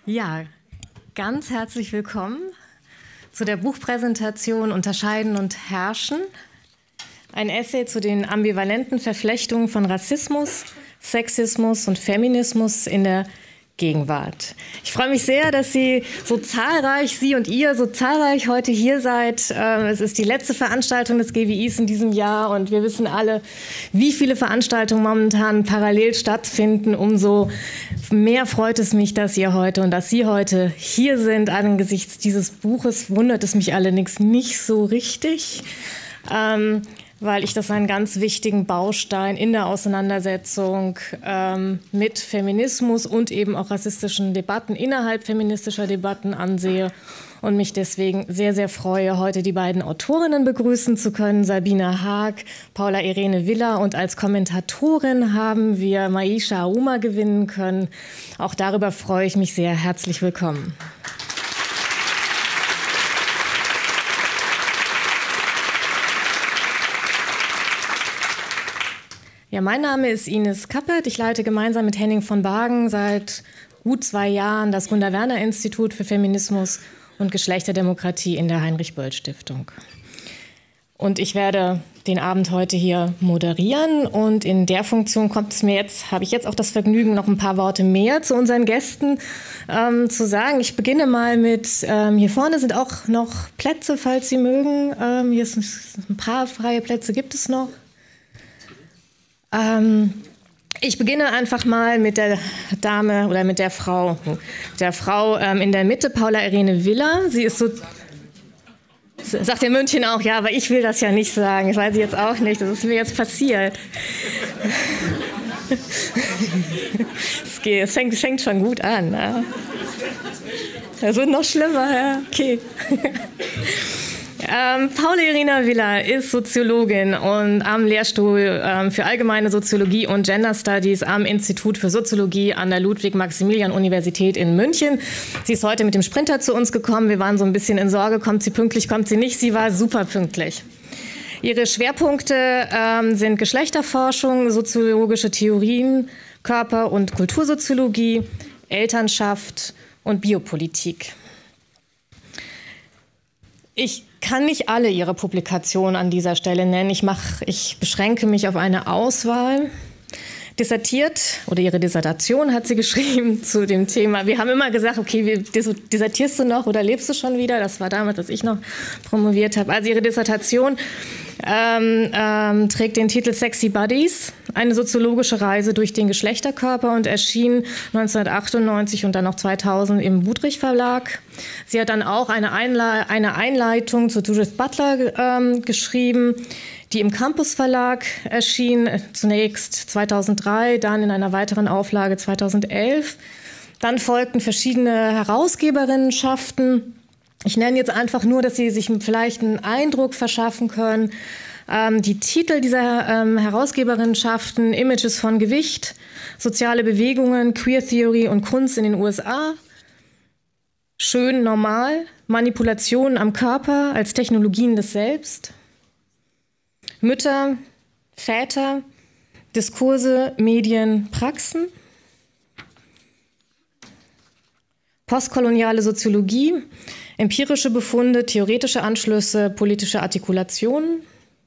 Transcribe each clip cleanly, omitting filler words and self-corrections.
Ja, ganz herzlich willkommen zu der Buchpräsentation Unterscheiden und Herrschen. Ein Essay zu den ambivalenten Verflechtungen von Rassismus, Sexismus und Feminismus in der Gegenwart. Ich freue mich sehr, dass Sie und ihr so zahlreich heute hier seid. Es ist die letzte Veranstaltung des GWIs in diesem Jahr und wir wissen alle, wie viele Veranstaltungen momentan parallel stattfinden. Umso mehr freut es mich, dass Sie heute hier sind. Angesichts dieses Buches wundert es mich allerdings nicht so richtig, weil ich das einen ganz wichtigen Baustein in der Auseinandersetzung mit Feminismus und eben auch rassistischen Debatten innerhalb feministischer Debatten ansehe und mich deswegen sehr, sehr freue, heute die beiden Autorinnen begrüßen zu können, Sabine Haag, Paula Irene Villa, und als Kommentatorin haben wir Maisha Aouma gewinnen können. Auch darüber freue ich mich sehr. Herzlich willkommen. Ja, mein Name ist Ines Kappert. Ich leite gemeinsam mit Henning von Bagen seit gut 2 Jahren das Gunda-Werner-Institut für Feminismus und Geschlechterdemokratie in der Heinrich-Böll-Stiftung. Und ich werde den Abend heute hier moderieren. Und in der Funktion habe ich jetzt auch das Vergnügen, noch ein paar Worte mehr zu unseren Gästen zu sagen. Ich beginne mal mit, hier vorne sind auch noch Plätze, falls Sie mögen. Hier sind ein paar freie Plätze, gibt es noch. Ich beginne einfach mal mit der Dame oder mit der Frau. Der Frau in der Mitte, Paula Irene Villa. Sie ist so, sagt der München auch, ja, aber ich will das ja nicht sagen. Ich weiß jetzt auch nicht, das ist mir jetzt passiert. Es fängt schon gut an. Ja. Das wird noch schlimmer, ja. Okay. Paula Irene Villa ist Soziologin und am Lehrstuhl für allgemeine Soziologie und Gender Studies am Institut für Soziologie an der Ludwig-Maximilian-Universität in München. Sie ist heute mit dem Sprinter zu uns gekommen. Wir waren so ein bisschen in Sorge, kommt sie pünktlich, kommt sie nicht. Sie war super pünktlich. Ihre Schwerpunkte sind Geschlechterforschung, soziologische Theorien, Körper- und Kultursoziologie, Elternschaft und Biopolitik. Ich kann nicht alle ihre Publikationen an dieser Stelle nennen. Ich beschränke mich auf eine Auswahl. Ihre Dissertation hat sie geschrieben zu dem Thema. Wir haben immer gesagt, okay, dissertierst du noch oder lebst du schon wieder? Das war damals, als ich noch promoviert habe. Also ihre Dissertation trägt den Titel Sexy Bodies, eine soziologische Reise durch den Geschlechterkörper und erschien 1998 und dann noch 2000 im Budrich Verlag. Sie hat dann auch eine Einleitung zu Judith Butler geschrieben, die im Campus Verlag erschien, zunächst 2003, dann in einer weiteren Auflage 2011. Dann folgten verschiedene Herausgeberinnenschaften. Ich nenne jetzt einfach nur, dass Sie sich vielleicht einen Eindruck verschaffen können. Die Titel dieser Herausgeberinnenschaften: Images von Gewicht, soziale Bewegungen, Queer Theory und Kunst in den USA, Schön normal, Manipulationen am Körper als Technologien des Selbst, Mütter, Väter, Diskurse, Medien, Praxen, postkoloniale Soziologie, empirische Befunde, theoretische Anschlüsse, politische Artikulationen.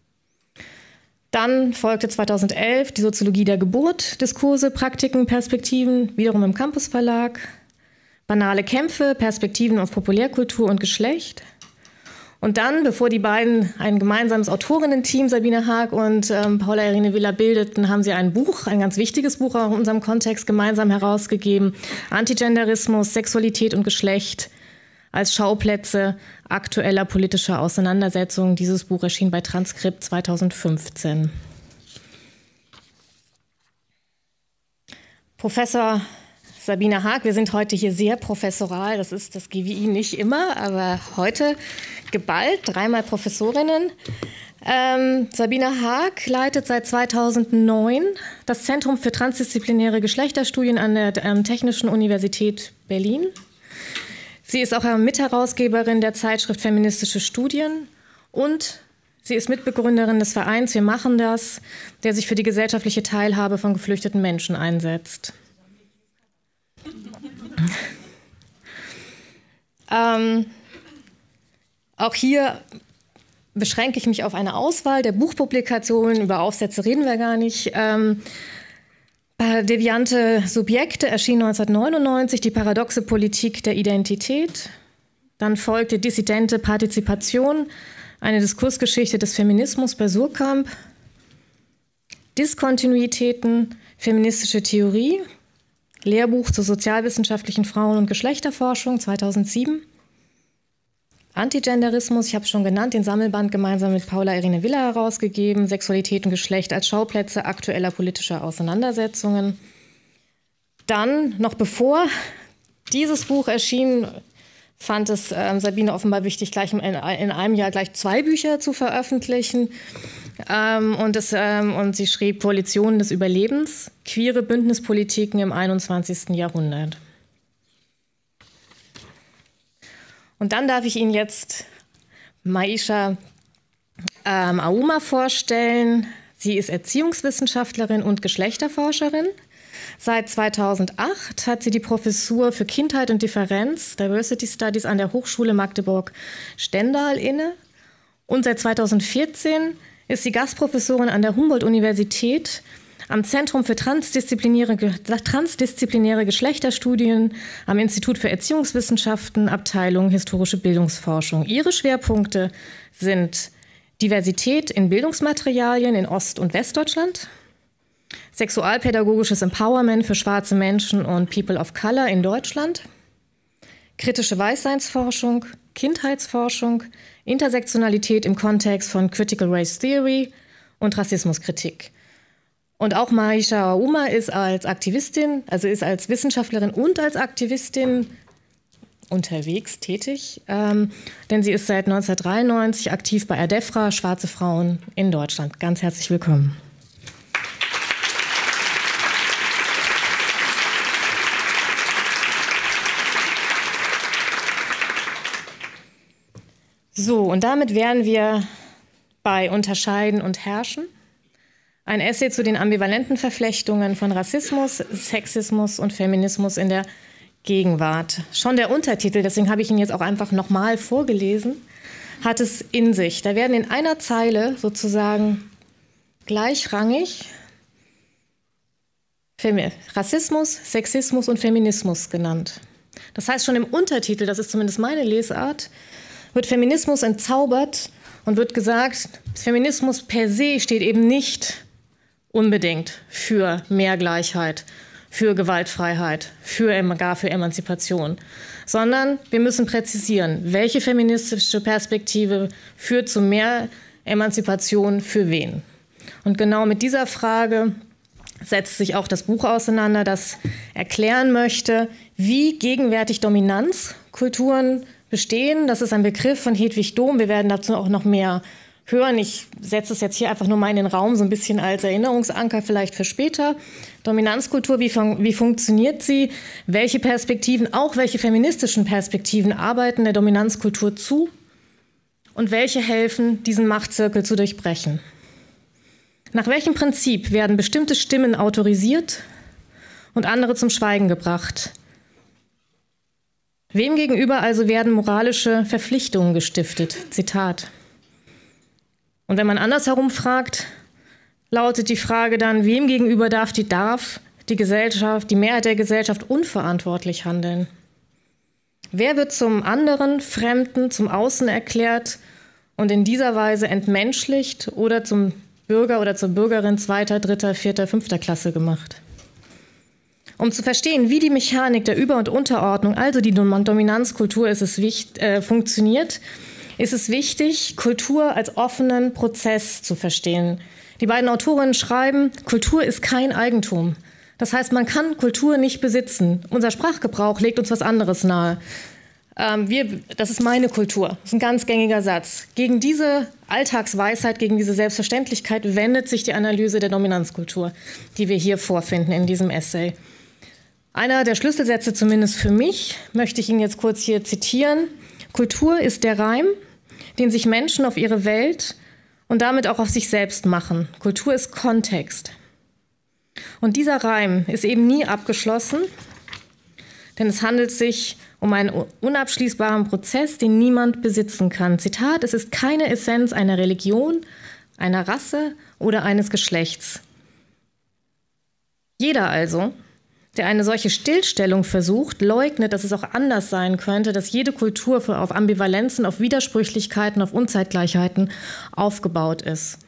Dann folgte 2011 die Soziologie der Geburt, Diskurse, Praktiken, Perspektiven, wiederum im Campus Verlag. Banale Kämpfe, Perspektiven auf Populärkultur und Geschlecht. Und dann, bevor die beiden ein gemeinsames Autorinnen-Team, Sabine Haag und Paula Irene Villa, bildeten, haben sie ein Buch, ein ganz wichtiges Buch auch in unserem Kontext, gemeinsam herausgegeben: Antigenderismus, Sexualität und Geschlecht als Schauplätze aktueller politischer Auseinandersetzungen. Dieses Buch erschien bei Transkript 2015. Professor Sabine Haag, wir sind heute hier sehr professoral, das ist das GWI nicht immer, aber heute geballt, 3-mal Professorinnen. Sabine Haag leitet seit 2009 das Zentrum für transdisziplinäre Geschlechterstudien an der Technischen Universität Berlin. Sie ist auch Mitherausgeberin der Zeitschrift Feministische Studien und sie ist Mitbegründerin des Vereins Wir machen das, der sich für die gesellschaftliche Teilhabe von geflüchteten Menschen einsetzt. Auch hier beschränke ich mich auf eine Auswahl der Buchpublikationen. Über Aufsätze reden wir gar nicht. Deviante Subjekte erschien 1999, die paradoxe Politik der Identität. Dann folgte Dissidente Partizipation, eine Diskursgeschichte des Feminismus bei Suhrkamp. Diskontinuitäten, feministische Theorie, Lehrbuch zur sozialwissenschaftlichen Frauen- und Geschlechterforschung 2007. Antigenderismus, ich habe es schon genannt, den Sammelband gemeinsam mit Paula Irene Villa herausgegeben, Sexualität und Geschlecht als Schauplätze aktueller politischer Auseinandersetzungen. Dann, noch bevor dieses Buch erschien, fand es Sabine offenbar wichtig, gleich in einem Jahr gleich 2 Bücher zu veröffentlichen. Und sie schrieb Koalitionen des Überlebens, queere Bündnispolitiken im 21. Jahrhundert. Und dann darf ich Ihnen jetzt Maisha Aouma vorstellen. Sie ist Erziehungswissenschaftlerin und Geschlechterforscherin. Seit 2008 hat sie die Professur für Kindheit und Differenz, Diversity Studies an der Hochschule Magdeburg-Stendal inne. Und seit 2014 ist sie Gastprofessorin an der Humboldt-Universität am Zentrum für transdisziplinäre Geschlechterstudien am Institut für Erziehungswissenschaften, Abteilung Historische Bildungsforschung. Ihre Schwerpunkte sind Diversität in Bildungsmaterialien in Ost- und Westdeutschland, sexualpädagogisches Empowerment für schwarze Menschen und People of Color in Deutschland, kritische Weißseinsforschung, Kindheitsforschung, Intersektionalität im Kontext von Critical Race Theory und Rassismuskritik. Und auch Maisha Aouma ist als Aktivistin, also ist als Wissenschaftlerin und als Aktivistin unterwegs tätig, denn sie ist seit 1993 aktiv bei ADEFRA, Schwarze Frauen in Deutschland. Ganz herzlich willkommen. So, und damit wären wir bei Unterscheiden und Herrschen. Ein Essay zu den ambivalenten Verflechtungen von Rassismus, Sexismus und Feminismus in der Gegenwart. Schon der Untertitel, deswegen habe ich ihn jetzt auch einfach nochmal vorgelesen, hat es in sich. Da werden in einer Zeile sozusagen gleichrangig Rassismus, Sexismus und Feminismus genannt. Das heißt, schon im Untertitel, das ist zumindest meine Lesart, wird Feminismus entzaubert und wird gesagt, Feminismus per se steht eben nicht unbedingt für mehr Gleichheit, für Gewaltfreiheit, gar für Emanzipation, sondern wir müssen präzisieren, welche feministische Perspektive führt zu mehr Emanzipation für wen. Und genau mit dieser Frage setzt sich auch das Buch auseinander, das erklären möchte, wie gegenwärtig Dominanzkulturen bestehen. Das ist ein Begriff von Hedwig Dohm. Wir werden dazu auch noch mehr hören. Ich setze es jetzt hier einfach nur mal in den Raum, so ein bisschen als Erinnerungsanker vielleicht für später. Dominanzkultur, wie funktioniert sie? Welche Perspektiven, auch welche feministischen Perspektiven arbeiten der Dominanzkultur zu? Und welche helfen, diesen Machtzirkel zu durchbrechen? Nach welchem Prinzip werden bestimmte Stimmen autorisiert und andere zum Schweigen gebracht? Wem gegenüber also werden moralische Verpflichtungen gestiftet? Zitat. Und wenn man andersherum fragt, lautet die Frage dann, wem gegenüber darf die Gesellschaft, die Mehrheit der Gesellschaft unverantwortlich handeln? Wer wird zum anderen, Fremden, zum Außen erklärt und in dieser Weise entmenschlicht oder zum Bürger oder zur Bürgerin 2., 3., 4., 5. Klasse gemacht? Um zu verstehen, wie die Mechanik der Über- und Unterordnung, also die Dominanzkultur, funktioniert, ist es wichtig, Kultur als offenen Prozess zu verstehen. Die beiden Autorinnen schreiben, Kultur ist kein Eigentum. Das heißt, man kann Kultur nicht besitzen. Unser Sprachgebrauch legt uns was anderes nahe. Das ist meine Kultur. Das ist ein ganz gängiger Satz. Gegen diese Alltagsweisheit, gegen diese Selbstverständlichkeit wendet sich die Analyse der Dominanzkultur, die wir hier vorfinden in diesem Essay. Einer der Schlüsselsätze, zumindest für mich, möchte ich Ihnen jetzt kurz hier zitieren. Kultur ist der Reim, den sich Menschen auf ihre Welt und damit auch auf sich selbst machen. Kultur ist Kontext. Und dieser Reim ist eben nie abgeschlossen, denn es handelt sich um einen unabschließbaren Prozess, den niemand besitzen kann. Zitat: Es ist keine Essenz einer Religion, einer Rasse oder eines Geschlechts. Jeder also, der eine solche Stillstellung versucht, leugnet, dass es auch anders sein könnte, dass jede Kultur auf Ambivalenzen, auf Widersprüchlichkeiten, auf Unzeitgleichheiten aufgebaut ist.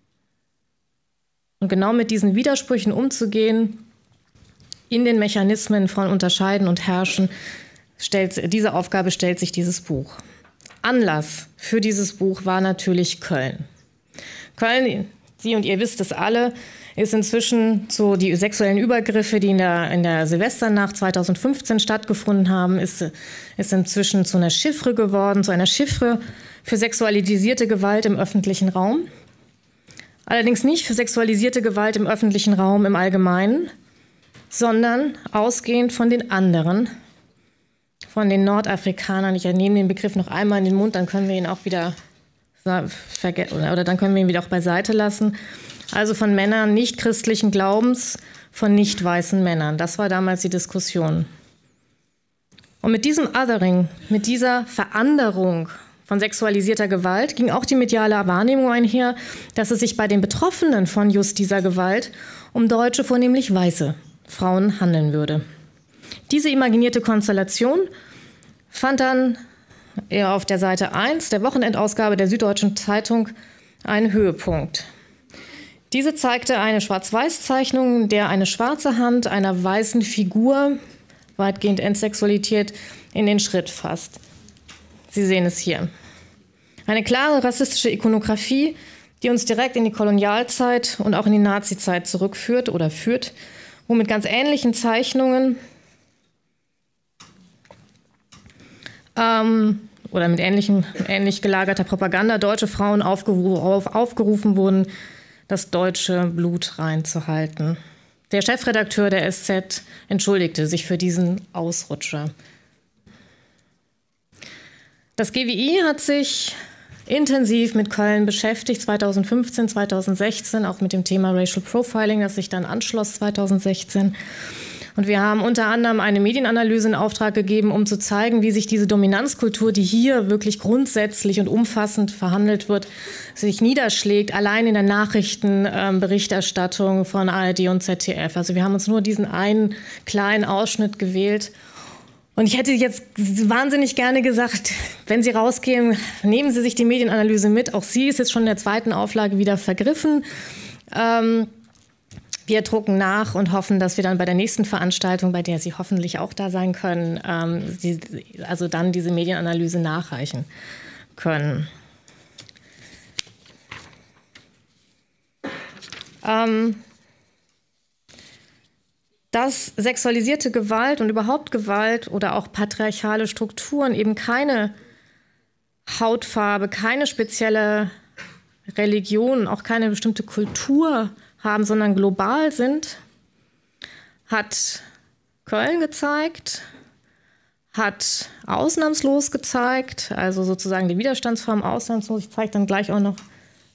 Und genau mit diesen Widersprüchen umzugehen, in den Mechanismen von Unterscheiden und Herrschen, diese Aufgabe stellt sich dieses Buch. Anlass für dieses Buch war natürlich Köln. Köln, Sie und ihr wisst es alle, ist inzwischen so die sexuellen Übergriffe, die in der Silvesternacht 2015 stattgefunden haben, ist inzwischen zu einer Chiffre geworden, zu einer Chiffre für sexualisierte Gewalt im öffentlichen Raum. Allerdings nicht für sexualisierte Gewalt im öffentlichen Raum im Allgemeinen, sondern ausgehend von den anderen, von den Nordafrikanern. Ich nehme den Begriff noch einmal in den Mund, dann können wir ihn auch wieder oder dann können wir ihn wieder auch beiseite lassen. Also von Männern nicht christlichen Glaubens, von nicht weißen Männern. Das war damals die Diskussion. Und mit diesem Othering, mit dieser Veranderung von sexualisierter Gewalt ging auch die mediale Wahrnehmung einher, dass es sich bei den Betroffenen von just dieser Gewalt um deutsche, vornehmlich weiße Frauen handeln würde. Diese imaginierte Konstellation fand dann eher auf der Seite 1 der Wochenendausgabe der Süddeutschen Zeitung einen Höhepunkt. Diese zeigte eine Schwarz-Weiß-Zeichnung, in der eine schwarze Hand einer weißen Figur, weitgehend entsexualisiert, in den Schritt fasst. Sie sehen es hier. Eine klare rassistische Ikonografie, die uns direkt in die Kolonialzeit und auch in die Nazizeit zurückführt oder führt, wo mit ganz ähnlichen Zeichnungen oder mit ähnlich gelagerter Propaganda deutsche Frauen aufgerufen wurden, das deutsche Blut reinzuhalten. Der Chefredakteur der SZ entschuldigte sich für diesen Ausrutscher. Das GWI hat sich intensiv mit Köln beschäftigt, 2015, 2016, auch mit dem Thema Racial Profiling, das sich dann anschloss 2016. Und wir haben unter anderem eine Medienanalyse in Auftrag gegeben, um zu zeigen, wie sich diese Dominanzkultur, die hier wirklich grundsätzlich und umfassend verhandelt wird, sich niederschlägt, allein in der Nachrichtenberichterstattung von ARD und ZDF. Also wir haben uns nur diesen einen kleinen Ausschnitt gewählt. Und ich hätte jetzt wahnsinnig gerne gesagt, wenn Sie rausgehen, nehmen Sie sich die Medienanalyse mit. Auch sie ist jetzt schon in der zweiten Auflage wieder vergriffen. Wir drucken nach und hoffen, dass wir dann bei der nächsten Veranstaltung, bei der Sie hoffentlich auch da sein können, also dann diese Medienanalyse nachreichen können. Dass sexualisierte Gewalt und überhaupt Gewalt oder auch patriarchale Strukturen eben keine Hautfarbe, keine spezielle Religion, auch keine bestimmte Kultur haben, sondern global sind, hat Köln gezeigt, hat ausnahmslos gezeigt, also sozusagen die Widerstandsform ausnahmslos. Ich zeige dann gleich auch noch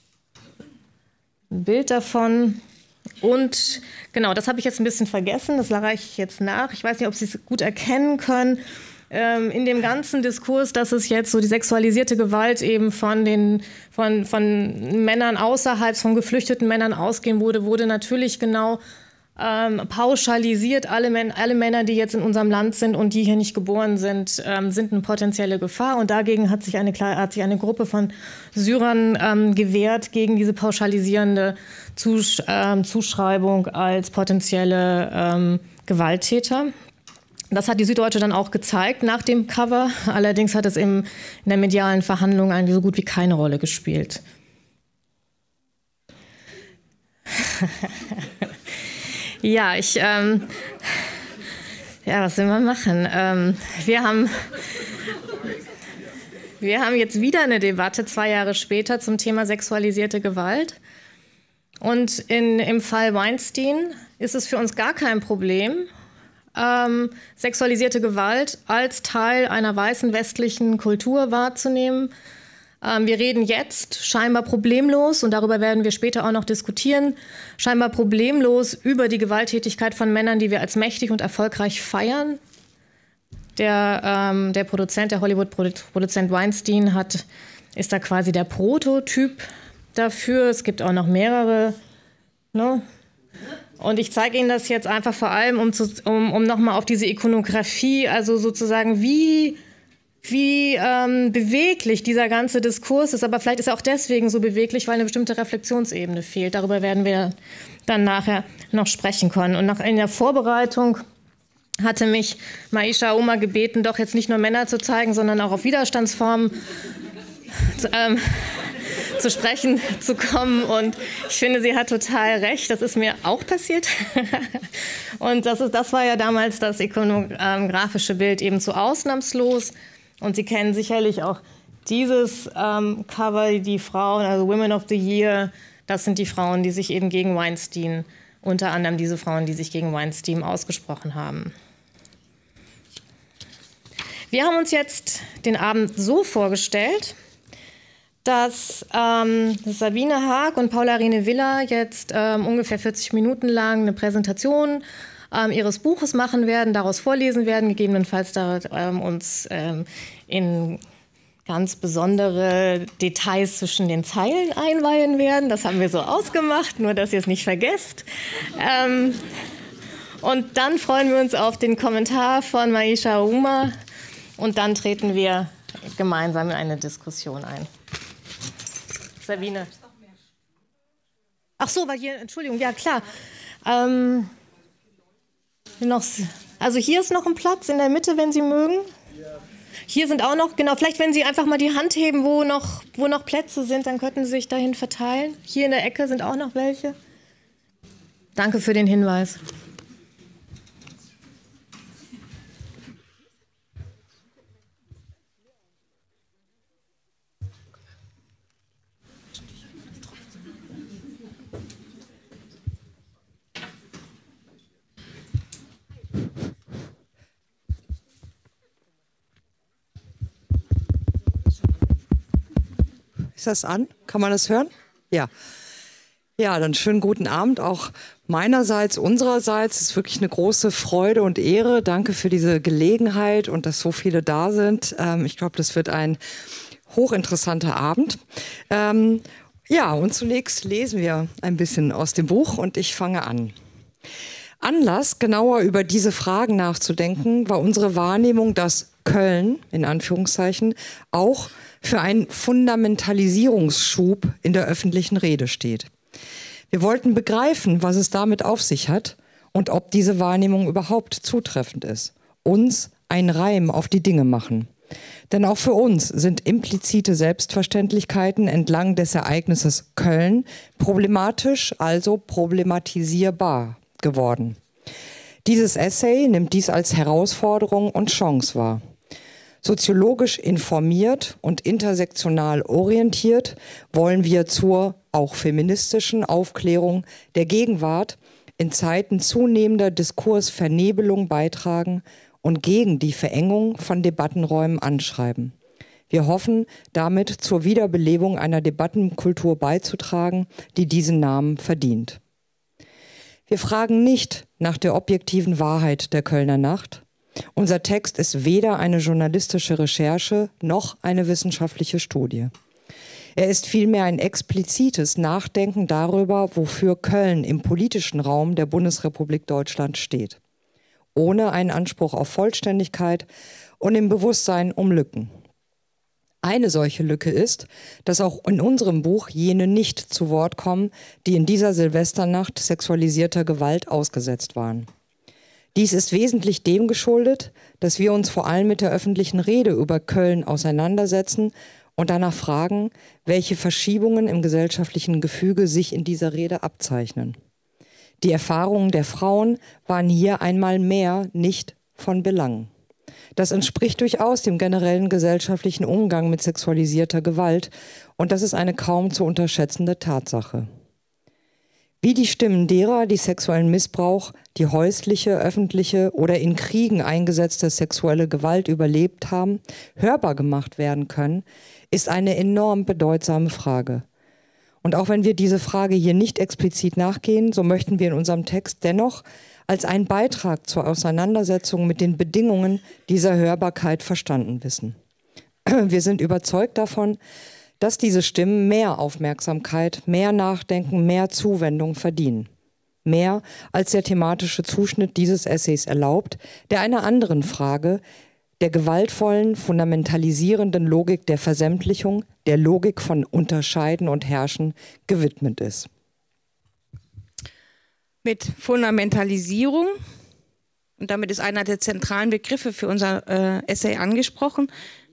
ein Bild davon. Und genau, das habe ich jetzt ein bisschen vergessen, das reiche ich jetzt nach. Ich weiß nicht, ob Sie es gut erkennen können. In dem ganzen Diskurs, dass es jetzt so die sexualisierte Gewalt eben von Männern außerhalb, von geflüchteten Männern ausgehen wurde natürlich genau pauschalisiert. Alle Männer, die jetzt in unserem Land sind und die hier nicht geboren sind, sind eine potenzielle Gefahr. Und dagegen hat sich eine Gruppe von Syrern gewehrt gegen diese pauschalisierende Zuschreibung als potenzielle Gewalttäter. Das hat die Süddeutsche dann auch gezeigt nach dem Cover. Allerdings hat es in der medialen Verhandlung eigentlich so gut wie keine Rolle gespielt. Ja, was will man machen? Wir haben jetzt wieder eine Debatte 2 Jahre später zum Thema sexualisierte Gewalt. Und im Fall Weinstein ist es für uns gar kein Problem, sexualisierte Gewalt als Teil einer weißen westlichen Kultur wahrzunehmen. Wir reden jetzt scheinbar problemlos, und darüber werden wir später auch noch diskutieren, scheinbar problemlos über die Gewalttätigkeit von Männern, die wir als mächtig und erfolgreich feiern. der Produzent, der Hollywood-Produzent Weinstein ist da quasi der Prototyp dafür. Es gibt auch noch mehrere. Ne? Und ich zeige Ihnen das jetzt einfach vor allem, um nochmal auf diese Ikonografie, also sozusagen wie beweglich dieser ganze Diskurs ist. Aber vielleicht ist er auch deswegen so beweglich, weil eine bestimmte Reflexionsebene fehlt. Darüber werden wir dann nachher noch sprechen können. Und in der Vorbereitung hatte mich Maisha Aouma gebeten, doch jetzt nicht nur Männer zu zeigen, sondern auch auf Widerstandsformen zu sprechen zu kommen. Und ich finde, sie hat total recht. Das ist mir auch passiert. Und das war ja damals das ikonografische Bild eben so ausnahmslos. Und Sie kennen sicherlich auch dieses Cover, die Frauen, also Women of the Year. Das sind die Frauen, die sich eben gegen Weinstein, unter anderem diese Frauen, die sich gegen Weinstein ausgesprochen haben. Wir haben uns jetzt den Abend so vorgestellt, dass Sabine Haag und Paula-Rene Villa jetzt ungefähr 40 Minuten lang eine Präsentation ihres Buches machen werden, daraus vorlesen werden, gegebenenfalls uns in ganz besondere Details zwischen den Zeilen einweihen werden. Das haben wir so ausgemacht, nur dass ihr es nicht vergesst. Und dann freuen wir uns auf den Kommentar von Maisha Aouma und dann treten wir gemeinsam in eine Diskussion ein. Sabine. Ach so, weil hier, Entschuldigung, ja klar. Also hier ist noch ein Platz in der Mitte, wenn Sie mögen. Hier sind auch noch, genau, vielleicht wenn Sie einfach mal die Hand heben, wo noch Plätze sind, dann könnten Sie sich dahin verteilen. Hier in der Ecke sind auch noch welche. Danke für den Hinweis. Ist das an? Kann man das hören? Ja. Ja, dann schönen guten Abend auch meinerseits, unsererseits. Es ist wirklich eine große Freude und Ehre. Danke für diese Gelegenheit und dass so viele da sind. Ich glaube, das wird ein hochinteressanter Abend. Ja, und zunächst lesen wir ein bisschen aus dem Buch und ich fange an. Anlass, genauer über diese Fragen nachzudenken, war unsere Wahrnehmung, dass Köln, in Anführungszeichen, auch für einen Fundamentalisierungsschub in der öffentlichen Rede steht. Wir wollten begreifen, was es damit auf sich hat und ob diese Wahrnehmung überhaupt zutreffend ist. Uns einen Reim auf die Dinge machen. Denn auch für uns sind implizite Selbstverständlichkeiten entlang des Ereignisses Köln problematisch, also problematisierbar geworden. Dieses Essay nimmt dies als Herausforderung und Chance wahr. Soziologisch informiert und intersektional orientiert wollen wir zur auch feministischen Aufklärung der Gegenwart in Zeiten zunehmender Diskursvernebelung beitragen und gegen die Verengung von Debattenräumen anschreiben. Wir hoffen, damit zur Wiederbelebung einer Debattenkultur beizutragen, die diesen Namen verdient. Wir fragen nicht nach der objektiven Wahrheit der Kölner Nacht. Unser Text ist weder eine journalistische Recherche noch eine wissenschaftliche Studie. Er ist vielmehr ein explizites Nachdenken darüber, wofür Köln im politischen Raum der Bundesrepublik Deutschland steht. Ohne einen Anspruch auf Vollständigkeit und im Bewusstsein um Lücken. Eine solche Lücke ist, dass auch in unserem Buch jene nicht zu Wort kommen, die in dieser Silvesternacht sexualisierter Gewalt ausgesetzt waren. Dies ist wesentlich dem geschuldet, dass wir uns vor allem mit der öffentlichen Rede über Köln auseinandersetzen und danach fragen, welche Verschiebungen im gesellschaftlichen Gefüge sich in dieser Rede abzeichnen. Die Erfahrungen der Frauen waren hier einmal mehr nicht von Belang. Das entspricht durchaus dem generellen gesellschaftlichen Umgang mit sexualisierter Gewalt und das ist eine kaum zu unterschätzende Tatsache. Wie die Stimmen derer, die sexuellen Missbrauch, die häusliche, öffentliche oder in Kriegen eingesetzte sexuelle Gewalt überlebt haben, hörbar gemacht werden können, ist eine enorm bedeutsame Frage. Und auch wenn wir diese Frage hier nicht explizit nachgehen, so möchten wir in unserem Text dennoch als einen Beitrag zur Auseinandersetzung mit den Bedingungen dieser Hörbarkeit verstanden wissen. Wir sind überzeugt davon, dass diese Stimmen mehr Aufmerksamkeit, mehr Nachdenken, mehr Zuwendung verdienen. Mehr als der thematische Zuschnitt dieses Essays erlaubt, der einer anderen Frage, der gewaltvollen, fundamentalisierenden Logik der Versämtlichung, der Logik von Unterscheiden und Herrschen gewidmet ist. Mit Fundamentalisierung, und damit ist einer der zentralen Begriffe für unser Essay angesprochen.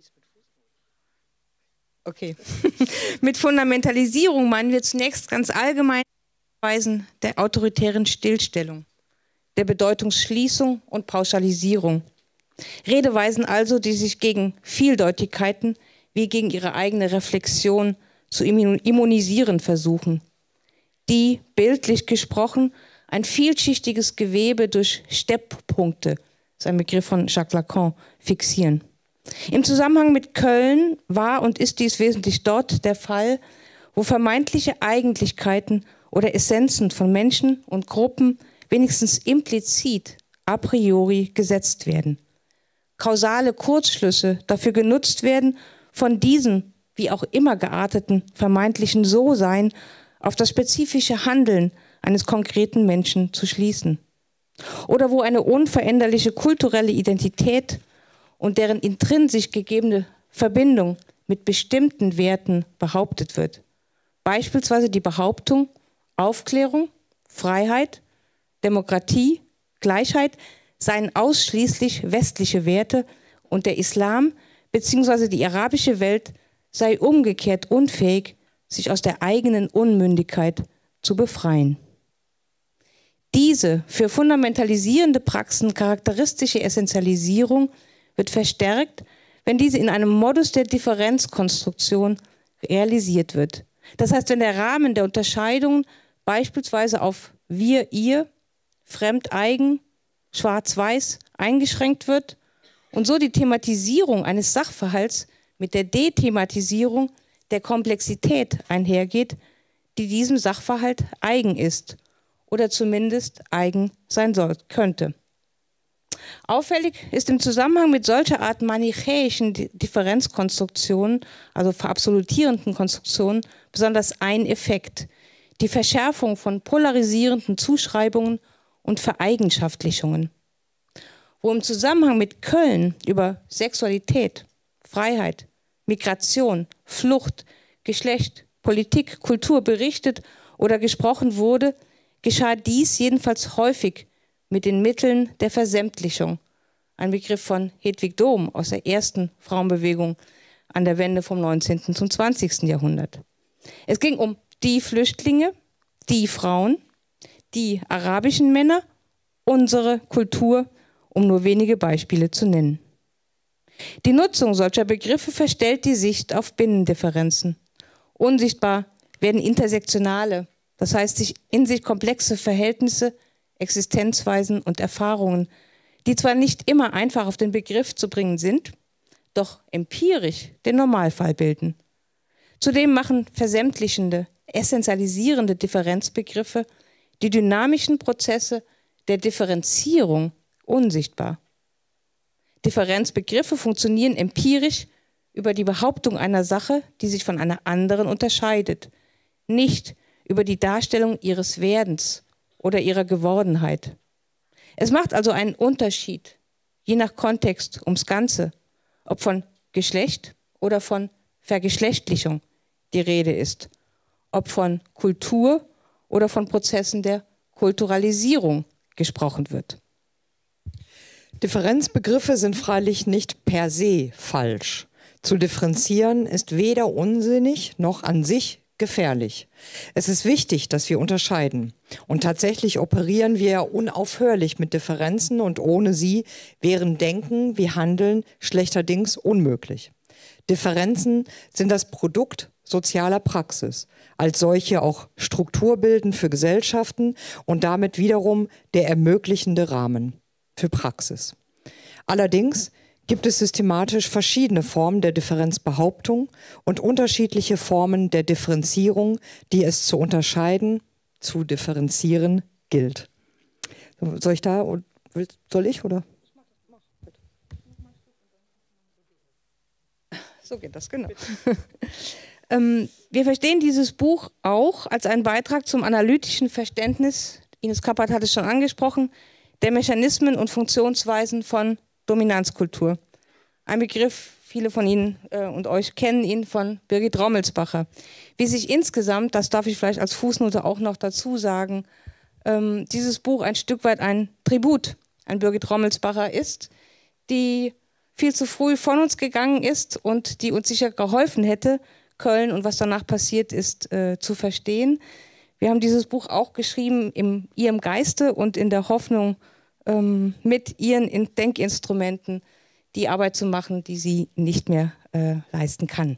Okay. Mit Fundamentalisierung meinen wir zunächst ganz allgemein Weisen der autoritären Stillstellung, der Bedeutungsschließung und Pauschalisierung. Redeweisen also, die sich gegen Vieldeutigkeiten wie gegen ihre eigene Reflexion zu immunisieren versuchen, die, bildlich gesprochen, ein vielschichtiges Gewebe durch Stepppunkte, das ist ein Begriff von Jacques Lacan, fixieren. Im Zusammenhang mit Köln war und ist dies wesentlich dort der Fall, wo vermeintliche Eigentlichkeiten oder Essenzen von Menschen und Gruppen wenigstens implizit a priori gesetzt werden. Kausale Kurzschlüsse dafür genutzt werden, von diesem, wie auch immer gearteten, vermeintlichen So-Sein auf das spezifische Handeln eines konkreten Menschen zu schließen. Oder wo eine unveränderliche kulturelle Identität und deren intrinsisch gegebene Verbindung mit bestimmten Werten behauptet wird. Beispielsweise die Behauptung, Aufklärung, Freiheit, Demokratie, Gleichheit seien ausschließlich westliche Werte und der Islam bzw. die arabische Welt sei umgekehrt unfähig, sich aus der eigenen Unmündigkeit zu befreien. Diese für fundamentalisierende Praxen charakteristische Essentialisierung wird verstärkt, wenn diese in einem Modus der Differenzkonstruktion realisiert wird. Das heißt, wenn der Rahmen der Unterscheidungen beispielsweise auf wir, ihr, fremd-eigen, schwarz-weiß eingeschränkt wird und so die Thematisierung eines Sachverhalts mit der Dethematisierung der Komplexität einhergeht, die diesem Sachverhalt eigen ist oder zumindest eigen sein könnte. Auffällig ist im Zusammenhang mit solcher Art manichäischen Differenzkonstruktionen, also verabsolutierenden Konstruktionen, besonders ein Effekt: die Verschärfung von polarisierenden Zuschreibungen und Vereigentschaftlichungen. Wo im Zusammenhang mit Köln über Sexualität, Freiheit, Migration, Flucht, Geschlecht, Politik, Kultur berichtet oder gesprochen wurde, geschah dies jedenfalls häufig mit den Mitteln der Versämtlichung. Ein Begriff von Hedwig Dohm aus der ersten Frauenbewegung an der Wende vom 19. zum 20. Jahrhundert. Es ging um die Flüchtlinge, die Frauen, die arabischen Männer, unsere Kultur, um nur wenige Beispiele zu nennen. Die Nutzung solcher Begriffe verstellt die Sicht auf Binnendifferenzen. Unsichtbar werden intersektionale, das heißt in sich komplexe Verhältnisse, Existenzweisen und Erfahrungen, die zwar nicht immer einfach auf den Begriff zu bringen sind, doch empirisch den Normalfall bilden. Zudem machen versämtlichende, essentialisierende Differenzbegriffe die dynamischen Prozesse der Differenzierung unsichtbar. Differenzbegriffe funktionieren empirisch über die Behauptung einer Sache, die sich von einer anderen unterscheidet, nicht über die Darstellung ihres Werdens oder ihrer Gewordenheit. Es macht also einen Unterschied, je nach Kontext, ums Ganze, ob von Geschlecht oder von Vergeschlechtlichung die Rede ist, ob von Kultur oder von Prozessen der Kulturalisierung gesprochen wird. Differenzbegriffe sind freilich nicht per se falsch. Zu differenzieren ist weder unsinnig noch an sich gefährlich. Es ist wichtig, dass wir unterscheiden. Und tatsächlich operieren wir ja unaufhörlich mit Differenzen und ohne sie wären Denken wie Handeln schlechterdings unmöglich. Differenzen sind das Produkt sozialer Praxis, als solche auch strukturbildend für Gesellschaften und damit wiederum der ermöglichende Rahmen für Praxis. Allerdings gibt es systematisch verschiedene Formen der Differenzbehauptung und unterschiedliche Formen der Differenzierung, die es zu unterscheiden, zu differenzieren gilt. Soll ich da, soll ich oder? So geht das, genau. Wir verstehen dieses Buch auch als einen Beitrag zum analytischen Verständnis, Ines Kappert hat es schon angesprochen, der Mechanismen und Funktionsweisen von Dominanzkultur. Ein Begriff, viele von Ihnen und euch kennen ihn von Birgit Rommelsbacher. Wie sich insgesamt, das darf ich vielleicht als Fußnote auch noch dazu sagen, dieses Buch ein Stück weit ein Tribut an Birgit Rommelsbacher ist, die viel zu früh von uns gegangen ist und die uns sicher geholfen hätte, Köln und was danach passiert ist, zu verstehen. Wir haben dieses Buch auch geschrieben in ihrem Geiste und in der Hoffnung, mit ihren Denkinstrumenten die Arbeit zu machen, die sie nicht mehr leisten kann.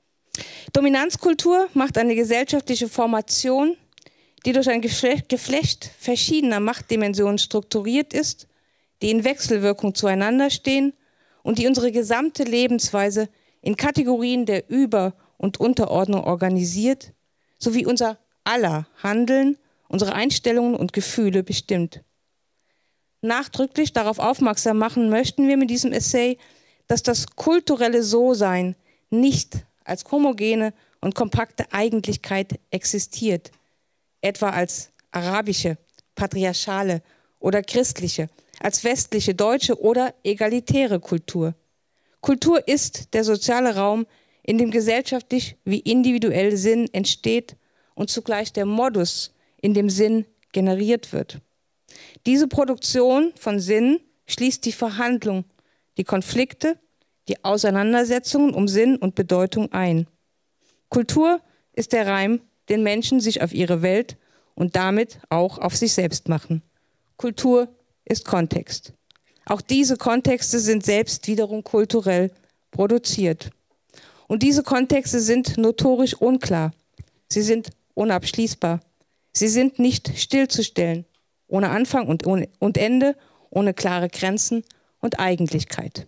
Dominanzkultur macht eine gesellschaftliche Formation, die durch ein Geflecht verschiedener Machtdimensionen strukturiert ist, die in Wechselwirkung zueinander stehen und die unsere gesamte Lebensweise in Kategorien der Über- und Unterordnung organisiert, sowie unser aller Handeln, unsere Einstellungen und Gefühle bestimmt. Nachdrücklich darauf aufmerksam machen möchten wir mit diesem Essay, dass das kulturelle So-Sein nicht als homogene und kompakte Eigentlichkeit existiert, etwa als arabische, patriarchale oder christliche, als westliche, deutsche oder egalitäre Kultur. Kultur ist der soziale Raum, in dem gesellschaftlich wie individuell Sinn entsteht und zugleich der Modus, in dem Sinn generiert wird. Diese Produktion von Sinn schließt die Verhandlung, die Konflikte, die Auseinandersetzungen um Sinn und Bedeutung ein. Kultur ist der Reim, den Menschen sich auf ihre Welt und damit auch auf sich selbst machen. Kultur ist Kontext. Auch diese Kontexte sind selbst wiederum kulturell produziert. Und diese Kontexte sind notorisch unklar. Sie sind unabschließbar. Sie sind nicht stillzustellen, ohne Anfang und Ende, ohne klare Grenzen und Eigentlichkeit.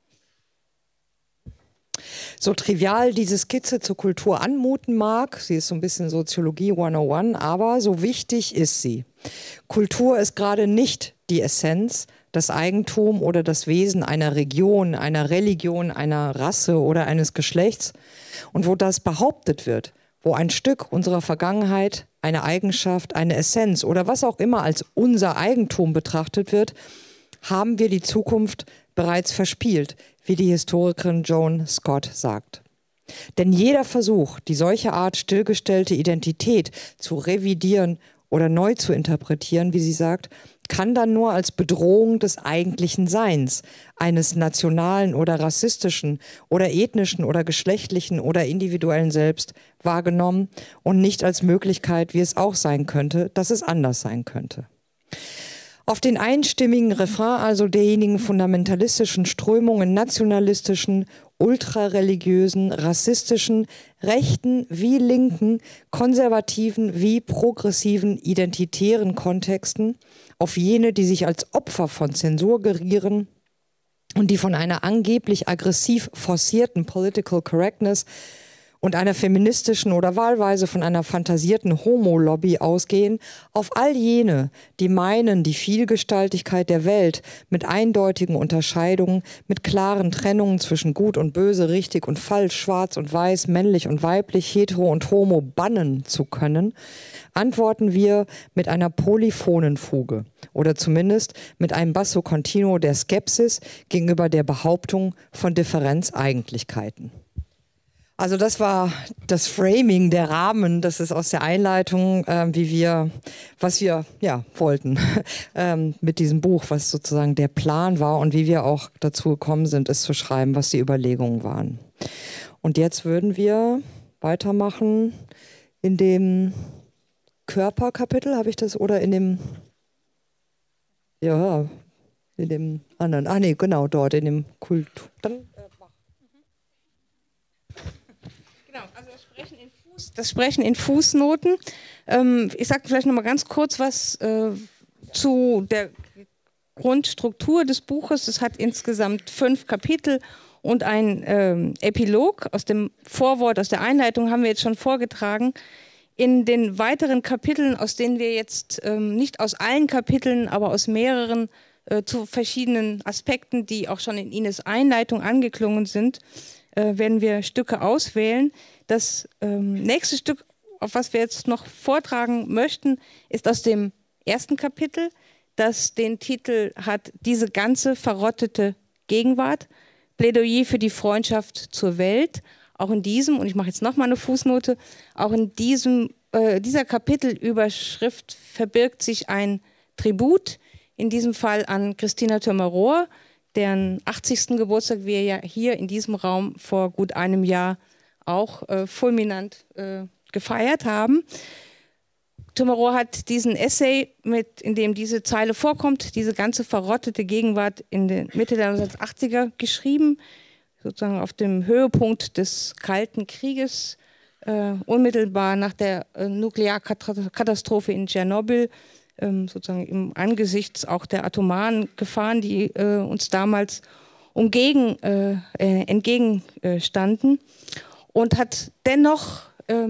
So trivial diese Skizze zur Kultur anmuten mag, sie ist so ein bisschen Soziologie 101, aber so wichtig ist sie. Kultur ist gerade nicht die Essenz, das Eigentum oder das Wesen einer Region, einer Religion, einer Rasse oder eines Geschlechts. Und wo das behauptet wird, wo ein Stück unserer Vergangenheit, eine Eigenschaft, eine Essenz oder was auch immer als unser Eigentum betrachtet wird, haben wir die Zukunft bereits verspielt, wie die Historikerin Joan Scott sagt. Denn jeder Versuch, die solche Art stillgestellte Identität zu revidieren oder neu zu interpretieren, wie sie sagt, kann dann nur als Bedrohung des eigentlichen Seins, eines nationalen oder rassistischen oder ethnischen oder geschlechtlichen oder individuellen Selbst wahrgenommen und nicht als Möglichkeit, wie es auch sein könnte, dass es anders sein könnte. Auf den einstimmigen Refrain also derjenigen fundamentalistischen Strömungen, nationalistischen, ultrareligiösen, rassistischen, rechten wie linken, konservativen wie progressiven, identitären Kontexten, auf jene, die sich als Opfer von Zensur gerieren und die von einer angeblich aggressiv forcierten Political Correctness und einer feministischen oder wahlweise von einer fantasierten Homo-Lobby ausgehen, auf all jene, die meinen, die Vielgestaltigkeit der Welt mit eindeutigen Unterscheidungen, mit klaren Trennungen zwischen Gut und Böse, richtig und falsch, schwarz und weiß, männlich und weiblich, hetero und homo bannen zu können, antworten wir mit einer polyphonen Fuge oder zumindest mit einem Basso continuo der Skepsis gegenüber der Behauptung von Differenzeigenlichkeiten. Also das war das Framing, der Rahmen, das ist aus der Einleitung, was wir wollten mit diesem Buch, was sozusagen der Plan war und wie wir auch dazu gekommen sind, es zu schreiben, was die Überlegungen waren. Und jetzt würden wir weitermachen in dem Körperkapitel, habe ich das, oder in dem, in dem anderen, genau, dort, in dem Kultur. Also das Sprechen in Fußnoten. Ich sage vielleicht noch mal ganz kurz was zu der Grundstruktur des Buches. Es hat insgesamt 5 Kapitel und ein Epilog. Aus dem Vorwort, aus der Einleitung haben wir jetzt schon vorgetragen. In den weiteren Kapiteln, aus denen wir jetzt nicht aus allen Kapiteln, aber aus mehreren zu verschiedenen Aspekten, die auch schon in Ines Einleitung angeklungen sind, werden wir Stücke auswählen. Das nächste Stück, auf was wir jetzt noch vortragen möchten, ist aus dem ersten Kapitel, das den Titel hat Diese ganze verrottete Gegenwart, Plädoyer für die Freundschaft zur Welt. Auch in diesem, und ich mache jetzt nochmal eine Fußnote, auch in dieser Kapitelüberschrift verbirgt sich ein Tribut, in diesem Fall an Christina Thürmer-Rohr, deren 80. Geburtstag wir ja hier in diesem Raum vor gut einem Jahr auch fulminant gefeiert haben. Thürmer-Rohr hat diesen Essay, in dem diese Zeile vorkommt, diese ganze verrottete Gegenwart in der Mitte der 1980er geschrieben, sozusagen auf dem Höhepunkt des Kalten Krieges, unmittelbar nach der Nuklearkatastrophe in Tschernobyl, sozusagen im Angesichts auch der atomaren Gefahren, die uns damals entgegenstanden, und hat dennoch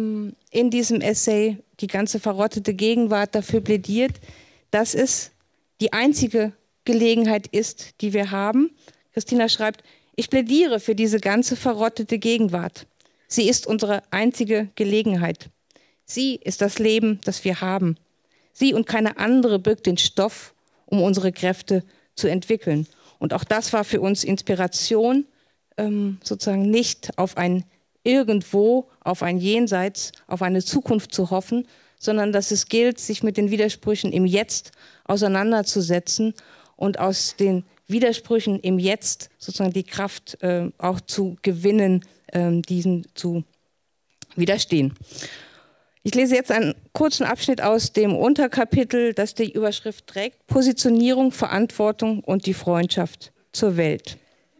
in diesem Essay die ganze verrottete Gegenwart dafür plädiert, dass es die einzige Gelegenheit ist, die wir haben. Christina schreibt, ich plädiere für diese ganze verrottete Gegenwart. Sie ist unsere einzige Gelegenheit. Sie ist das Leben, das wir haben. Sie und keine andere birgt den Stoff, um unsere Kräfte zu entwickeln. Und auch das war für uns Inspiration, sozusagen nicht auf ein Irgendwo, auf ein Jenseits, auf eine Zukunft zu hoffen, sondern dass es gilt, sich mit den Widersprüchen im Jetzt auseinanderzusetzen und aus den Widersprüchen im Jetzt sozusagen die Kraft auch zu gewinnen, diesen zu widerstehen. Ich lese jetzt einen kurzen Abschnitt aus dem Unterkapitel, das die Überschrift trägt: Positionierung, Verantwortung und die Freundschaft zur Welt.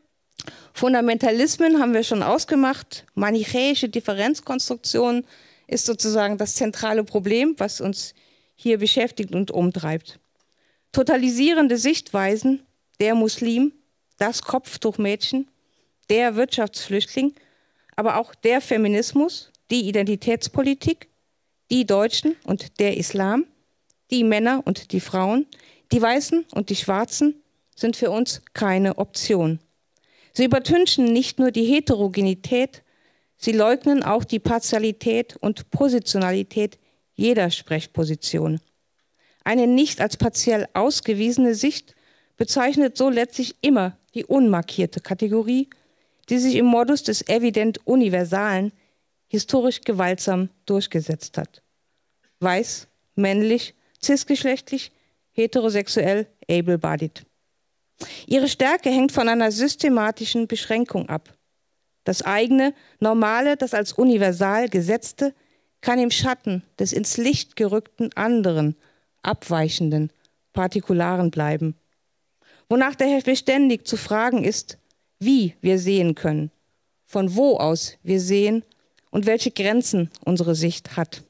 Fundamentalismen haben wir schon ausgemacht. Manichäische Differenzkonstruktion ist sozusagen das zentrale Problem, was uns hier beschäftigt und umtreibt. Totalisierende Sichtweisen, der Muslim, das Kopftuchmädchen, der Wirtschaftsflüchtling, aber auch der Feminismus, die Identitätspolitik, die Deutschen und der Islam, die Männer und die Frauen, die Weißen und die Schwarzen sind für uns keine Option. Sie übertünchen nicht nur die Heterogenität, sie leugnen auch die Partialität und Positionalität jeder Sprechposition. Eine nicht als partiell ausgewiesene Sicht bezeichnet so letztlich immer die unmarkierte Kategorie, die sich im Modus des evident Universalen historisch gewaltsam durchgesetzt hat. Weiß, männlich, cisgeschlechtlich, heterosexuell, able-bodied. Ihre Stärke hängt von einer systematischen Beschränkung ab. Das eigene, Normale, das als universal Gesetzte, kann im Schatten des ins Licht gerückten anderen, abweichenden, Partikularen bleiben. Wonach daher beständig zu fragen ist, wie wir sehen können, von wo aus wir sehen und welche Grenzen unsere Sicht hat.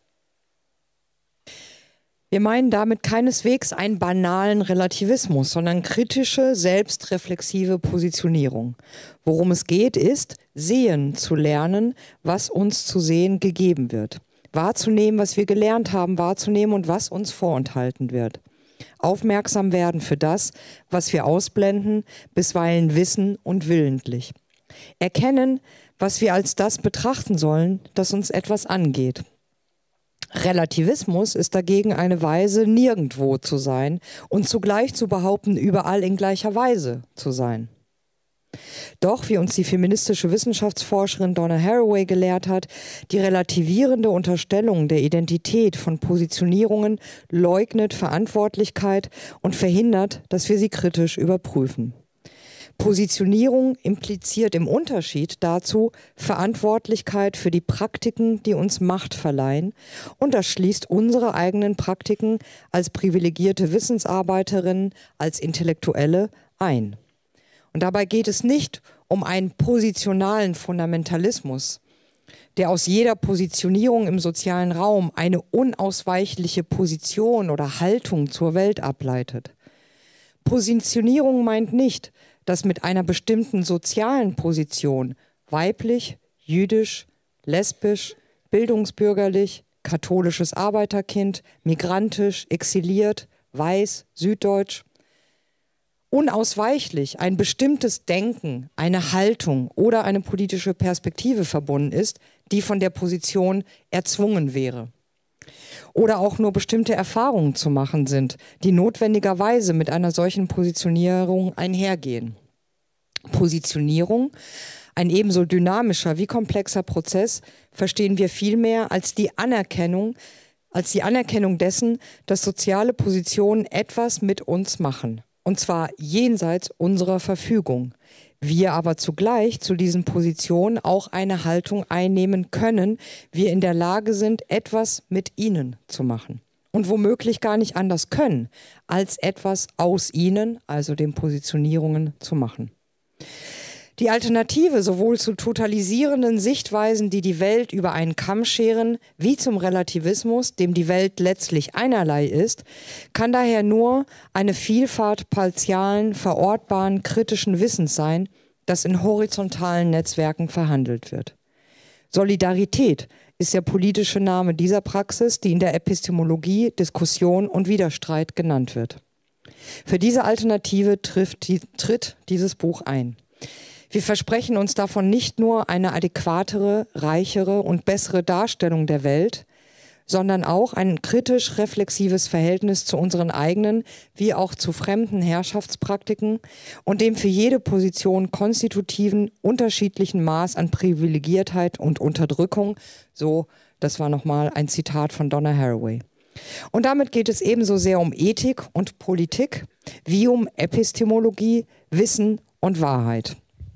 Wir meinen damit keineswegs einen banalen Relativismus, sondern kritische, selbstreflexive Positionierung. Worum es geht, ist, sehen zu lernen, was uns zu sehen gegeben wird. Wahrzunehmen, was wir gelernt haben, wahrzunehmen und was uns vorenthalten wird. Aufmerksam werden für das, was wir ausblenden, bisweilen wissen und willentlich. Erkennen, was wir als das betrachten sollen, das uns etwas angeht. Relativismus ist dagegen eine Weise, nirgendwo zu sein und zugleich zu behaupten, überall in gleicher Weise zu sein. Doch, wie uns die feministische Wissenschaftsforscherin Donna Haraway gelehrt hat, die relativierende Unterstellung der Identität von Positionierungen leugnet Verantwortlichkeit und verhindert, dass wir sie kritisch überprüfen. Positionierung impliziert im Unterschied dazu Verantwortlichkeit für die Praktiken, die uns Macht verleihen, und das schließt unsere eigenen Praktiken als privilegierte Wissensarbeiterinnen, als Intellektuelle ein. Und dabei geht es nicht um einen positionalen Fundamentalismus, der aus jeder Positionierung im sozialen Raum eine unausweichliche Position oder Haltung zur Welt ableitet. Positionierung meint nicht, dass mit einer bestimmten sozialen Position weiblich, jüdisch, lesbisch, bildungsbürgerlich, katholisches Arbeiterkind, migrantisch, exiliert, weiß, süddeutsch, unausweichlich ein bestimmtes Denken, eine Haltung oder eine politische Perspektive verbunden ist, die von der Position erzwungen wäre. Oder auch nur bestimmte Erfahrungen zu machen sind, die notwendigerweise mit einer solchen Positionierung einhergehen. Positionierung, ein ebenso dynamischer wie komplexer Prozess, verstehen wir vielmehr als die Anerkennung dessen, dass soziale Positionen etwas mit uns machen. Und zwar jenseits unserer Verfügung. Wir aber zugleich zu diesen Positionen auch eine Haltung einnehmen können, wir in der Lage sind, etwas mit ihnen zu machen. Und womöglich gar nicht anders können, als etwas aus ihnen, also den Positionierungen, zu machen. Die Alternative sowohl zu totalisierenden Sichtweisen, die die Welt über einen Kamm scheren, wie zum Relativismus, dem die Welt letztlich einerlei ist, kann daher nur eine Vielfalt partialen, verortbaren, kritischen Wissens sein, das in horizontalen Netzwerken verhandelt wird. Solidarität ist der politische Name dieser Praxis, die in der Epistemologie Diskussion und Widerstreit genannt wird. Für diese Alternative tritt dieses Buch ein. Wir versprechen uns davon nicht nur eine adäquatere, reichere und bessere Darstellung der Welt, sondern auch ein kritisch-reflexives Verhältnis zu unseren eigenen wie auch zu fremden Herrschaftspraktiken und dem für jede Position konstitutiven, unterschiedlichen Maß an Privilegiertheit und Unterdrückung. So, das war nochmal ein Zitat von Donna Haraway. Und damit geht es ebenso sehr um Ethik und Politik wie um Epistemologie, Wissen und Wahrheit.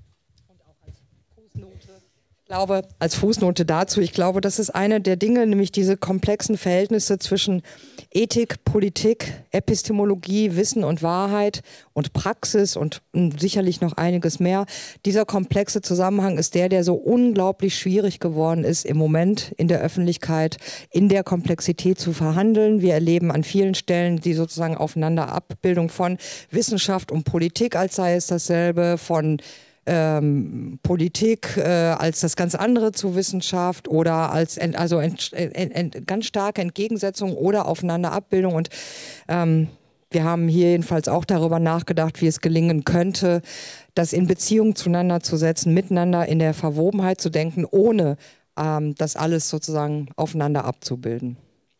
Als Fußnote dazu, ich glaube, das ist eine der Dinge, nämlich diese komplexen Verhältnisse zwischen Ethik, Politik, Epistemologie, Wissen und Wahrheit und Praxis und sicherlich noch einiges mehr. Dieser komplexe Zusammenhang ist der so unglaublich schwierig geworden ist, im Moment in der Öffentlichkeit in der Komplexität zu verhandeln. Wir erleben an vielen Stellen die sozusagen Aufeinanderabbildung von Wissenschaft und Politik, als sei es dasselbe, von Politik als das ganz andere zu Wissenschaft oder als ganz starke Entgegensetzung oder Aufeinanderabbildung. Und wir haben hier jedenfalls auch darüber nachgedacht, wie es gelingen könnte, das in Beziehung zueinander zu setzen, miteinander in der Verwobenheit zu denken, ohne das alles sozusagen aufeinander abzubilden.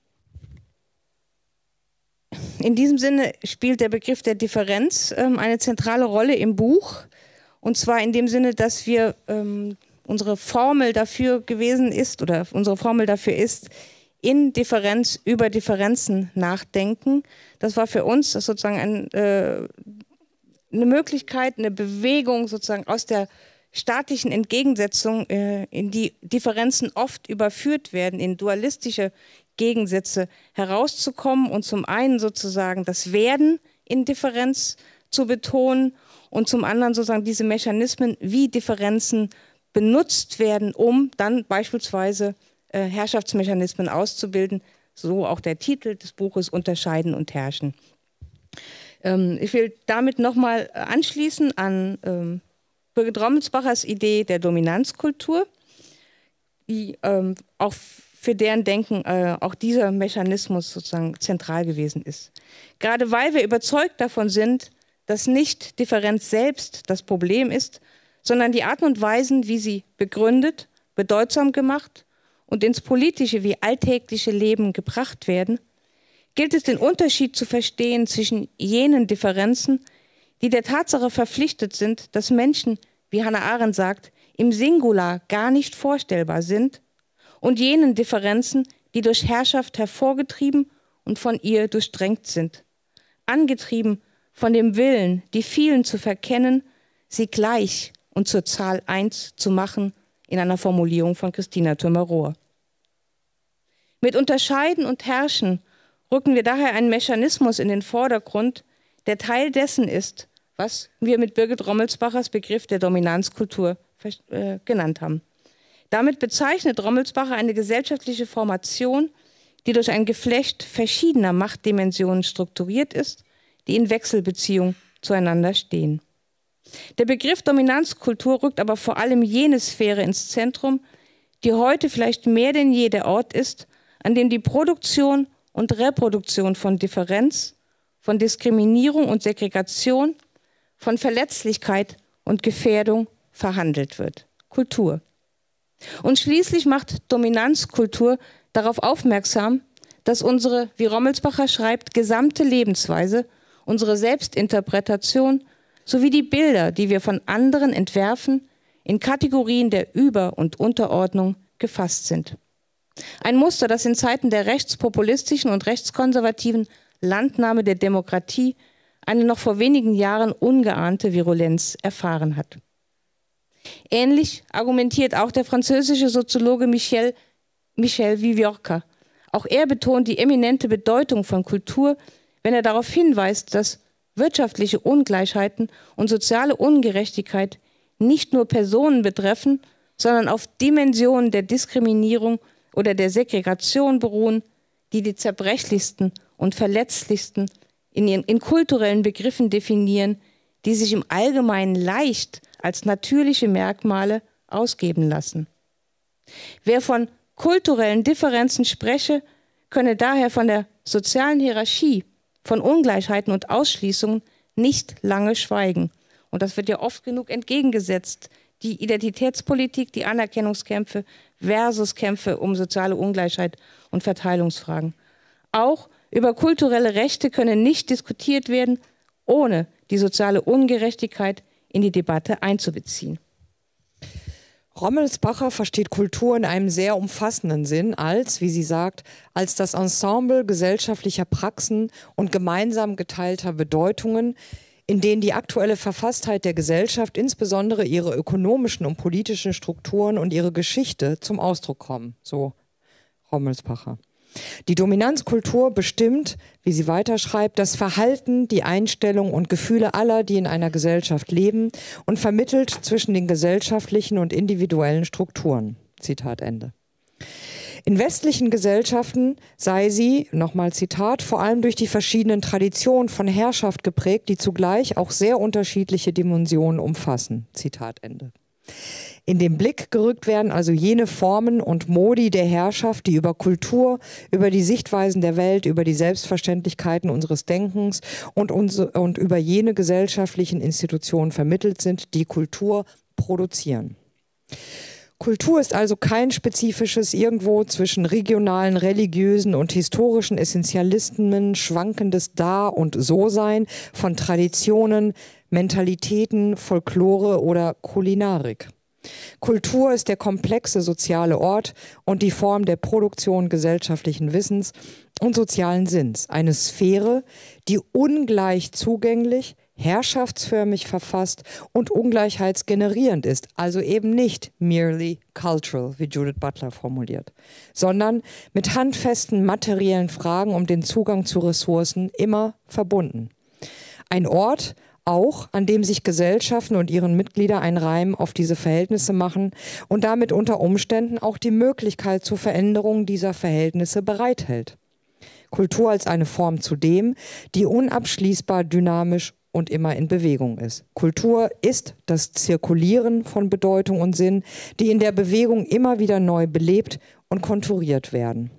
In diesem Sinne spielt der Begriff der Differenz eine zentrale Rolle im Buch. Und zwar in dem Sinne, dass wir unsere Formel dafür gewesen ist oder unsere Formel dafür ist, in Differenz über Differenzen nachdenken. Das war für uns sozusagen eine Möglichkeit, eine Bewegung sozusagen aus der statischen Entgegensetzung, in die Differenzen oft überführt werden, in dualistische Gegensätze herauszukommen und zum einen sozusagen das Werden in Differenz zu betonen und zum anderen sozusagen diese Mechanismen, wie Differenzen benutzt werden, um dann beispielsweise Herrschaftsmechanismen auszubilden. So auch der Titel des Buches Unterscheiden und Herrschen. Ich will damit nochmal anschließen an Birgit Rommelsbachers Idee der Dominanzkultur, die auch für deren Denken auch dieser Mechanismus sozusagen zentral gewesen ist. Gerade weil wir überzeugt davon sind, dass nicht Differenz selbst das Problem ist, sondern die Arten und Weisen, wie sie begründet, bedeutsam gemacht und ins politische wie alltägliche Leben gebracht werden, gilt es den Unterschied zu verstehen zwischen jenen Differenzen, die der Tatsache verpflichtet sind, dass Menschen, wie Hannah Arendt sagt, im Singular gar nicht vorstellbar sind, und jenen Differenzen, die durch Herrschaft hervorgetrieben und von ihr durchdrängt sind, angetrieben von dem Willen, die vielen zu verkennen, sie gleich und zur Zahl 1 zu machen, in einer Formulierung von Christina Thürmer-Rohr. Mit Unterscheiden und Herrschen rücken wir daher einen Mechanismus in den Vordergrund, der Teil dessen ist, was wir mit Birgit Rommelsbachers Begriff der Dominanzkultur genannt haben. Damit bezeichnet Rommelsbacher eine gesellschaftliche Formation, die durch ein Geflecht verschiedener Machtdimensionen strukturiert ist, die in Wechselbeziehung zueinander stehen. Der Begriff Dominanzkultur rückt aber vor allem jene Sphäre ins Zentrum, die heute vielleicht mehr denn je der Ort ist, an dem die Produktion und Reproduktion von Differenz, von Diskriminierung und Segregation, von Verletzlichkeit und Gefährdung verhandelt wird. Kultur. Und schließlich macht Dominanzkultur darauf aufmerksam, dass unsere, wie Rommelsbacher schreibt, gesamte Lebensweise, unsere Selbstinterpretation sowie die Bilder, die wir von anderen entwerfen, in Kategorien der Über- und Unterordnung gefasst sind. Ein Muster, das in Zeiten der rechtspopulistischen und rechtskonservativen Landnahme der Demokratie eine noch vor wenigen Jahren ungeahnte Virulenz erfahren hat. Ähnlich argumentiert auch der französische Soziologe Michel Viviorca. Auch er betont die eminente Bedeutung von Kultur, wenn er darauf hinweist, dass wirtschaftliche Ungleichheiten und soziale Ungerechtigkeit nicht nur Personen betreffen, sondern auf Dimensionen der Diskriminierung oder der Segregation beruhen, die die zerbrechlichsten und verletzlichsten in kulturellen Begriffen definieren, die sich im Allgemeinen leicht als natürliche Merkmale ausgeben lassen. Wer von kulturellen Differenzen spreche, könne daher von der sozialen Hierarchie, von Ungleichheiten und Ausschließungen nicht lange schweigen. Und das wird ja oft genug entgegengesetzt. Die Identitätspolitik, die Anerkennungskämpfe versus Kämpfe um soziale Ungleichheit und Verteilungsfragen. Auch über kulturelle Rechte können nicht diskutiert werden, ohne die soziale Ungerechtigkeit in die Debatte einzubeziehen. Rommelsbacher versteht Kultur in einem sehr umfassenden Sinn als, wie sie sagt, als das Ensemble gesellschaftlicher Praxen und gemeinsam geteilter Bedeutungen, in denen die aktuelle Verfasstheit der Gesellschaft, insbesondere ihre ökonomischen und politischen Strukturen und ihre Geschichte zum Ausdruck kommen, so Rommelsbacher. Die Dominanzkultur bestimmt, wie sie weiterschreibt, das Verhalten, die Einstellung und Gefühle aller, die in einer Gesellschaft leben und vermittelt zwischen den gesellschaftlichen und individuellen Strukturen. Zitat Ende. In westlichen Gesellschaften sei sie, nochmal Zitat, vor allem durch die verschiedenen Traditionen von Herrschaft geprägt, die zugleich auch sehr unterschiedliche Dimensionen umfassen. Zitat Ende. In den Blick gerückt werden also jene Formen und Modi der Herrschaft, die über Kultur, über die Sichtweisen der Welt, über die Selbstverständlichkeiten unseres Denkens und über jene gesellschaftlichen Institutionen vermittelt sind, die Kultur produzieren. Kultur ist also kein spezifisches irgendwo zwischen regionalen, religiösen und historischen Essentialismen schwankendes Da- und So-Sein von Traditionen, Mentalitäten, Folklore oder Kulinarik. Kultur ist der komplexe soziale Ort und die Form der Produktion gesellschaftlichen Wissens und sozialen Sinns. Eine Sphäre, die ungleich zugänglich, herrschaftsförmig verfasst und ungleichheitsgenerierend ist. Also eben nicht merely cultural, wie Judith Butler formuliert, sondern mit handfesten materiellen Fragen um den Zugang zu Ressourcen immer verbunden. Ein Ort, auch, an dem sich Gesellschaften und ihren Mitglieder einen Reim auf diese Verhältnisse machen und damit unter Umständen auch die Möglichkeit zur Veränderung dieser Verhältnisse bereithält. Kultur als eine Form zudem, die unabschließbar dynamisch und immer in Bewegung ist. Kultur ist das Zirkulieren von Bedeutung und Sinn, die in der Bewegung immer wieder neu belebt und konturiert werden.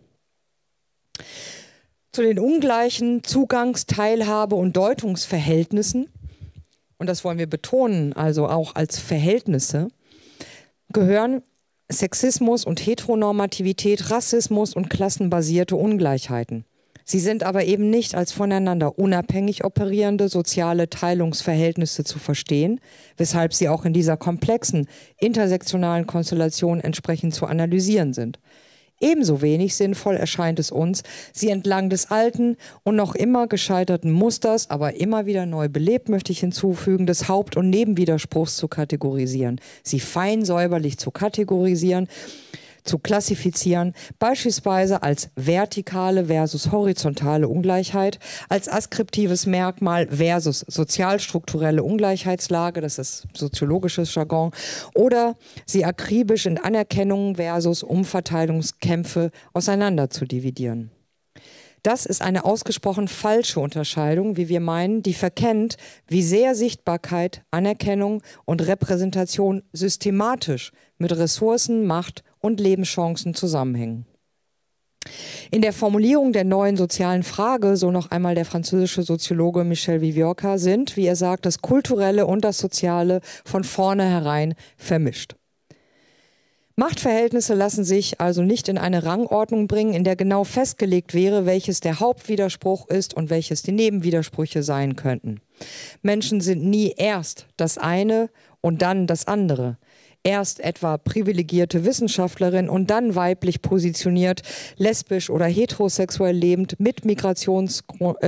Zu den ungleichen Zugangs-, Teilhabe- und Deutungsverhältnissen, und das wollen wir betonen, also auch als Verhältnisse, gehören Sexismus und Heteronormativität, Rassismus und klassenbasierte Ungleichheiten. Sie sind aber eben nicht als voneinander unabhängig operierende soziale Teilungsverhältnisse zu verstehen, weshalb sie auch in dieser komplexen intersektionalen Konstellation entsprechend zu analysieren sind. Ebenso wenig sinnvoll erscheint es uns, sie entlang des alten und noch immer gescheiterten Musters, aber immer wieder neu belebt, möchte ich hinzufügen, des Haupt- und Nebenwiderspruchs zu kategorisieren, sie fein säuberlich zu kategorisieren, zu klassifizieren, beispielsweise als vertikale versus horizontale Ungleichheit, als askriptives Merkmal versus sozialstrukturelle Ungleichheitslage, das ist soziologisches Jargon, oder sie akribisch in Anerkennung versus Umverteilungskämpfe auseinander zu dividieren. Das ist eine ausgesprochen falsche Unterscheidung, wie wir meinen, die verkennt, wie sehr Sichtbarkeit, Anerkennung und Repräsentation systematisch mit Ressourcen, Macht und Lebenschancen zusammenhängen. In der Formulierung der neuen sozialen Frage, so noch einmal der französische Soziologe Michel Viviorca, sind, wie er sagt, das Kulturelle und das Soziale von vornherein vermischt. Machtverhältnisse lassen sich also nicht in eine Rangordnung bringen, in der genau festgelegt wäre, welches der Hauptwiderspruch ist und welches die Nebenwidersprüche sein könnten. Menschen sind nie erst das eine und dann das andere. Erst etwa privilegierte Wissenschaftlerin und dann weiblich positioniert, lesbisch oder heterosexuell lebend, mit Migrations-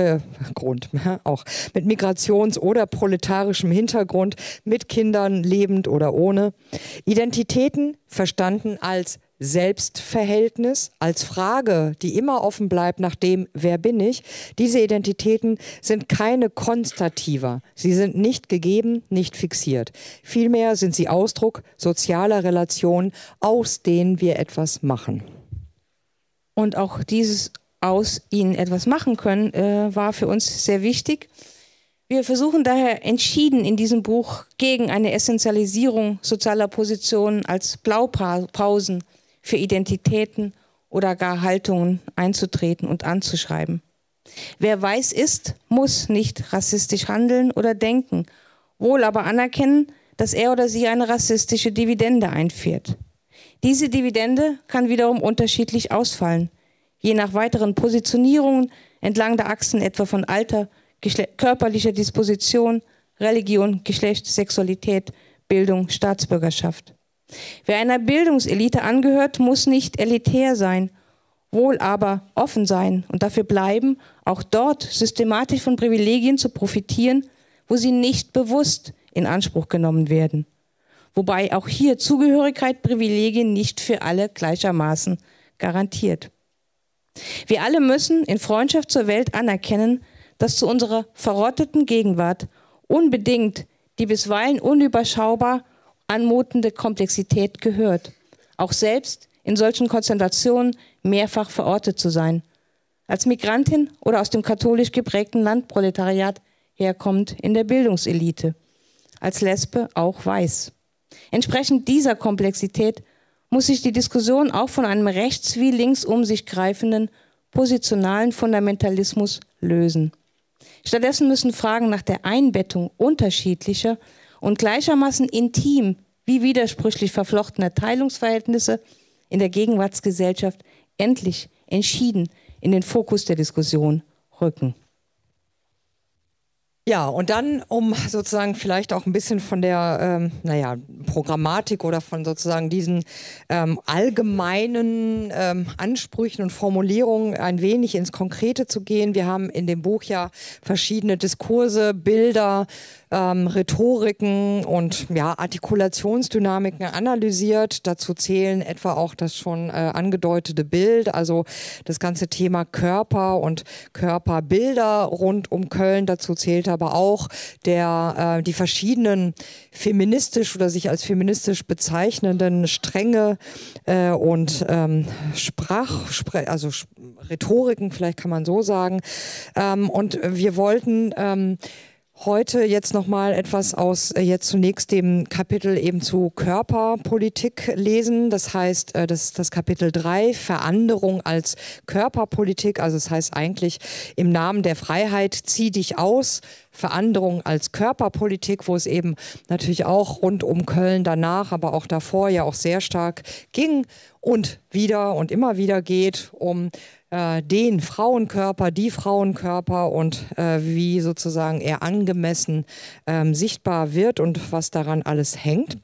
oder proletarischem Hintergrund, mit Kindern lebend oder ohne. Identitäten verstanden als Selbstverhältnis, als Frage, die immer offen bleibt nach dem, wer bin ich. Diese Identitäten sind keine konstativer. Sie sind nicht gegeben, nicht fixiert. Vielmehr sind sie Ausdruck sozialer Relationen, aus denen wir etwas machen. Und auch dieses aus ihnen etwas machen können, war für uns sehr wichtig. Wir versuchen daher entschieden in diesem Buch gegen eine Essentialisierung sozialer Positionen als Blaupausen für Identitäten oder gar Haltungen einzutreten und anzuschreiben. Wer weiß ist, muss nicht rassistisch handeln oder denken, wohl aber anerkennen, dass er oder sie eine rassistische Dividende einführt. Diese Dividende kann wiederum unterschiedlich ausfallen, je nach weiteren Positionierungen entlang der Achsen etwa von Alter, körperlicher Disposition, Religion, Geschlecht, Sexualität, Bildung, Staatsbürgerschaft. Wer einer Bildungselite angehört, muss nicht elitär sein, wohl aber offen sein und dafür bleiben, auch dort systematisch von Privilegien zu profitieren, wo sie nicht bewusst in Anspruch genommen werden. Wobei auch hier Zugehörigkeit Privilegien nicht für alle gleichermaßen garantiert. Wir alle müssen in Freundschaft zur Welt anerkennen, dass zu unserer verrotteten Gegenwart unbedingt die bisweilen unüberschaubar anmutende Komplexität gehört, auch selbst in solchen Konzentrationen mehrfach verortet zu sein. Als Migrantin oder aus dem katholisch geprägten Landproletariat herkommend in der Bildungselite, als Lesbe auch weiß. Entsprechend dieser Komplexität muss sich die Diskussion auch von einem rechts wie links um sich greifenden positionalen Fundamentalismus lösen. Stattdessen müssen Fragen nach der Einbettung unterschiedlicher und gleichermaßen intim wie widersprüchlich verflochtener Teilungsverhältnisse in der Gegenwartsgesellschaft endlich entschieden in den Fokus der Diskussion rücken. Ja, und dann, um sozusagen vielleicht auch ein bisschen von der Programmatik oder von sozusagen diesen allgemeinen Ansprüchen und Formulierungen ein wenig ins Konkrete zu gehen. Wir haben in dem Buch ja verschiedene Diskurse, Bilder, Rhetoriken und Artikulationsdynamiken analysiert. Dazu zählen etwa auch das schon angedeutete Bild, also das ganze Thema Körper und Körperbilder rund um Köln. Dazu zählt aber auch die verschiedenen feministisch oder sich als feministisch bezeichnenden Stränge und Rhetoriken, vielleicht kann man so sagen. Und wir wollten heute jetzt nochmal etwas aus jetzt zunächst dem Kapitel eben zu Körperpolitik lesen. Das heißt, das ist das Kapitel 3, Veränderung als Körperpolitik. Also das heißt eigentlich im Namen der Freiheit, zieh dich aus. Veränderung als Körperpolitik, wo es eben natürlich auch rund um Köln danach, aber auch davor ja auch sehr stark ging und wieder und immer wieder geht um den Frauenkörper, die Frauenkörper und wie sozusagen er angemessen sichtbar wird und was daran alles hängt.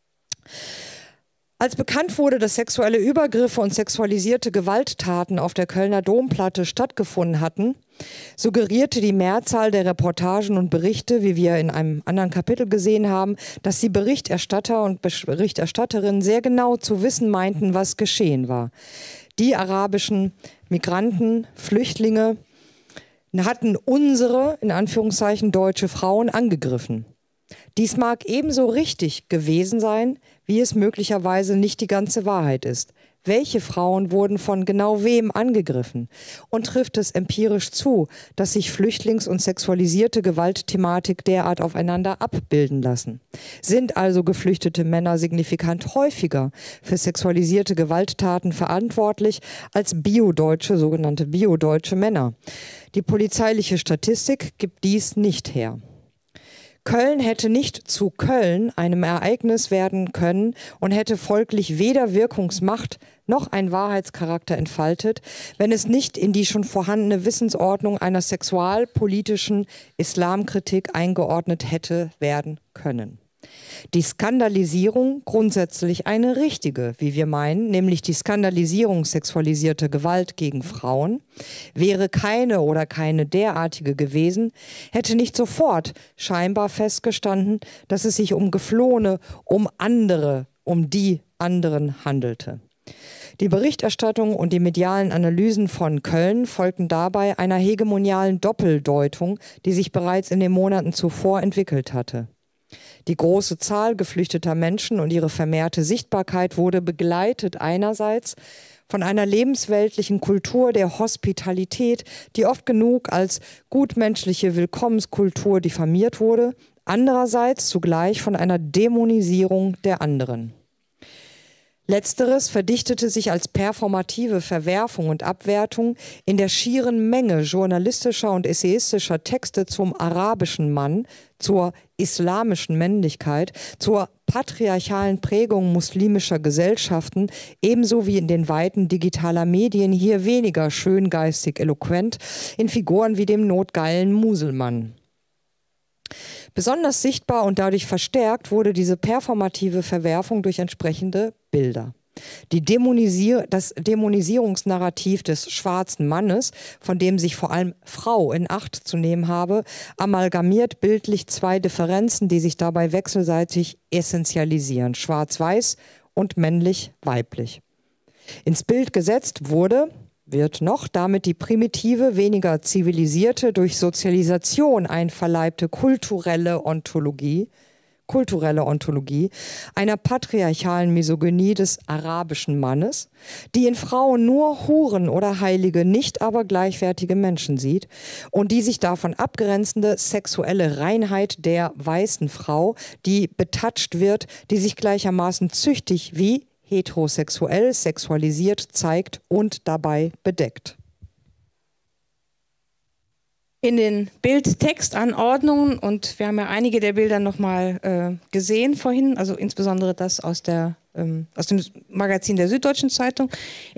Als bekannt wurde, dass sexuelle Übergriffe und sexualisierte Gewalttaten auf der Kölner Domplatte stattgefunden hatten, suggerierte die Mehrzahl der Reportagen und Berichte, wie wir in einem anderen Kapitel gesehen haben, dass die Berichterstatter und Berichterstatterinnen sehr genau zu wissen meinten, was geschehen war. Die arabischen Migranten, Flüchtlinge hatten unsere, in Anführungszeichen, deutsche Frauen angegriffen. Dies mag ebenso richtig gewesen sein, wie es möglicherweise nicht die ganze Wahrheit ist. Welche Frauen wurden von genau wem angegriffen? Und trifft es empirisch zu, dass sich Flüchtlings- und sexualisierte Gewaltthematik derart aufeinander abbilden lassen? Sind also geflüchtete Männer signifikant häufiger für sexualisierte Gewalttaten verantwortlich als biodeutsche, sogenannte biodeutsche Männer? Die polizeiliche Statistik gibt dies nicht her. Köln hätte nicht zu Köln einem Ereignis werden können und hätte folglich weder Wirkungsmacht noch einen Wahrheitscharakter entfaltet, wenn es nicht in die schon vorhandene Wissensordnung einer sexualpolitischen Islamkritik eingeordnet hätte werden können. Die Skandalisierung, grundsätzlich eine richtige, wie wir meinen, nämlich die Skandalisierung sexualisierter Gewalt gegen Frauen, wäre keine oder keine derartige gewesen, hätte nicht sofort scheinbar festgestanden, dass es sich um Geflohene, um andere, um die anderen handelte. Die Berichterstattung und die medialen Analysen von Köln folgten dabei einer hegemonialen Doppeldeutung, die sich bereits in den Monaten zuvor entwickelt hatte. Die große Zahl geflüchteter Menschen und ihre vermehrte Sichtbarkeit wurde begleitet einerseits von einer lebensweltlichen Kultur der Hospitalität, die oft genug als gutmenschliche Willkommenskultur diffamiert wurde, andererseits zugleich von einer Dämonisierung der anderen. Letzteres verdichtete sich als performative Verwerfung und Abwertung in der schieren Menge journalistischer und essayistischer Texte zum arabischen Mann, zur islamischen Männlichkeit, zur patriarchalen Prägung muslimischer Gesellschaften, ebenso wie in den Weiten digitaler Medien, hier weniger schöngeistig eloquent, in Figuren wie dem notgeilen Muselmann. Besonders sichtbar und dadurch verstärkt wurde diese performative Verwerfung durch entsprechende Bilder. Das Dämonisierungsnarrativ des schwarzen Mannes, von dem sich vor allem Frau in Acht zu nehmen habe, amalgamiert bildlich zwei Differenzen, die sich dabei wechselseitig essentialisieren: schwarz-weiß und männlich-weiblich. Ins Bild gesetzt wird noch damit die primitive, weniger zivilisierte, durch Sozialisation einverleibte kulturelle Ontologie einer patriarchalen Misogynie des arabischen Mannes, die in Frauen nur Huren oder Heilige, nicht aber gleichwertige Menschen sieht und die sich davon abgrenzende sexuelle Reinheit der weißen Frau, die betatscht wird, die sich gleichermaßen züchtig wie heterosexuell sexualisiert zeigt und dabei bedeckt. In den Bild-Text-Anordnungen, und wir haben ja einige der Bilder nochmal gesehen vorhin, also insbesondere das aus dem Magazin der Süddeutschen Zeitung,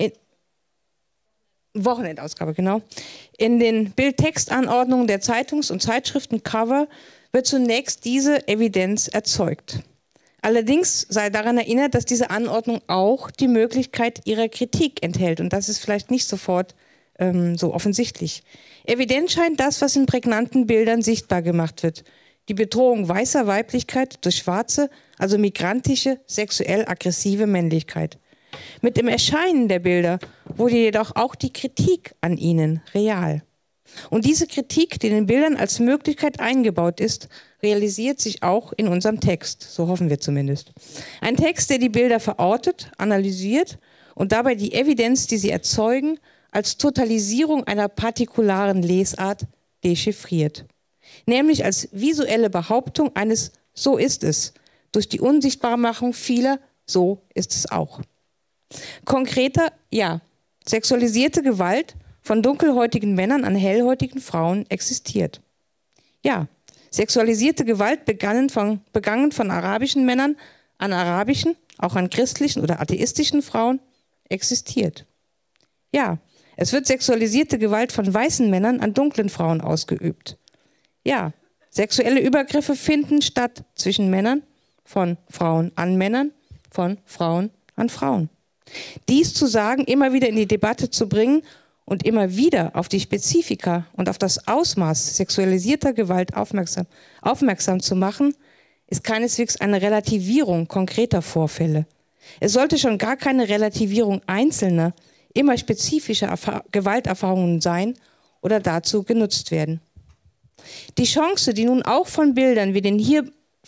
Wochenendausgabe, genau. In den Bild-Text-Anordnungen der Zeitungs- und Zeitschriftencover wird zunächst diese Evidenz erzeugt. Allerdings sei daran erinnert, dass diese Anordnung auch die Möglichkeit ihrer Kritik enthält. Und das ist vielleicht nicht sofort so offensichtlich. Evident scheint das, was in prägnanten Bildern sichtbar gemacht wird. Die Bedrohung weißer Weiblichkeit durch schwarze, also migrantische, sexuell aggressive Männlichkeit. Mit dem Erscheinen der Bilder wurde jedoch auch die Kritik an ihnen real. Und diese Kritik, die in den Bildern als Möglichkeit eingebaut ist, realisiert sich auch in unserem Text, so hoffen wir zumindest. Ein Text, der die Bilder verortet, analysiert und dabei die Evidenz, die sie erzeugen, als Totalisierung einer partikularen Lesart dechiffriert. Nämlich als visuelle Behauptung eines "So ist es", durch die Unsichtbarmachung vieler "So ist es auch". Konkreter, ja, sexualisierte Gewalt von dunkelhäutigen Männern an hellhäutigen Frauen existiert. Ja, sexualisierte Gewalt begangen von arabischen Männern an arabischen, auch an christlichen oder atheistischen Frauen, existiert. Ja, es wird sexualisierte Gewalt von weißen Männern an dunklen Frauen ausgeübt. Ja, sexuelle Übergriffe finden statt zwischen Männern, von Frauen an Männern, von Frauen an Frauen. Dies zu sagen, immer wieder in die Debatte zu bringen und immer wieder auf die Spezifika und auf das Ausmaß sexualisierter Gewalt aufmerksam zu machen, ist keineswegs eine Relativierung konkreter Vorfälle. Es sollte schon gar keine Relativierung einzelner, immer spezifischer Gewalterfahrungen sein oder dazu genutzt werden. Die Chance, die nun auch von Bildern wie den hier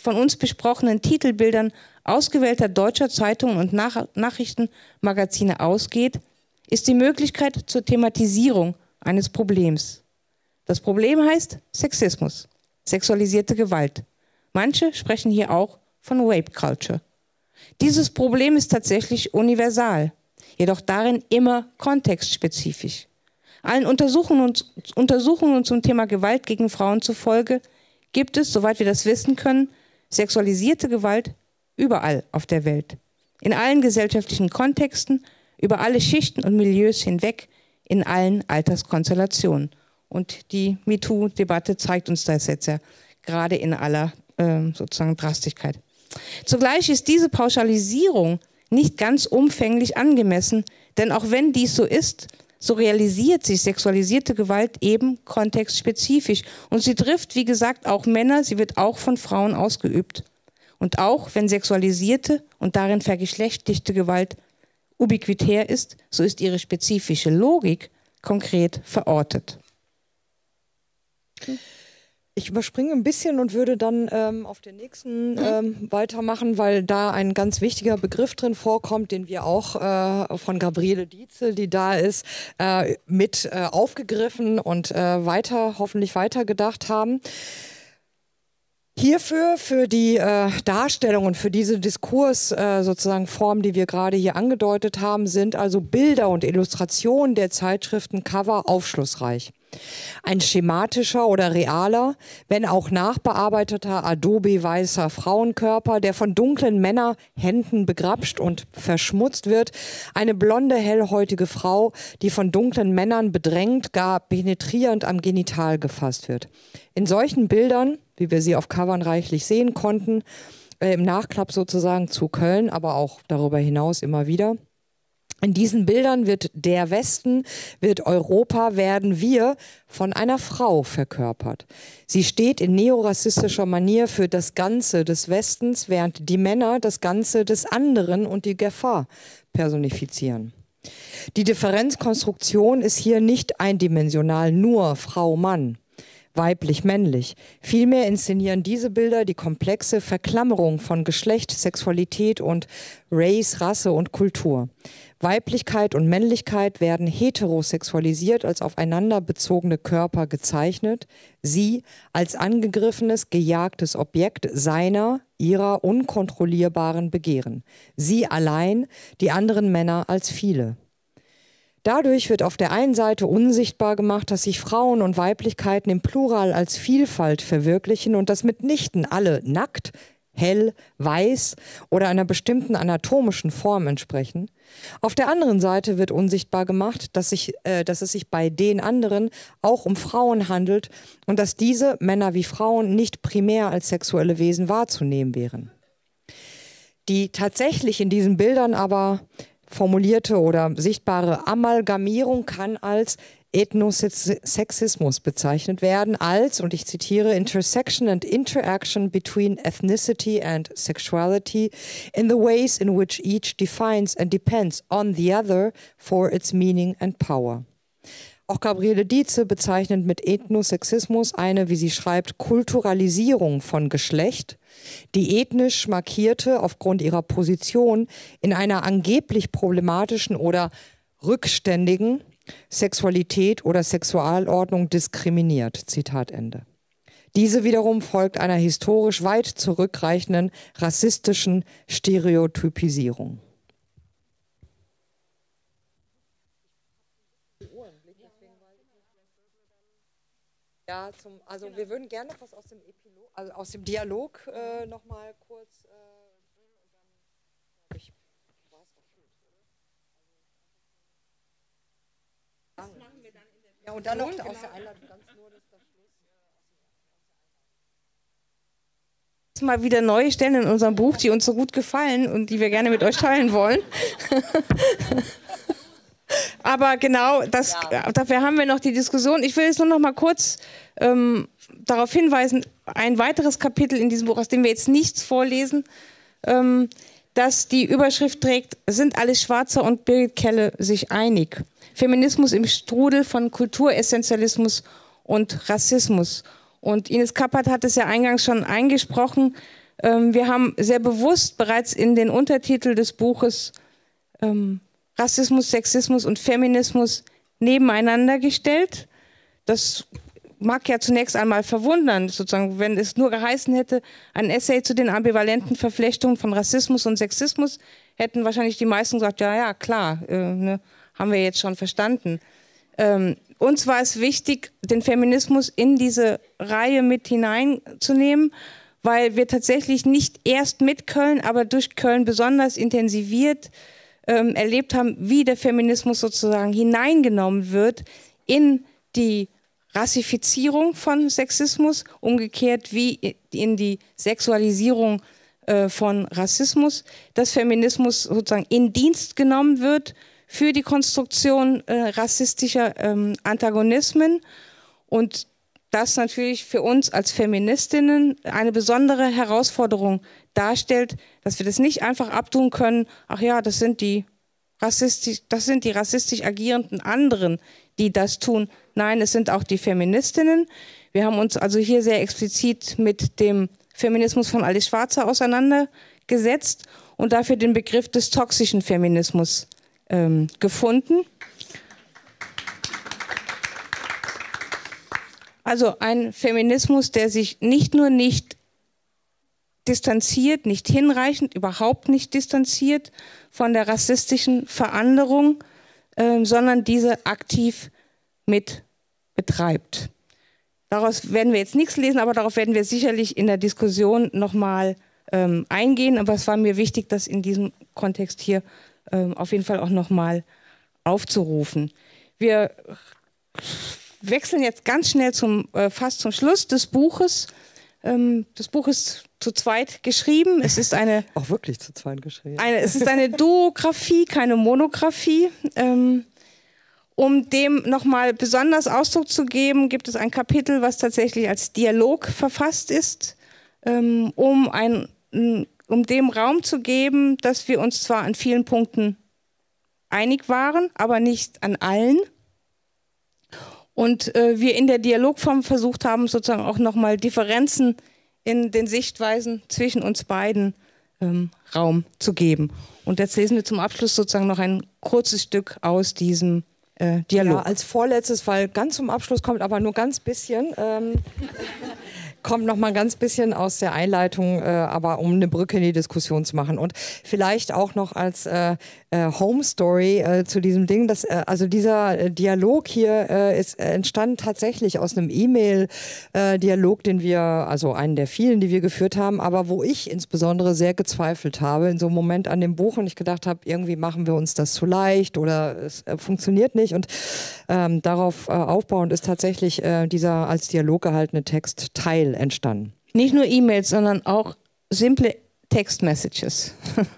von uns besprochenen Titelbildern ausgewählter deutscher Zeitungen und Nachrichtenmagazine ausgeht, ist die Möglichkeit zur Thematisierung eines Problems. Das Problem heißt Sexismus, sexualisierte Gewalt. Manche sprechen hier auch von Rape Culture. Dieses Problem ist tatsächlich universal, jedoch darin immer kontextspezifisch. Allen Untersuchungen zum Thema Gewalt gegen Frauen zufolge gibt es, soweit wir das wissen können, sexualisierte Gewalt überall auf der Welt. In allen gesellschaftlichen Kontexten, über alle Schichten und Milieus hinweg, in allen Alterskonstellationen. Und die MeToo-Debatte zeigt uns das jetzt ja gerade in aller sozusagen Drastigkeit. Zugleich ist diese Pauschalisierung nicht ganz umfänglich angemessen, denn auch wenn dies so ist, so realisiert sich sexualisierte Gewalt eben kontextspezifisch. Und sie trifft, wie gesagt, auch Männer, sie wird auch von Frauen ausgeübt. Und auch wenn sexualisierte und darin vergeschlechtlichte Gewalt ubiquitär ist, so ist ihre spezifische Logik konkret verortet. Ich überspringe ein bisschen und würde dann auf den nächsten weitermachen, weil da ein ganz wichtiger Begriff drin vorkommt, den wir auch von Gabriele Dietze, die da ist, mit aufgegriffen und hoffentlich weitergedacht haben. Hierfür, für die Darstellung und für diese Diskurs sozusagen Form, die wir gerade hier angedeutet haben, sind also Bilder und Illustrationen der Zeitschriftencover aufschlussreich. Ein schematischer oder realer, wenn auch nachbearbeiteter Adobe-weißer Frauenkörper, der von dunklen Männerhänden begrapscht und verschmutzt wird. Eine blonde, hellhäutige Frau, die von dunklen Männern bedrängt, gar penetrierend am Genital gefasst wird. In solchen Bildern, wie wir sie auf Covern reichlich sehen konnten, im Nachklapp sozusagen zu Köln, aber auch darüber hinaus immer wieder. In diesen Bildern wird der Westen, wird Europa, werden wir von einer Frau verkörpert. Sie steht in neorassistischer Manier für das Ganze des Westens, während die Männer das Ganze des anderen und die Gefahr personifizieren. Die Differenzkonstruktion ist hier nicht eindimensional, nur Frau-Mann, weiblich-männlich. Vielmehr inszenieren diese Bilder die komplexe Verklammerung von Geschlecht, Sexualität und Race, Rasse und Kultur. Weiblichkeit und Männlichkeit werden heterosexualisiert als aufeinander bezogene Körper gezeichnet, sie als angegriffenes, gejagtes Objekt seiner, ihrer unkontrollierbaren Begehren. Sie allein, die anderen Männer als viele. Dadurch wird auf der einen Seite unsichtbar gemacht, dass sich Frauen und Weiblichkeiten im Plural als Vielfalt verwirklichen und dass mitnichten alle nackt, hell, weiß oder einer bestimmten anatomischen Form entsprechen. Auf der anderen Seite wird unsichtbar gemacht, dass es sich bei den anderen auch um Frauen handelt und dass diese, Männer wie Frauen, nicht primär als sexuelle Wesen wahrzunehmen wären. Die tatsächlich in diesen Bildern aber formulierte oder sichtbare Amalgamierung kann als Ethnosexismus bezeichnet werden, als, und ich zitiere, Intersection and Interaction between Ethnicity and Sexuality in the ways in which each defines and depends on the other for its meaning and power. Auch Gabriele Dietze bezeichnet mit Ethnosexismus eine, wie sie schreibt, Kulturalisierung von Geschlecht, die ethnisch Markierte aufgrund ihrer Position in einer angeblich problematischen oder rückständigen Sexualität oder Sexualordnung diskriminiert. Zitat Ende. Diese wiederum folgt einer historisch weit zurückreichenden rassistischen Stereotypisierung. Ja, also wir würden gerne noch was aus dem Epilog, also aus dem Dialog noch mal kurz Das machen wir dann in der und dann noch aus der Einladung ganz nur das Schluss. Mal wieder neue Stellen in unserem Buch, die uns so gut gefallen und die wir gerne mit euch teilen wollen. Aber genau, dafür haben wir noch die Diskussion. Ich will jetzt nur noch mal kurz darauf hinweisen, ein weiteres Kapitel in diesem Buch, aus dem wir jetzt nichts vorlesen, das die Überschrift trägt, sind alle Schwarzer und Birgit Kelle sich einig? Feminismus im Strudel von Kulturessentialismus und Rassismus. Und Ines Kappert hat es ja eingangs schon eingesprochen, Wir haben sehr bewusst bereits in den Untertitel des Buches Rassismus, Sexismus und Feminismus nebeneinander gestellt. Das mag ja zunächst einmal verwundern, sozusagen, wenn es nur geheißen hätte, ein Essay zu den ambivalenten Verflechtungen von Rassismus und Sexismus, hätten wahrscheinlich die meisten gesagt, ja, ja, klar, ne, haben wir jetzt schon verstanden. Uns war es wichtig, den Feminismus in diese Reihe mit hineinzunehmen, weil wir tatsächlich nicht erst mit Köln, aber durch Köln besonders intensiviert erlebt haben, wie der Feminismus sozusagen hineingenommen wird in die Rassifizierung von Sexismus, umgekehrt wie in die Sexualisierung von Rassismus, dass Feminismus sozusagen in Dienst genommen wird für die Konstruktion rassistischer Antagonismen und das natürlich für uns als Feministinnen eine besondere Herausforderung darstellt, dass wir das nicht einfach abtun können, ach ja, das sind die rassistisch agierenden anderen, die das tun. Nein, es sind auch die Feministinnen. Wir haben uns also hier sehr explizit mit dem Feminismus von Alice Schwarzer auseinandergesetzt und dafür den Begriff des toxischen Feminismus gefunden. Also ein Feminismus, der sich nicht nur nicht distanziert, nicht hinreichend, überhaupt nicht distanziert von der rassistischen Veranderung, sondern diese aktiv mit betreibt. Daraus werden wir jetzt nichts lesen, aber darauf werden wir sicherlich in der Diskussion nochmal eingehen. Aber es war mir wichtig, das in diesem Kontext hier auf jeden Fall auch nochmal aufzurufen. Wir wechseln jetzt ganz schnell fast zum Schluss des Buches. Das Buch ist zu zweit geschrieben. Es ist auch wirklich zu zweit geschrieben. Es ist eine Duographie, keine Monographie. Um dem nochmal besonders Ausdruck zu geben, gibt es ein Kapitel, was tatsächlich als Dialog verfasst ist, um dem Raum zu geben, dass wir uns zwar an vielen Punkten einig waren, aber nicht an allen. Und wir in der Dialogform versucht haben, sozusagen auch nochmal Differenzen in den Sichtweisen zwischen uns beiden Raum zu geben. Und jetzt lesen wir zum Abschluss sozusagen noch ein kurzes Stück aus diesem Dialog. Ja, als vorletztes, weil ganz zum Abschluss kommt aber nur ganz bisschen, kommt noch mal ganz bisschen aus der Einleitung, aber um eine Brücke in die Diskussion zu machen. Und vielleicht auch noch als Home Story zu diesem Ding, also dieser Dialog hier ist entstanden tatsächlich aus einem E-Mail-Dialog, also einen der vielen, die wir geführt haben, aber wo ich insbesondere sehr gezweifelt habe in so einem Moment an dem Buch und ich gedacht habe, irgendwie machen wir uns das zu leicht oder es funktioniert nicht und darauf aufbauend ist tatsächlich dieser als Dialog gehaltene Text Teil entstanden. Nicht nur E-Mails, sondern auch simple Text-Messages.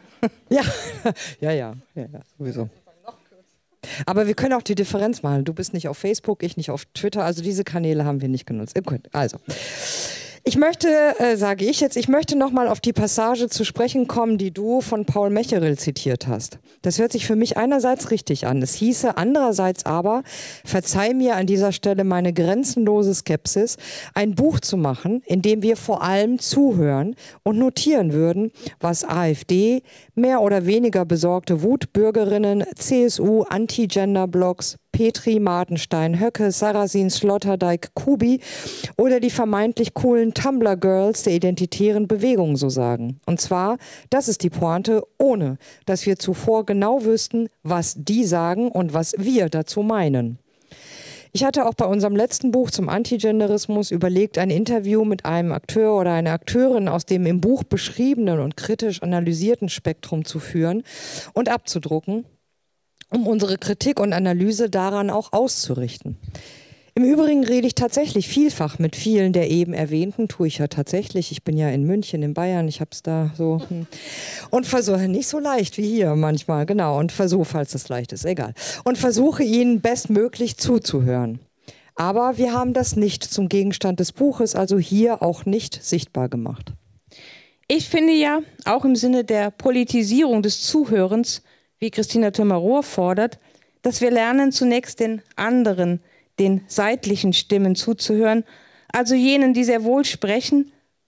Ja, sowieso. Aber wir können auch die Differenz machen. Du bist nicht auf Facebook, ich nicht auf Twitter. Also diese Kanäle haben wir nicht genutzt. Also, ich möchte, ich möchte nochmal auf die Passage zu sprechen kommen, die du von Paul Mecheril zitiert hast. Das hört sich für mich einerseits richtig an. Es hieße andererseits aber, verzeih mir an dieser Stelle meine grenzenlose Skepsis, ein Buch zu machen, in dem wir vor allem zuhören und notieren würden, was AfD, mehr oder weniger besorgte Wutbürgerinnen, CSU, Anti-Gender-Blogs, Petri, Martenstein, Höcke, Sarrazin, Sloterdijk, Kubi oder die vermeintlich coolen Tumblr-Girls der identitären Bewegung so sagen. Und zwar, das ist die Pointe, ohne dass wir zuvor genau wüssten, was die sagen und was wir dazu meinen. Ich hatte auch bei unserem letzten Buch zum Antigenderismus überlegt, ein Interview mit einem Akteur oder einer Akteurin aus dem im Buch beschriebenen und kritisch analysierten Spektrum zu führen und abzudrucken, um unsere Kritik und Analyse daran auch auszurichten. Im Übrigen rede ich tatsächlich vielfach mit vielen der eben erwähnten, tue ich ja tatsächlich, ich bin ja in München, in Bayern, ich habe es da so und versuche, nicht so leicht wie hier manchmal, genau, und versuche, falls es leicht ist, egal, und versuche ihnen bestmöglich zuzuhören. Aber wir haben das nicht zum Gegenstand des Buches, also hier auch nicht sichtbar gemacht. Ich finde ja, auch im Sinne der Politisierung des Zuhörens, wie Christina Thömer-Rohr fordert, dass wir lernen, zunächst den seitlichen Stimmen zuzuhören, also jenen, die sehr wohl sprechen,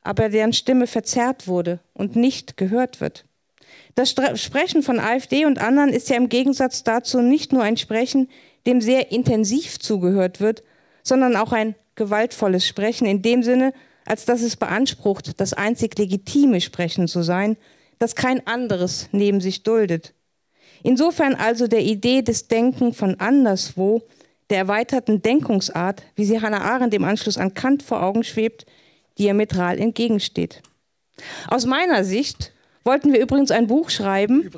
aber deren Stimme verzerrt wurde und nicht gehört wird. Das Sprechen von AfD und anderen ist ja im Gegensatz dazu nicht nur ein Sprechen, dem sehr intensiv zugehört wird, sondern auch ein gewaltvolles Sprechen in dem Sinne, als dass es beansprucht, das einzig legitime Sprechen zu sein, das kein anderes neben sich duldet. Insofern also der Idee des Denken von anderswo, der erweiterten Denkungsart, wie sie Hannah Arendt im Anschluss an Kant vor Augen schwebt, diametral entgegensteht. Aus meiner Sicht wollten wir übrigens ein Buch schreiben,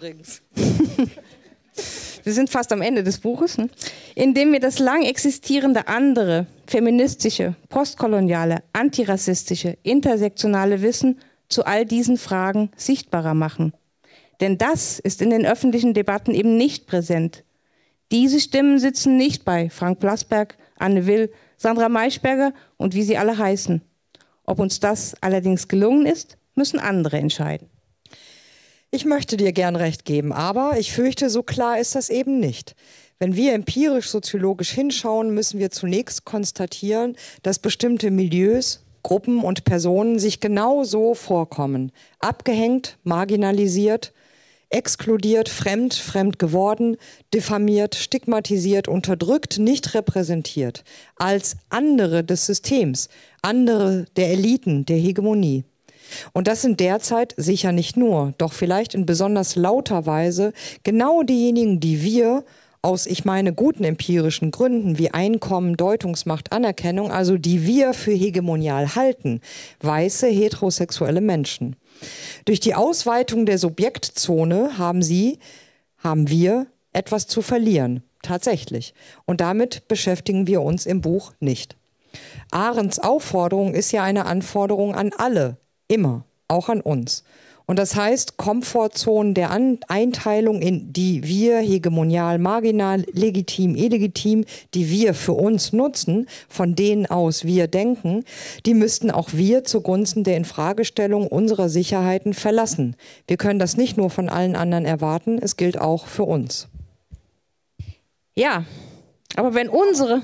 wir sind fast am Ende des Buches, in dem wir das lang existierende andere, feministische, postkoloniale, antirassistische, intersektionale Wissen zu all diesen Fragen sichtbarer machen. Denn das ist in den öffentlichen Debatten eben nicht präsent. Diese Stimmen sitzen nicht bei Frank Blasberg, Anne Will, Sandra Maischberger und wie sie alle heißen. Ob uns das allerdings gelungen ist, müssen andere entscheiden. Ich möchte dir gern recht geben, aber ich fürchte, so klar ist das eben nicht. Wenn wir empirisch-soziologisch hinschauen, müssen wir zunächst konstatieren, dass bestimmte Milieus, Gruppen und Personen sich genau so vorkommen. Abgehängt, marginalisiert, exkludiert, fremd geworden, diffamiert, stigmatisiert, unterdrückt, nicht repräsentiert. Als andere des Systems, andere der Eliten, der Hegemonie. Und das sind derzeit sicher nicht nur, doch vielleicht in besonders lauter Weise genau diejenigen, die wir aus, ich meine, guten empirischen Gründen wie Einkommen, Deutungsmacht, Anerkennung, also die wir für hegemonial halten, weiße, heterosexuelle Menschen. Durch die Ausweitung der Subjektzone haben wir etwas zu verlieren, tatsächlich. Und damit beschäftigen wir uns im Buch nicht. Arendts Aufforderung ist ja eine Anforderung an alle, immer, auch an uns. Und das heißt, Komfortzonen der Einteilung in die wir, hegemonial, marginal, legitim, illegitim, die wir für uns nutzen, von denen aus wir denken, die müssten auch wir zugunsten der Infragestellung unserer Sicherheiten verlassen. Wir können das nicht nur von allen anderen erwarten, es gilt auch für uns. Ja, aber wenn unsere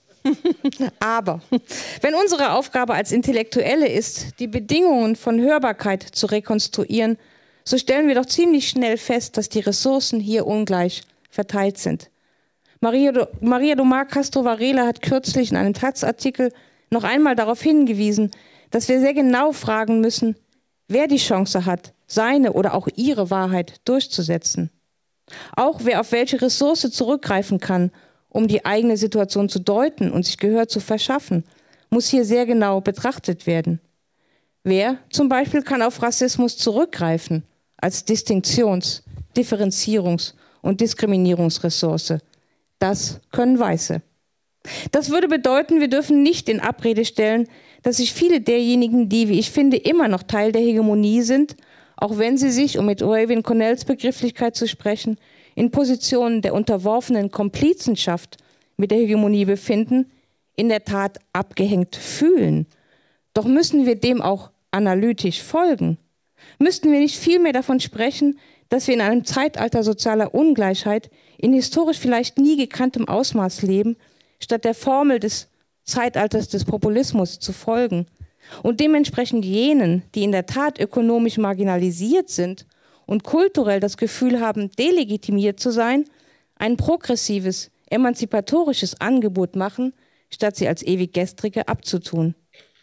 Aufgabe als Intellektuelle ist, die Bedingungen von Hörbarkeit zu rekonstruieren, so stellen wir doch ziemlich schnell fest, dass die Ressourcen hier ungleich verteilt sind. Maria Domar Castro Varela hat kürzlich in einem Taz-Artikel noch einmal darauf hingewiesen, dass wir sehr genau fragen müssen, wer die Chance hat, seine oder auch ihre Wahrheit durchzusetzen. Auch wer auf welche Ressource zurückgreifen kann, um die eigene Situation zu deuten und sich Gehör zu verschaffen, muss hier sehr genau betrachtet werden. Wer zum Beispiel kann auf Rassismus zurückgreifen als Distinktions-, Differenzierungs- und Diskriminierungsressource? Das können Weiße. Das würde bedeuten, wir dürfen nicht in Abrede stellen, dass sich viele derjenigen, die, wie ich finde, immer noch Teil der Hegemonie sind, auch wenn sie sich, um mit Irwin Connells Begrifflichkeit zu sprechen, in Positionen der unterworfenen Komplizenschaft mit der Hegemonie befinden, in der Tat abgehängt fühlen. Doch müssen wir dem auch analytisch folgen? Müssten wir nicht vielmehr davon sprechen, dass wir in einem Zeitalter sozialer Ungleichheit in historisch vielleicht nie gekanntem Ausmaß leben, statt der Formel des Zeitalters des Populismus zu folgen und dementsprechend jenen, die in der Tat ökonomisch marginalisiert sind und kulturell das Gefühl haben, delegitimiert zu sein, ein progressives, emanzipatorisches Angebot machen, statt sie als ewig Gestrige abzutun.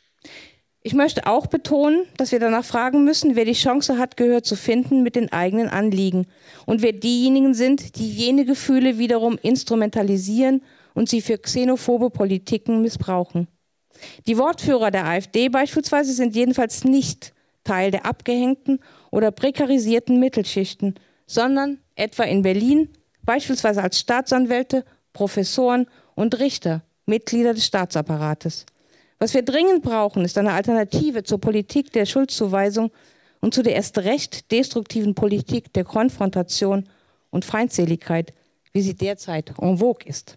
Ich möchte auch betonen, dass wir danach fragen müssen, wer die Chance hat, Gehör zu finden mit den eigenen Anliegen und wer diejenigen sind, die jene Gefühle wiederum instrumentalisieren und sie für xenophobe Politiken missbrauchen. Die Wortführer der AfD beispielsweise sind jedenfalls nicht Teil der abgehängten oder prekarisierten Mittelschichten, sondern etwa in Berlin beispielsweise als Staatsanwälte, Professoren und Richter, Mitglieder des Staatsapparates. Was wir dringend brauchen, ist eine Alternative zur Politik der Schuldzuweisung und zu der erst recht destruktiven Politik der Konfrontation und Feindseligkeit, wie sie derzeit en vogue ist.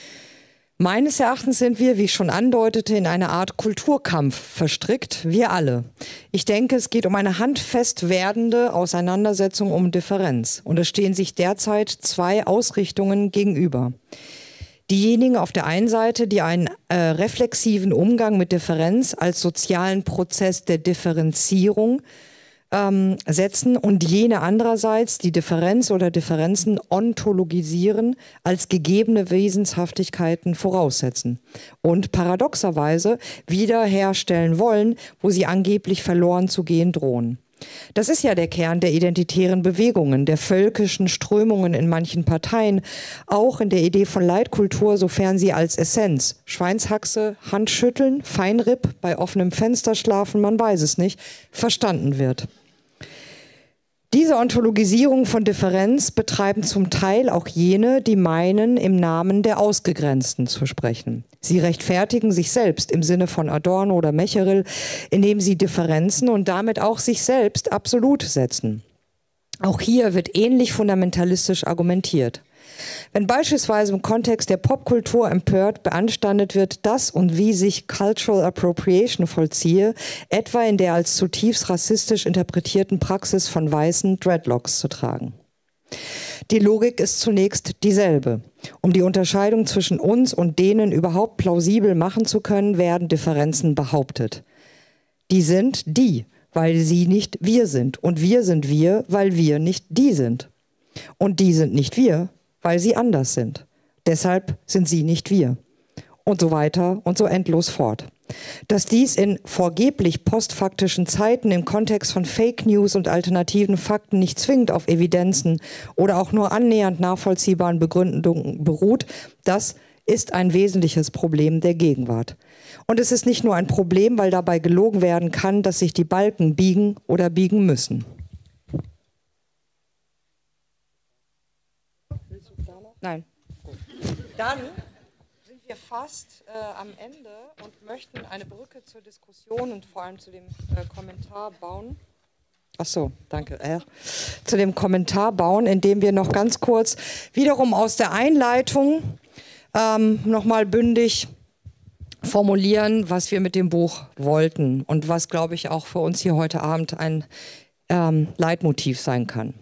Meines Erachtens sind wir, wie ich schon andeutete, in eine Art Kulturkampf verstrickt, wir alle. Ich denke, es geht um eine handfest werdende Auseinandersetzung um Differenz. Und es stehen sich derzeit zwei Ausrichtungen gegenüber. Diejenigen auf der einen Seite, die einen reflexiven Umgang mit Differenz als sozialen Prozess der Differenzierung setzen und jene andererseits, die Differenz oder Differenzen ontologisieren, als gegebene Wesenshaftigkeiten voraussetzen und paradoxerweise wiederherstellen wollen, wo sie angeblich verloren zu gehen drohen. Das ist ja der Kern der identitären Bewegungen, der völkischen Strömungen in manchen Parteien, auch in der Idee von Leitkultur, sofern sie als Essenz, Schweinshaxe, Handschütteln, Feinripp, bei offenem Fenster schlafen, man weiß es nicht, verstanden wird. Diese Ontologisierung von Differenz betreiben zum Teil auch jene, die meinen, im Namen der Ausgegrenzten zu sprechen. Sie rechtfertigen sich selbst im Sinne von Adorno oder Mecheril, indem sie Differenzen und damit auch sich selbst absolut setzen. Auch hier wird ähnlich fundamentalistisch argumentiert. Wenn beispielsweise im Kontext der Popkultur empört beanstandet wird, dass und wie sich Cultural Appropriation vollziehe, etwa in der als zutiefst rassistisch interpretierten Praxis von Weißen Dreadlocks zu tragen. Die Logik ist zunächst dieselbe. Um die Unterscheidung zwischen uns und denen überhaupt plausibel machen zu können, werden Differenzen behauptet. Die sind die, weil sie nicht wir sind. Und wir sind wir, weil wir nicht die sind. Und die sind nicht wir, weil sie anders sind. Deshalb sind sie nicht wir. Und so weiter und so endlos fort. Dass dies in vorgeblich postfaktischen Zeiten im Kontext von Fake News und alternativen Fakten nicht zwingend auf Evidenzen oder auch nur annähernd nachvollziehbaren Begründungen beruht, das ist ein wesentliches Problem der Gegenwart. Und es ist nicht nur ein Problem, weil dabei gelogen werden kann, dass sich die Balken biegen oder biegen müssen. Nein. Dann sind wir fast am Ende und möchten eine Brücke zur Diskussion und vor allem zu dem Kommentar bauen. Ach so, danke. Zu dem Kommentar bauen, indem wir noch ganz kurz wiederum aus der Einleitung nochmal bündig formulieren, was wir mit dem Buch wollten und was, glaube ich, auch für uns hier heute Abend ein Leitmotiv sein kann.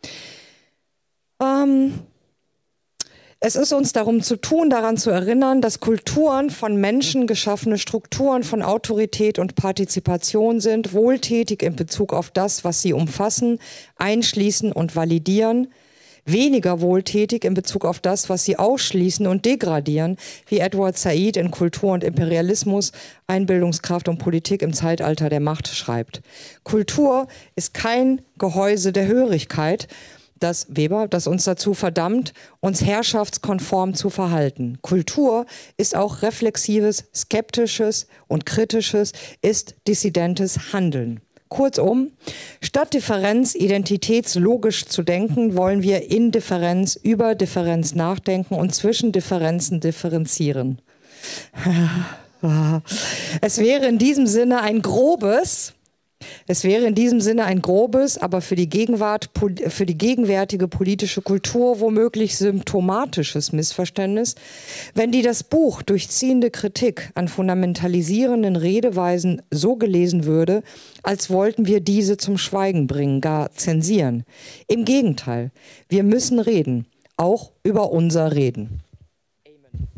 Es ist uns darum zu tun, daran zu erinnern, dass Kulturen von Menschen geschaffene Strukturen von Autorität und Partizipation sind, wohltätig in Bezug auf das, was sie umfassen, einschließen und validieren, weniger wohltätig in Bezug auf das, was sie ausschließen und degradieren, wie Edward Said in Kultur und Imperialismus, Einbildungskraft und Politik im Zeitalter der Macht schreibt. Kultur ist kein Gehäuse der Hörigkeit, das uns dazu verdammt, uns herrschaftskonform zu verhalten. Kultur ist auch reflexives, skeptisches und kritisches, ist dissidentes Handeln. Kurzum, statt Differenz identitätslogisch zu denken, wollen wir in Differenz über Differenz nachdenken und zwischen Differenzen differenzieren. Es wäre in diesem Sinne ein grobes, aber für die gegenwärtige politische Kultur womöglich symptomatisches Missverständnis, wenn die das Buch durchziehende Kritik an fundamentalisierenden Redeweisen so gelesen würde, als wollten wir diese zum Schweigen bringen, gar zensieren. Im Gegenteil, wir müssen reden, auch über unser Reden. Amen.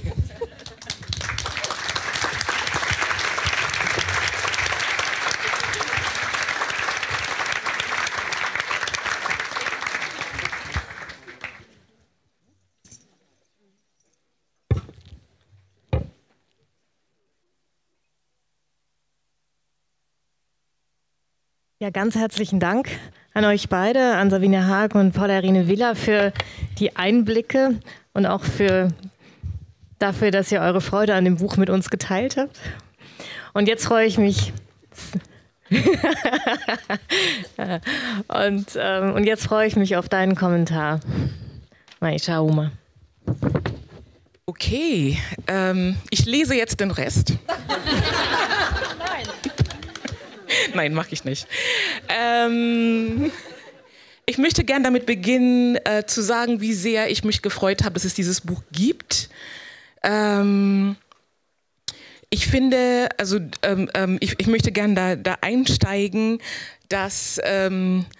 Ja, ganz herzlichen Dank an euch beide, an Sabine Haag und Paula-Irene Villa für die Einblicke und auch dafür, dass ihr eure Freude an dem Buch mit uns geteilt habt. Und jetzt freue ich mich. und jetzt freue ich mich auf deinen Kommentar, Maisha Uma. Okay, ich lese jetzt den Rest. Nein, mache ich nicht. Ich möchte gern damit beginnen, zu sagen, wie sehr ich mich gefreut habe, dass es dieses Buch gibt. Ich finde, also ich möchte gern da einsteigen, dass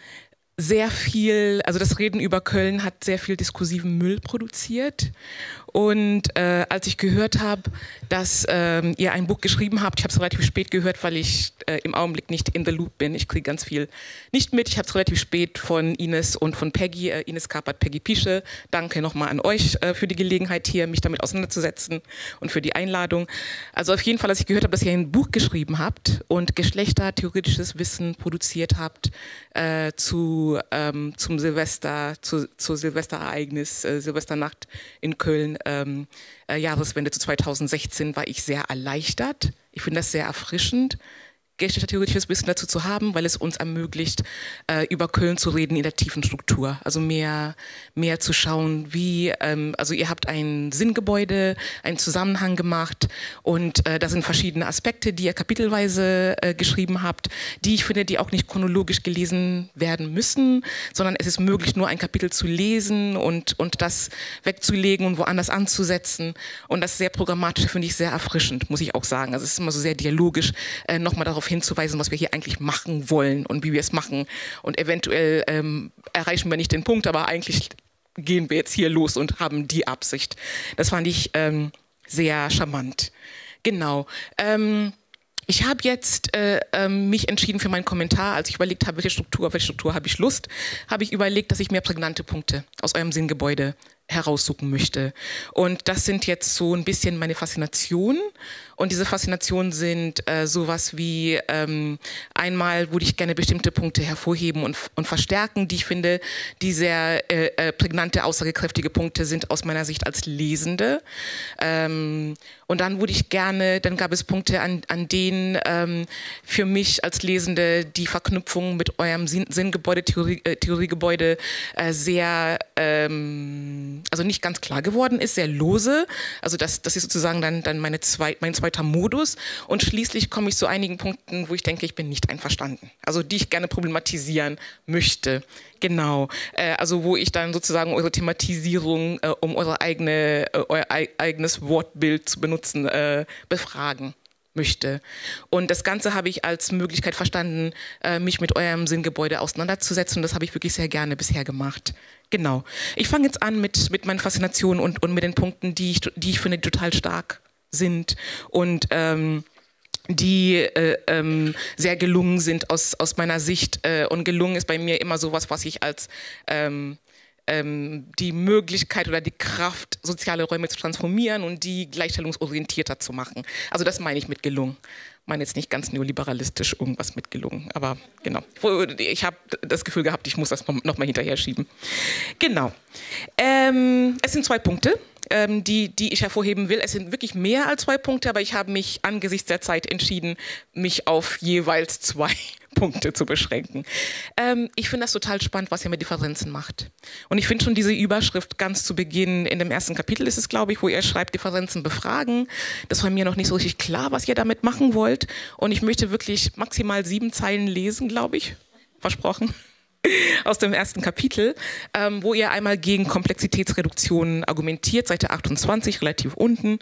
sehr viel, also das Reden über Köln hat sehr viel diskursiven Müll produziert Und als ich gehört habe, dass ihr ein Buch geschrieben habt, ich habe es relativ spät gehört, weil ich im Augenblick nicht in the loop bin. Ich kriege ganz viel nicht mit. Ich habe es relativ spät von Ines und von Peggy, Ines Kapert, Peggy Piesche. Danke nochmal an euch für die Gelegenheit hier, mich damit auseinanderzusetzen und für die Einladung. Also auf jeden Fall, als ich gehört habe, dass ihr ein Buch geschrieben habt und geschlechtertheoretisches Wissen produziert habt zum Silvester, zur Silvesterereignis, Silvesternacht in Köln, Jahreswende zu 2016, war ich sehr erleichtert. Ich finde das sehr erfrischend, geschlechtertheoretisches Wissen dazu zu haben, weil es uns ermöglicht, über Köln zu reden in der tiefen Struktur. Also mehr zu schauen, wie, also ihr habt ein Sinngebäude, einen Zusammenhang gemacht und da sind verschiedene Aspekte, die ihr kapitelweise geschrieben habt, die ich finde, die auch nicht chronologisch gelesen werden müssen, sondern es ist möglich, nur ein Kapitel zu lesen und das wegzulegen und woanders anzusetzen. Und das sehr programmatisch finde ich sehr erfrischend, muss ich auch sagen. Also es ist immer so sehr dialogisch, nochmal darauf hinzuweisen, was wir hier eigentlich machen wollen und wie wir es machen. Und eventuell erreichen wir nicht den Punkt, aber eigentlich gehen wir jetzt hier los und haben die Absicht. Das fand ich sehr charmant. Genau. Ich habe jetzt mich entschieden für meinen Kommentar, als ich überlegt habe, auf welche Struktur habe ich Lust, habe ich überlegt, dass ich mehr prägnante Punkte aus eurem Sinngebäude heraussuchen möchte. Und das sind jetzt so ein bisschen meine Faszinationen. Und diese Faszinationen sind sowas wie einmal würde ich gerne bestimmte Punkte hervorheben und verstärken, die ich finde, die sehr prägnante, aussagekräftige Punkte sind aus meiner Sicht als Lesende. Und dann würde ich gerne, dann gab es Punkte, an denen für mich als Lesende die Verknüpfung mit eurem Sinngebäude, Theoriegebäude sehr also nicht ganz klar geworden ist, sehr lose. Also das ist sozusagen dann mein zweiter Modus. Und schließlich komme ich zu einigen Punkten, wo ich denke, ich bin nicht einverstanden. Also die ich gerne problematisieren möchte. Genau. Also wo ich dann sozusagen eure Thematisierung, um euer eigenes Wortbild zu benutzen, befragen möchte. Und das Ganze habe ich als Möglichkeit verstanden, mich mit eurem Sinngebäude auseinanderzusetzen. Und das habe ich wirklich sehr gerne bisher gemacht. Genau. Ich fange jetzt an mit meinen Faszinationen und mit den Punkten, die ich finde total stark sind und die sehr gelungen sind aus meiner Sicht. Und gelungen ist bei mir immer sowas, was ich als die Möglichkeit oder die Kraft, soziale Räume zu transformieren und die gleichstellungsorientierter zu machen. Also das meine ich mit gelungen. Ich meine jetzt nicht ganz neoliberalistisch irgendwas mit gelungen, aber genau. Ich habe das Gefühl gehabt, ich muss das nochmal hinterher schieben. Genau. Es sind 2 Punkte, die ich hervorheben will. Es sind wirklich mehr als 2 Punkte, aber ich habe mich angesichts der Zeit entschieden, mich auf jeweils 2 Punkte zu beschränken. Ich finde das total spannend, was ihr mit Differenzen macht. Und ich finde schon diese Überschrift ganz zu Beginn, in dem ersten Kapitel ist es, glaube ich, wo ihr schreibt, Differenzen befragen. Das war mir noch nicht so richtig klar, was ihr damit machen wollt. Und ich möchte wirklich maximal 7 Zeilen lesen, glaube ich. Versprochen. Aus dem ersten Kapitel, wo ihr einmal gegen Komplexitätsreduktion argumentiert, Seite 28, relativ unten.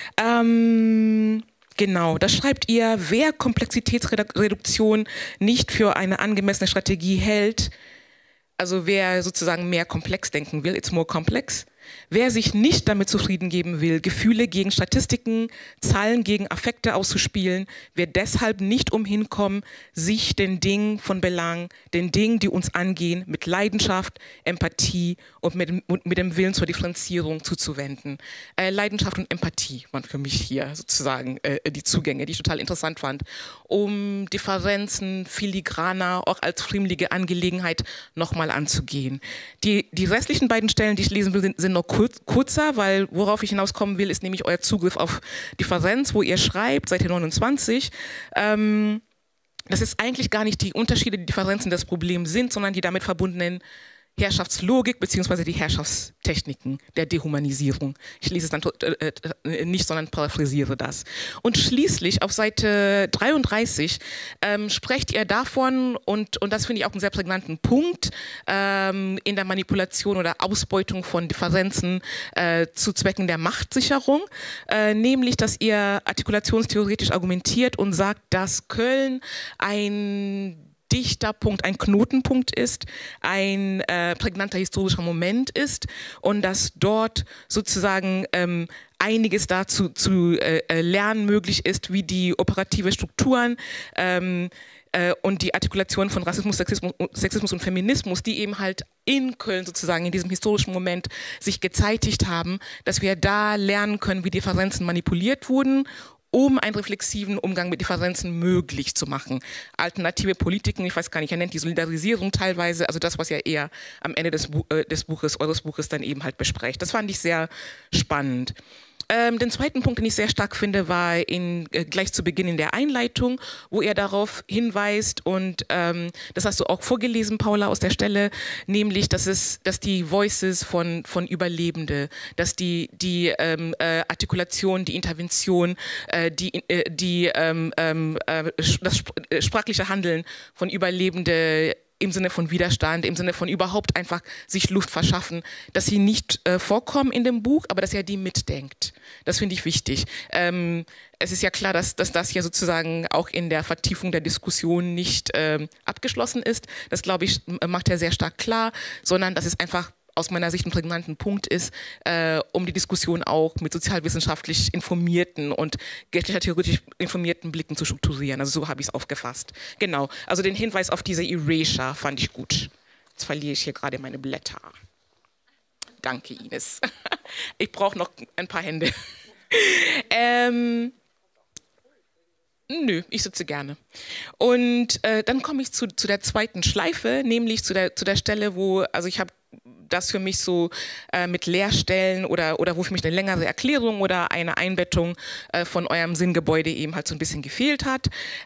Genau, da schreibt ihr, wer Komplexitätsreduktion nicht für eine angemessene Strategie hält, also wer sozusagen mehr komplex denken will, it's more complex, wer sich nicht damit zufrieden geben will, Gefühle gegen Statistiken, Zahlen gegen Affekte auszuspielen, wird deshalb nicht umhin kommen, sich den Dingen von Belang, den Dingen, die uns angehen, mit Leidenschaft, Empathie und mit dem Willen zur Differenzierung zuzuwenden. Leidenschaft und Empathie waren für mich hier sozusagen die Zugänge, die ich total interessant fand, um Differenzen filigraner, auch als friemelige Angelegenheit nochmal anzugehen. Die restlichen beiden Stellen, die ich lesen will, sind noch kurzer, weil worauf ich hinauskommen will, ist nämlich euer Zugriff auf Differenz, wo ihr schreibt, Seite 29, dass es eigentlich gar nicht die Unterschiede, die Differenzen des Problems sind, sondern die damit verbundenen Herrschaftslogik bzw. die Herrschaftstechniken der Dehumanisierung. Ich lese es dann nicht, sondern paraphrasiere das. Und schließlich auf Seite 33 sprecht ihr davon, und das finde ich auch einen sehr prägnanten Punkt, in der Manipulation oder Ausbeutung von Differenzen zu Zwecken der Machtsicherung, nämlich, dass ihr artikulationstheoretisch argumentiert und sagt, dass Köln ein dichter Punkt, ein Knotenpunkt ist, ein prägnanter historischer Moment ist und dass dort sozusagen einiges dazu zu lernen möglich ist, wie die operative Strukturen und die Artikulation von Rassismus, Sexismus und Feminismus, die eben halt in Köln sozusagen in diesem historischen Moment sich gezeitigt haben, dass wir da lernen können, wie Differenzen manipuliert wurden, um einen reflexiven Umgang mit Differenzen möglich zu machen. Alternative Politiken, ich weiß gar nicht, er nennt die Solidarisierung teilweise, also das, was ja eher am Ende des Buches, eures Buches dann eben halt besprecht. Das fand ich sehr spannend. Den zweiten Punkt, den ich sehr stark finde, war gleich zu Beginn in der Einleitung, wo er darauf hinweist, und das hast du auch vorgelesen, Paula, aus der Stelle, nämlich, dass die Voices von Überlebende, dass die Artikulation, die Intervention, das sprachliche Handeln von Überlebende im Sinne von Widerstand, im Sinne von überhaupt einfach sich Luft verschaffen, dass sie nicht vorkommen in dem Buch, aber dass er die mitdenkt. Das finde ich wichtig. Es ist ja klar, dass das ja sozusagen auch in der Vertiefung der Diskussion nicht abgeschlossen ist. Das, glaube ich, macht er sehr stark klar, sondern dass es einfach aus meiner Sicht ein prägnanten Punkt ist, um die Diskussion auch mit sozialwissenschaftlich informierten und geschlechtertheoretisch informierten Blicken zu strukturieren. Also so habe ich es aufgefasst. Genau, also den Hinweis auf diese Erasure fand ich gut. Jetzt verliere ich hier gerade meine Blätter. Danke, Ines. Ich brauche noch ein paar Hände. Nö, ich sitze gerne. Und dann komme ich zu der zweiten Schleife, nämlich zu der Stelle, wo, also ich habe das für mich so mit Leerstellen oder wo für mich eine längere Erklärung oder eine Einbettung von eurem Sinngebäude eben halt so ein bisschen gefehlt hat.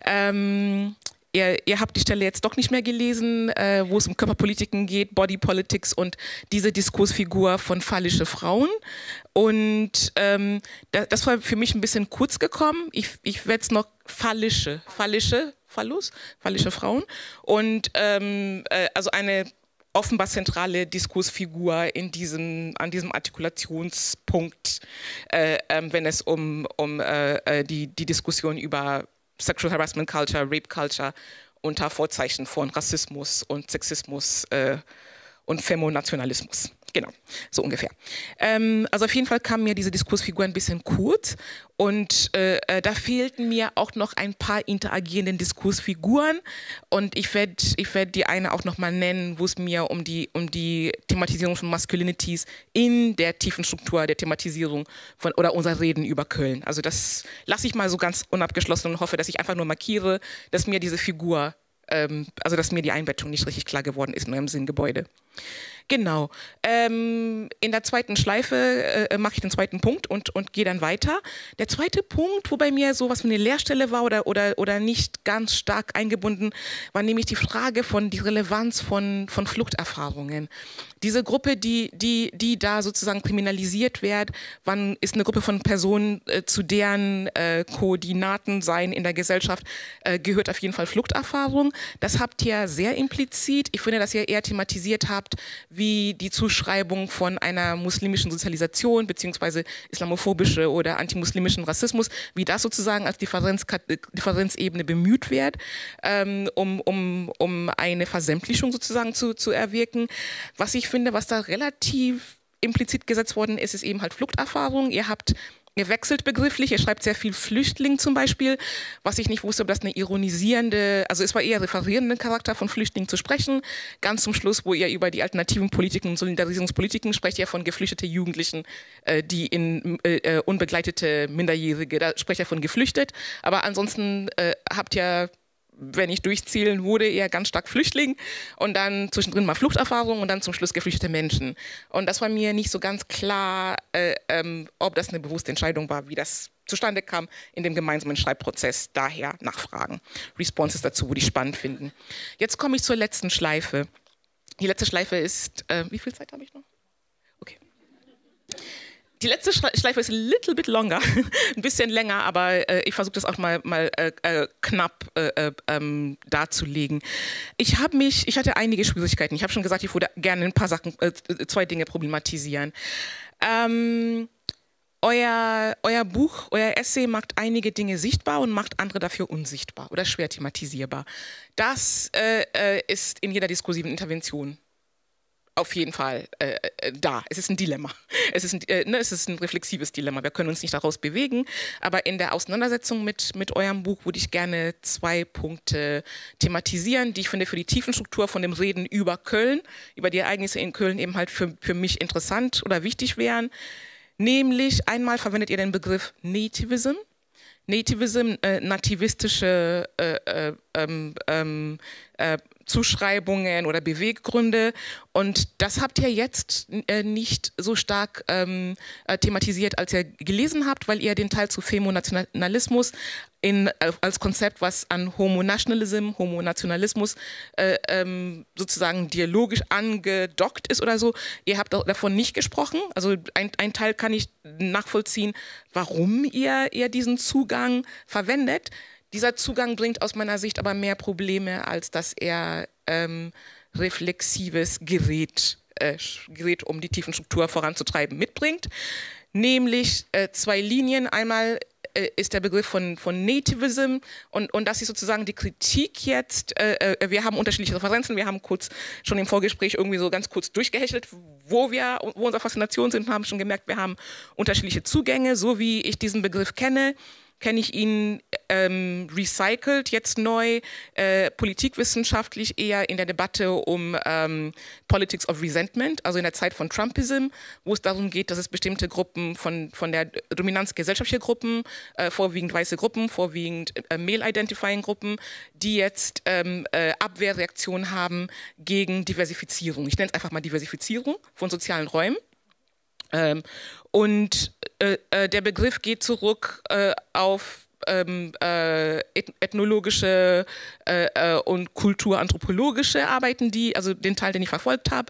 Ihr habt die Stelle jetzt doch nicht mehr gelesen, wo es um Körperpolitiken geht, Body Politics und diese Diskursfigur von phallische Frauen. Und das war für mich ein bisschen kurz gekommen. Ich werde es noch phallische Frauen. Und also eine offenbar zentrale Diskursfigur an diesem Artikulationspunkt, wenn es um die Diskussion über Sexual Harassment Culture, Rape Culture unter Vorzeichen von Rassismus und Sexismus und Femonationalismus. Genau, so ungefähr. Also auf jeden Fall kam mir diese Diskursfigur ein bisschen kurz und da fehlten mir auch noch ein paar interagierenden Diskursfiguren und ich werd die eine auch nochmal nennen, wo es mir um die Thematisierung von Masculinities in der tiefen Struktur der Thematisierung oder unserer Reden über Köln. Also das lasse ich mal so ganz unabgeschlossen und hoffe, dass ich einfach nur markiere, dass mir diese Figur, also dass mir die Einbettung nicht richtig klar geworden ist in eurem Sinngebäude. Genau. In der zweiten Schleife mache ich den zweiten Punkt und gehe dann weiter. Der zweite Punkt, wo bei mir sowas wie eine Leerstelle war oder nicht ganz stark eingebunden, war nämlich die Frage von die Relevanz von Fluchterfahrungen. Diese Gruppe, die da sozusagen kriminalisiert wird, wann ist eine Gruppe von Personen, zu deren Koordinaten sein in der Gesellschaft gehört auf jeden Fall Fluchterfahrung. Das habt ihr sehr implizit. Ich finde, dass ihr eher thematisiert habt, wie die Zuschreibung von einer muslimischen Sozialisation beziehungsweise islamophobische oder antimuslimischen Rassismus, wie das sozusagen als Differenzebene bemüht wird, um eine Versämtlichung sozusagen zu erwirken. Was ich finde, was da relativ implizit gesetzt worden ist, ist eben halt Fluchterfahrung. Ihr wechselt begrifflich, ihr schreibt sehr viel Flüchtling zum Beispiel, was ich nicht wusste, ob das eine ironisierende, also es war eher referierenden Charakter von Flüchtlingen zu sprechen. Ganz zum Schluss, wo ihr über die alternativen Politiken und Solidarisierungspolitiken sprecht, ihr von geflüchtete Jugendlichen, die in unbegleitete Minderjährige, da sprecht ihr von geflüchtet. Aber ansonsten habt ihr, wenn ich durchzählen würde, eher ganz stark Flüchtling und dann zwischendrin mal Fluchterfahrung und dann zum Schluss geflüchtete Menschen. Und das war mir nicht so ganz klar, ob das eine bewusste Entscheidung war, wie das zustande kam in dem gemeinsamen Schreibprozess. Daher nachfragen. Responses dazu, würde ich spannend finden. Jetzt komme ich zur letzten Schleife. Die letzte Schleife ist, wie viel Zeit habe ich noch? Okay. Die letzte Schleife ist ein little bit longer, ein bisschen länger, aber ich versuche das auch mal knapp darzulegen. Ich hatte einige Schwierigkeiten. Ich habe schon gesagt, ich würde gerne ein paar Sachen, zwei Dinge problematisieren. euer Buch, euer Essay macht einige Dinge sichtbar und macht andere dafür unsichtbar oder schwer thematisierbar. Das ist in jeder diskursiven Intervention auf jeden Fall da. Es ist ein Dilemma. Es ist ein reflexives Dilemma. Wir können uns nicht daraus bewegen. Aber in der Auseinandersetzung mit eurem Buch würde ich gerne 2 Punkte thematisieren, die ich finde für die Tiefenstruktur von dem Reden über Köln, über die Ereignisse in Köln eben halt für mich interessant oder wichtig wären. Nämlich einmal verwendet ihr den Begriff Nativism. Nativism, nativistische Zuschreibungen oder Beweggründe, und das habt ihr jetzt nicht so stark thematisiert, als ihr gelesen habt, weil ihr den Teil zu Femonationalismus als Konzept, was an Homonationalismus sozusagen dialogisch angedockt ist oder so, ihr habt davon nicht gesprochen. Also ein Teil kann ich nachvollziehen, warum ihr diesen Zugang verwendet. Dieser Zugang bringt aus meiner Sicht aber mehr Probleme, als dass er reflexives Gerät, um die Tiefenstruktur voranzutreiben, mitbringt. Nämlich 2 Linien. Einmal ist der Begriff von Nativism und das ist sozusagen die Kritik jetzt. Wir haben unterschiedliche Referenzen, wir haben kurz schon im Vorgespräch irgendwie so ganz kurz durchgehechelt, wo unsere Faszination sind, und haben schon gemerkt, wir haben unterschiedliche Zugänge. So wie ich diesen Begriff kenne ich ihn recycelt, jetzt neu, politikwissenschaftlich eher in der Debatte um Politics of Resentment, also in der Zeit von Trumpism, wo es darum geht, dass es bestimmte Gruppen von der Dominanz gesellschaftlicher Gruppen, vorwiegend weiße Gruppen, vorwiegend Male-Identifying-Gruppen, die jetzt Abwehrreaktionen haben gegen Diversifizierung. Ich nenne es einfach mal Diversifizierung von sozialen Räumen. Und der Begriff geht zurück auf ethnologische und kulturanthropologische Arbeiten, also den Teil, den ich verfolgt habe,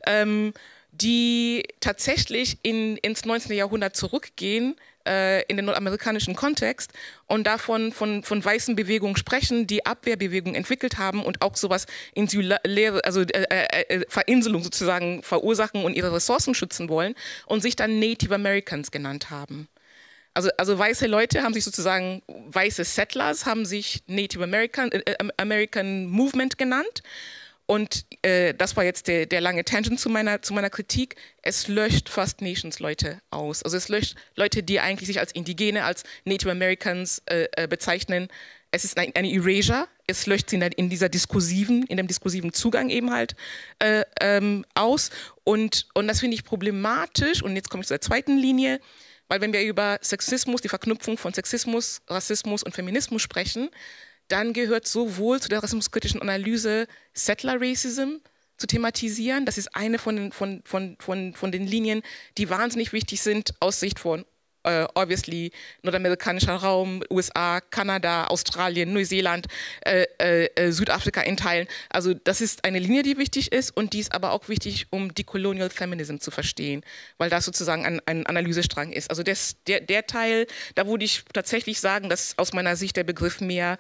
die tatsächlich ins 19. Jahrhundert zurückgehen, in den nordamerikanischen Kontext, und davon von weißen Bewegungen sprechen, die Abwehrbewegungen entwickelt haben und auch sowas insuläre, also Verinselung sozusagen verursachen und ihre Ressourcen schützen wollen, und sich dann Native Americans genannt haben. Also weiße Leute haben sich sozusagen, weiße Settlers haben sich Native American Movement genannt. Und das war jetzt der lange Tangent zu meiner Kritik. Es löscht First Nations Leute aus. Also es löscht Leute, die eigentlich sich als Indigene, als Native Americans bezeichnen. Es ist eine Erasure. Es löscht sie in dem diskursiven Zugang eben halt aus. Und das finde ich problematisch. Und jetzt komme ich zur 2. Linie. Weil wenn wir über Sexismus, die Verknüpfung von Sexismus, Rassismus und Feminismus sprechen, dann gehört sowohl zu der rassismuskritischen Analyse Settler Racism zu thematisieren. Das ist eine von den Linien, die wahnsinnig wichtig sind aus Sicht von obviously nordamerikanischer Raum, USA, Kanada, Australien, Neuseeland, Südafrika in Teilen. Also das ist eine Linie, die wichtig ist, und die ist aber auch wichtig, um Decolonial Feminism zu verstehen, weil das sozusagen ein Analysestrang ist. Also der Teil, da würde ich tatsächlich sagen, dass aus meiner Sicht der Begriff mehr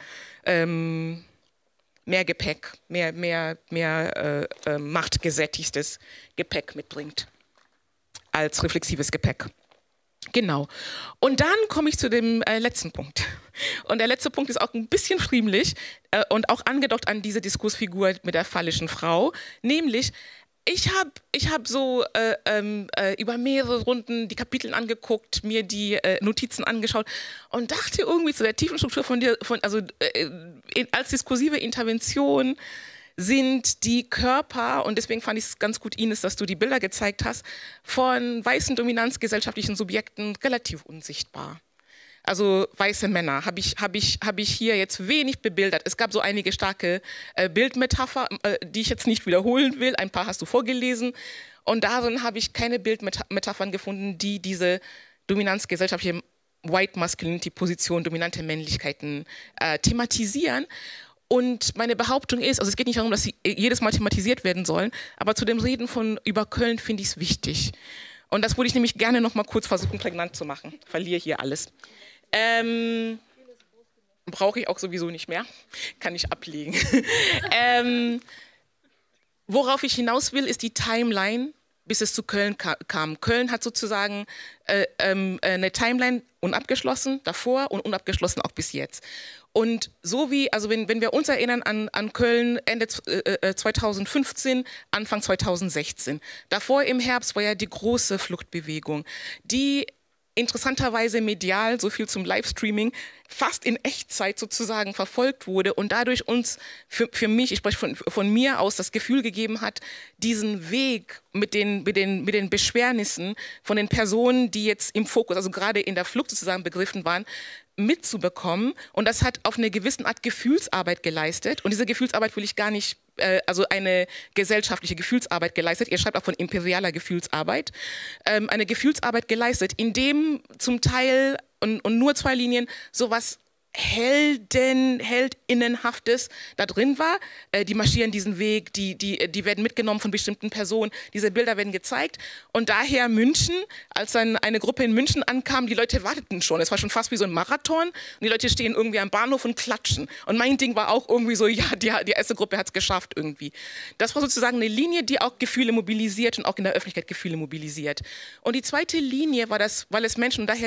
Gepäck, mehr machtgesättigtes Gepäck mitbringt als reflexives Gepäck. Genau. Und dann komme ich zu dem letzten Punkt. Und der letzte Punkt ist auch ein bisschen friemlich und auch angedockt an diese Diskursfigur mit der phallischen Frau. Nämlich, ich hab so über mehrere Runden die Kapitel angeguckt, mir die Notizen angeschaut und dachte irgendwie zu der tiefen Struktur von dir, als diskursive Intervention sind die Körper, und deswegen fand ich es ganz gut, Ines, dass du die Bilder gezeigt hast, von weißen dominanzgesellschaftlichen Subjekten relativ unsichtbar. Also weiße Männer habe ich hier jetzt wenig bebildert. Es gab so einige starke Bildmetapher, die ich jetzt nicht wiederholen will. Ein paar hast du vorgelesen. Und darin habe ich keine Bildmetaphern gefunden, die diese dominanzgesellschaftliche White Masculinity-Position, dominante Männlichkeiten thematisieren. Und meine Behauptung ist, also es geht nicht darum, dass sie jedes Mal thematisiert werden sollen, aber zu dem Reden über Köln finde ich es wichtig. Und das würde ich nämlich gerne noch mal kurz versuchen, prägnant zu machen. Verliere hier alles. Brauche ich auch sowieso nicht mehr. Kann ich ablegen. Worauf ich hinaus will, ist die Timeline bis es zu Köln kam. Köln hat sozusagen eine Timeline unabgeschlossen davor und unabgeschlossen auch bis jetzt. Und so wie, also wenn wir uns erinnern an Köln Ende 2015, Anfang 2016, davor im Herbst war ja die große Fluchtbewegung, die interessanterweise medial, so viel zum Livestreaming, fast in Echtzeit sozusagen verfolgt wurde und dadurch uns, für mich, ich spreche von mir aus, das Gefühl gegeben hat, diesen Weg mit den Beschwernissen von den Personen, die jetzt im Fokus, also gerade in der Flucht sozusagen begriffen waren, mitzubekommen. Und das hat auf eine gewisse Art Gefühlsarbeit geleistet. Und diese Gefühlsarbeit will ich gar nicht, also eine gesellschaftliche Gefühlsarbeit geleistet. Ihr schreibt auch von imperialer Gefühlsarbeit. Eine Gefühlsarbeit geleistet, in dem zum Teil und nur 2 Linien sowas Heldinnenhaftes da drin war. Die marschieren diesen Weg, die werden mitgenommen von bestimmten Personen. Diese Bilder werden gezeigt. Und daher München, als dann eine Gruppe in München ankam, die Leute warteten schon. Es war schon fast wie so ein Marathon. Und die Leute stehen irgendwie am Bahnhof und klatschen. Und mein Ding war auch irgendwie so, ja, die erste Gruppe hat es geschafft irgendwie. Das war sozusagen eine Linie, die auch Gefühle mobilisiert und auch in der Öffentlichkeit Gefühle mobilisiert. Und die zweite Linie war das, weil es Menschen, und daher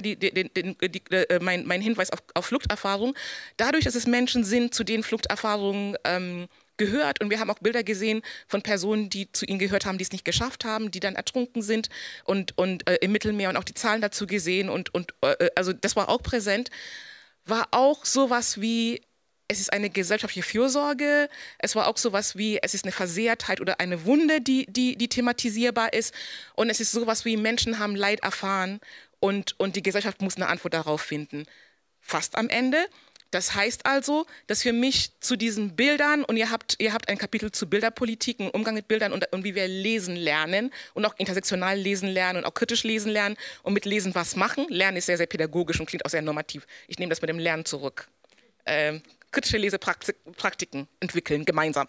mein Hinweis auf Fluchterfahrung, dadurch, dass es Menschen sind, zu denen Fluchterfahrungen gehört, und wir haben auch Bilder gesehen von Personen, die zu ihnen gehört haben, die es nicht geschafft haben, die dann ertrunken sind und im Mittelmeer, und auch die Zahlen dazu gesehen und also das war auch präsent, war auch sowas wie, es ist eine gesellschaftliche Fürsorge, es war auch sowas wie, es ist eine Versehrtheit oder eine Wunde, die thematisierbar ist, und es ist sowas wie, Menschen haben Leid erfahren und die Gesellschaft muss eine Antwort darauf finden. Fast am Ende. Das heißt also, dass für mich zu diesen Bildern, und ihr habt ein Kapitel zu Bilderpolitik, einen Umgang mit Bildern und wie wir lesen lernen und auch intersektional lesen lernen und auch kritisch lesen lernen und mit Lesen was machen. Lernen ist sehr, sehr pädagogisch und klingt auch sehr normativ. Ich nehme das mit dem Lernen zurück. Kritische Lesepraktiken entwickeln, gemeinsam.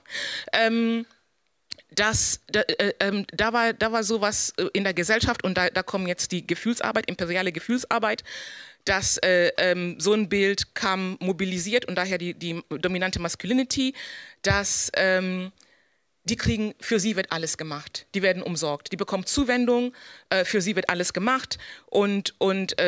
Da war sowas in der Gesellschaft, und da kommen jetzt die Gefühlsarbeit, imperiale Gefühlsarbeit, dass so ein Bild kam mobilisiert, und daher die dominante Masculinity, dass die kriegen, für sie wird alles gemacht, die werden umsorgt, die bekommen Zuwendung, für sie wird alles gemacht und die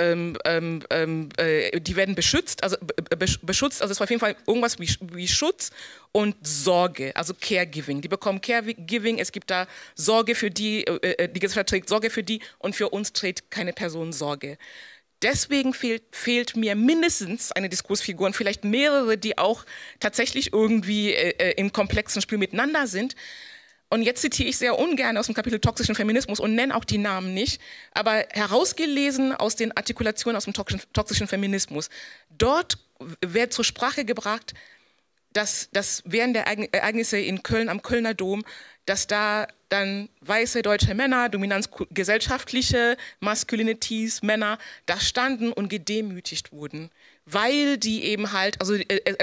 werden beschützt, also es war auf jeden Fall irgendwas wie Schutz und Sorge, also Caregiving. Die bekommen Caregiving, es gibt da Sorge für die Gesellschaft trägt Sorge für die, und für uns trägt keine Person Sorge. Deswegen fehlt mir mindestens eine Diskursfigur und vielleicht mehrere, die auch tatsächlich irgendwie im komplexen Spiel miteinander sind. Und jetzt zitiere ich sehr ungern aus dem Kapitel toxischen Feminismus und nenne auch die Namen nicht, aber herausgelesen aus den Artikulationen aus dem toxischen Feminismus. Dort wird zur Sprache gebracht, dass während der Ereignisse in Köln am Kölner Dom, dass da dann weiße deutsche Männer, dominant gesellschaftliche Masculinities, Männer, da standen und gedemütigt wurden, weil die eben halt, also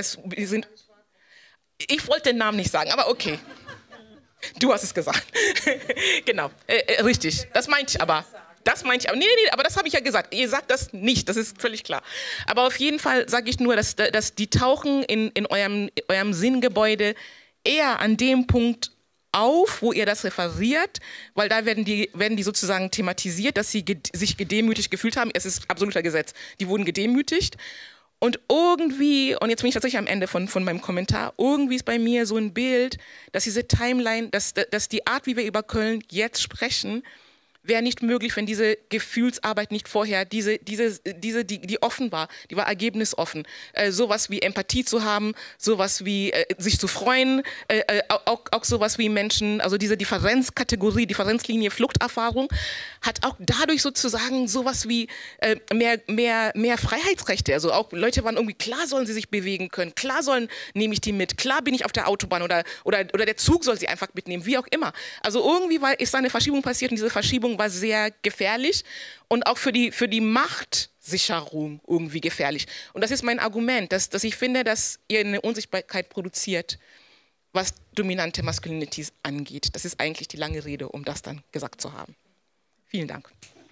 ich wollte den Namen nicht sagen, aber okay, du hast es gesagt, genau, richtig, das meinte ich aber. Nee, aber das habe ich ja gesagt. Ihr sagt das nicht, das ist völlig klar. Aber auf jeden Fall sage ich nur, dass die tauchen in eurem Sinngebäude eher an dem Punkt auf, wo ihr das referiert, weil da werden die sozusagen thematisiert, dass sie sich gedemütigt gefühlt haben. Es ist absoluter Gesetz. Die wurden gedemütigt. Und irgendwie, und jetzt bin ich tatsächlich am Ende von meinem Kommentar, irgendwie ist bei mir so ein Bild, dass diese Timeline, dass die Art, wie wir über Köln jetzt sprechen, wäre nicht möglich, wenn diese Gefühlsarbeit nicht vorher, die offen war, die war ergebnisoffen. Sowas wie Empathie zu haben, sowas wie sich zu freuen, auch sowas wie Menschen, also diese Differenzkategorie, Differenzlinie Fluchterfahrung, hat auch dadurch sozusagen sowas wie mehr Freiheitsrechte. Also auch Leute waren irgendwie, klar sollen sie sich bewegen können, klar nehme ich die mit, klar bin ich auf der Autobahn oder der Zug soll sie einfach mitnehmen, wie auch immer. Also irgendwie ist da eine Verschiebung passiert, und diese Verschiebung war sehr gefährlich und auch für die Machtsicherung irgendwie gefährlich. Und das ist mein Argument, dass ich finde, dass ihr eine Unsichtbarkeit produziert, was dominante Masculinities angeht. Das ist eigentlich die lange Rede, um das dann gesagt zu haben. Vielen Dank.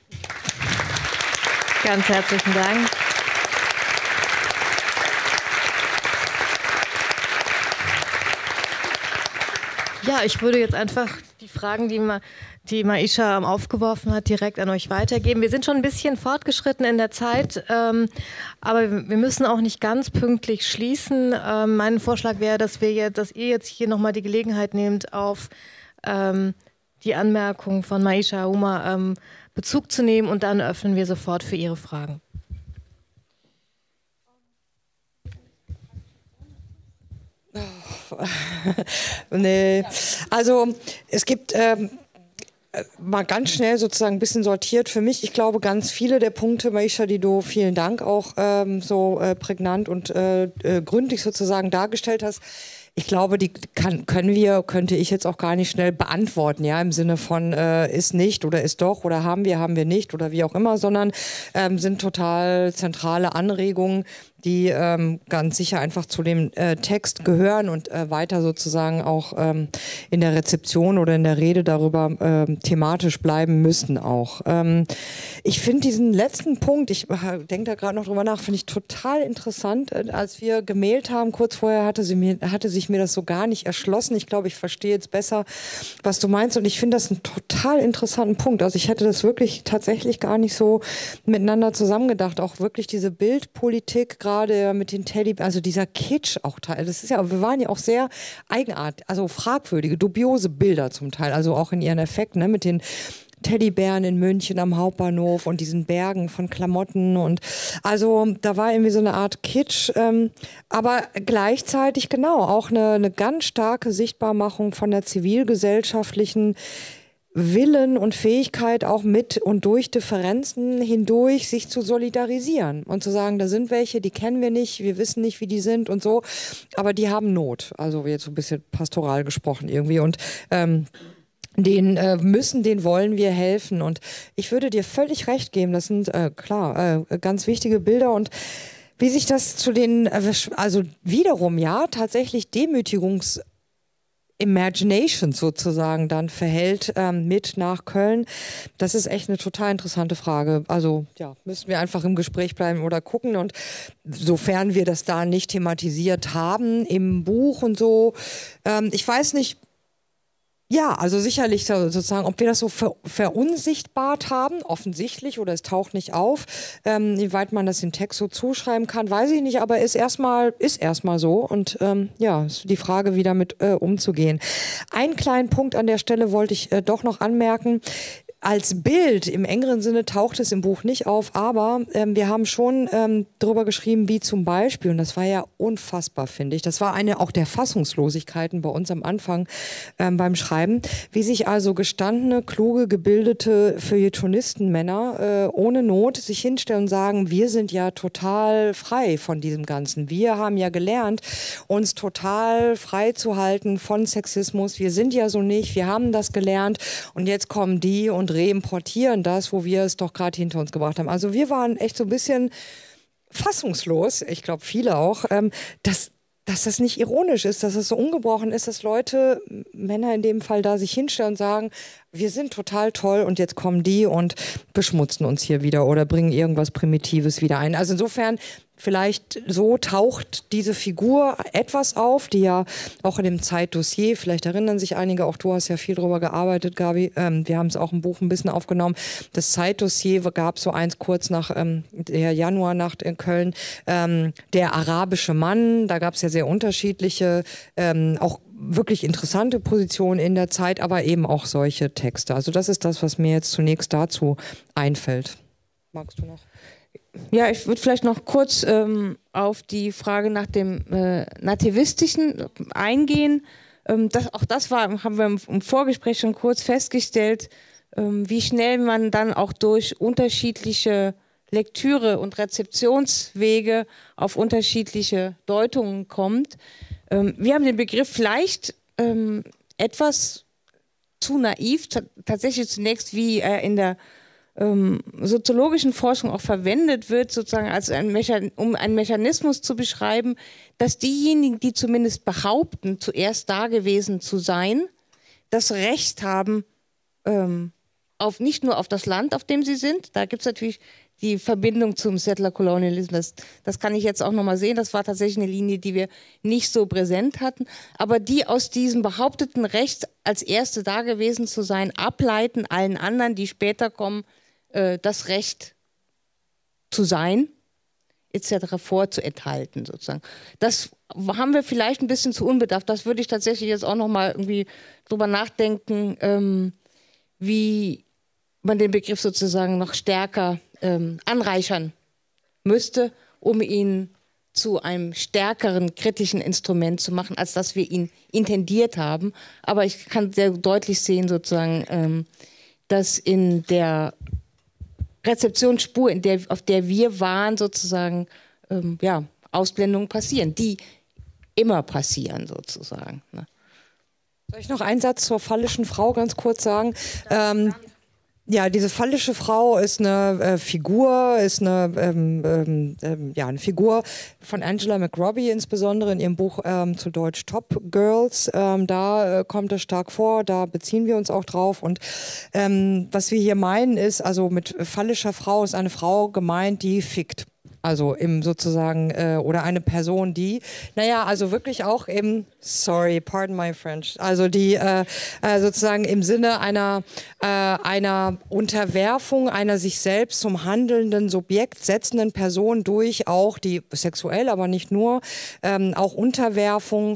Ganz herzlichen Dank. Ja, ich würde jetzt einfach die Fragen, die Maisha aufgeworfen hat, direkt an euch weitergeben. Wir sind schon ein bisschen fortgeschritten in der Zeit, aber wir müssen auch nicht ganz pünktlich schließen. Mein Vorschlag wäre, dass ihr jetzt hier nochmal die Gelegenheit nehmt, auf die Anmerkung von Maisha Aouma Bezug zu nehmen, und dann öffnen wir sofort für Ihre Fragen. Nee, also es gibt mal ganz schnell sozusagen ein bisschen sortiert für mich. Ich glaube, ganz viele der Punkte, Maisha Didot, vielen Dank auch so prägnant und gründlich sozusagen dargestellt hast. Ich glaube, die könnte ich jetzt auch gar nicht schnell beantworten, ja, im Sinne von ist nicht oder ist doch oder haben wir nicht oder wie auch immer, sondern sind total zentrale Anregungen, die ganz sicher einfach zu dem Text gehören und weiter sozusagen auch in der Rezeption oder in der Rede darüber thematisch bleiben müssten auch. Ich finde diesen letzten Punkt, ich denke da gerade noch drüber nach, finde ich total interessant. Als wir gemailt haben, kurz vorher hatte sich mir das so gar nicht erschlossen. Ich glaube, ich verstehe jetzt besser, was du meinst, und ich finde das einen total interessanten Punkt. Also ich hätte das wirklich tatsächlich gar nicht so miteinander zusammengedacht. Auch wirklich diese Bildpolitik, gerade mit den Teddybären, also dieser Kitsch auch Teil. Das ist ja, wir waren ja auch sehr eigenartig, also fragwürdige, dubiose Bilder zum Teil, also auch in ihren Effekten, ne, mit den Teddybären in München am Hauptbahnhof und diesen Bergen von Klamotten, und also da war irgendwie so eine Art Kitsch, aber gleichzeitig genau auch eine ganz starke Sichtbarmachung von der zivilgesellschaftlichen Willen und Fähigkeit, auch mit und durch Differenzen hindurch sich zu solidarisieren und zu sagen, da sind welche, die kennen wir nicht, wir wissen nicht, wie die sind und so, aber die haben Not. Also jetzt so ein bisschen pastoral gesprochen irgendwie, und denen wollen wir helfen. Und ich würde dir völlig recht geben, das sind ganz wichtige Bilder, und wie sich das zu den, also wiederum ja tatsächlich Imagination sozusagen dann verhält mit nach Köln. Das ist echt eine total interessante Frage. Also ja, müssen wir einfach im Gespräch bleiben oder gucken, und sofern wir das da nicht thematisiert haben im Buch und so, ich weiß nicht, ja, also sicherlich sozusagen, ob wir das so verunsichtbart haben, offensichtlich, oder es taucht nicht auf. Wie weit man das im Text so zuschreiben kann, weiß ich nicht, aber ist erstmal so, und ja, ist die Frage, wie damit umzugehen. Einen kleinen Punkt an der Stelle wollte ich doch noch anmerken. Als Bild im engeren Sinne taucht es im Buch nicht auf, aber wir haben schon darüber geschrieben, wie zum Beispiel, und das war ja unfassbar, finde ich, das war eine auch der Fassungslosigkeiten bei uns am Anfang beim Schreiben, wie sich also gestandene, kluge, gebildete Feuilletonisten-Männer ohne Not sich hinstellen und sagen, wir sind ja total frei von diesem Ganzen. Wir haben ja gelernt, uns total frei zu halten von Sexismus. Wir sind ja so nicht, wir haben das gelernt, und jetzt kommen die und reimportieren das, wo wir es doch gerade hinter uns gebracht haben. Also wir waren echt so ein bisschen fassungslos, ich glaube viele auch, dass das nicht ironisch ist, dass es so ungebrochen ist, dass Leute, Männer in dem Fall, da sich hinstellen und sagen, wir sind total toll, und jetzt kommen die und beschmutzen uns hier wieder oder bringen irgendwas Primitives wieder ein. Also insofern, vielleicht so taucht diese Figur etwas auf, die ja auch in dem Zeitdossier, vielleicht erinnern sich einige, auch du hast ja viel drüber gearbeitet, Gabi, wir haben es auch im Buch ein bisschen aufgenommen. Das Zeitdossier gab so eins kurz nach der Januarnacht in Köln, der arabische Mann, da gab es ja sehr unterschiedliche, auch wirklich interessante Positionen in der Zeit, aber eben auch solche Texte. Also das ist das, was mir jetzt zunächst dazu einfällt. Magst du noch? Ja, ich würde vielleicht noch kurz auf die Frage nach dem Nativistischen eingehen. Haben wir im Vorgespräch schon kurz festgestellt, wie schnell man dann auch durch unterschiedliche Lektüre und Rezeptionswege auf unterschiedliche Deutungen kommt. Wir haben den Begriff vielleicht etwas zu naiv, tatsächlich zunächst, wie er in der soziologischen Forschung auch verwendet wird, sozusagen um einen Mechanismus zu beschreiben, dass diejenigen, die zumindest behaupten, zuerst da gewesen zu sein, das Recht haben, nicht nur auf das Land, auf dem sie sind, da gibt es natürlich die Verbindung zum Settler Colonialism, das kann ich jetzt auch nochmal sehen. Das war tatsächlich eine Linie, die wir nicht so präsent hatten, aber die aus diesem behaupteten Recht, als Erste da gewesen zu sein, ableiten, allen anderen, die später kommen, das Recht zu sein, etc. vorzuenthalten, sozusagen. Das haben wir vielleicht ein bisschen zu unbedarft. Das würde ich tatsächlich jetzt auch nochmal irgendwie drüber nachdenken, wie man den Begriff sozusagen noch stärker anreichern müsste, um ihn zu einem stärkeren kritischen Instrument zu machen, als dass wir ihn intendiert haben. Aber ich kann sehr deutlich sehen, sozusagen, dass in der Rezeptionsspur, auf der wir waren, sozusagen, Ausblendungen passieren, die immer passieren, sozusagen. Ne? Soll ich noch einen Satz zur phallischen Frau ganz kurz sagen? Ja, diese phallische Frau ist eine Figur, eine Figur von Angela McRobbie, insbesondere in ihrem Buch zu Deutsch Top Girls. Da kommt es stark vor, da beziehen wir uns auch drauf. Und was wir hier meinen ist, also mit phallischer Frau ist eine Frau gemeint, die fickt. Also im sozusagen, oder eine Person, die, also wirklich auch im, sorry, pardon my French, also die sozusagen im Sinne einer Unterwerfung einer sich selbst zum handelnden Subjekt setzenden Person durch auch die sexuell, aber nicht nur, auch Unterwerfung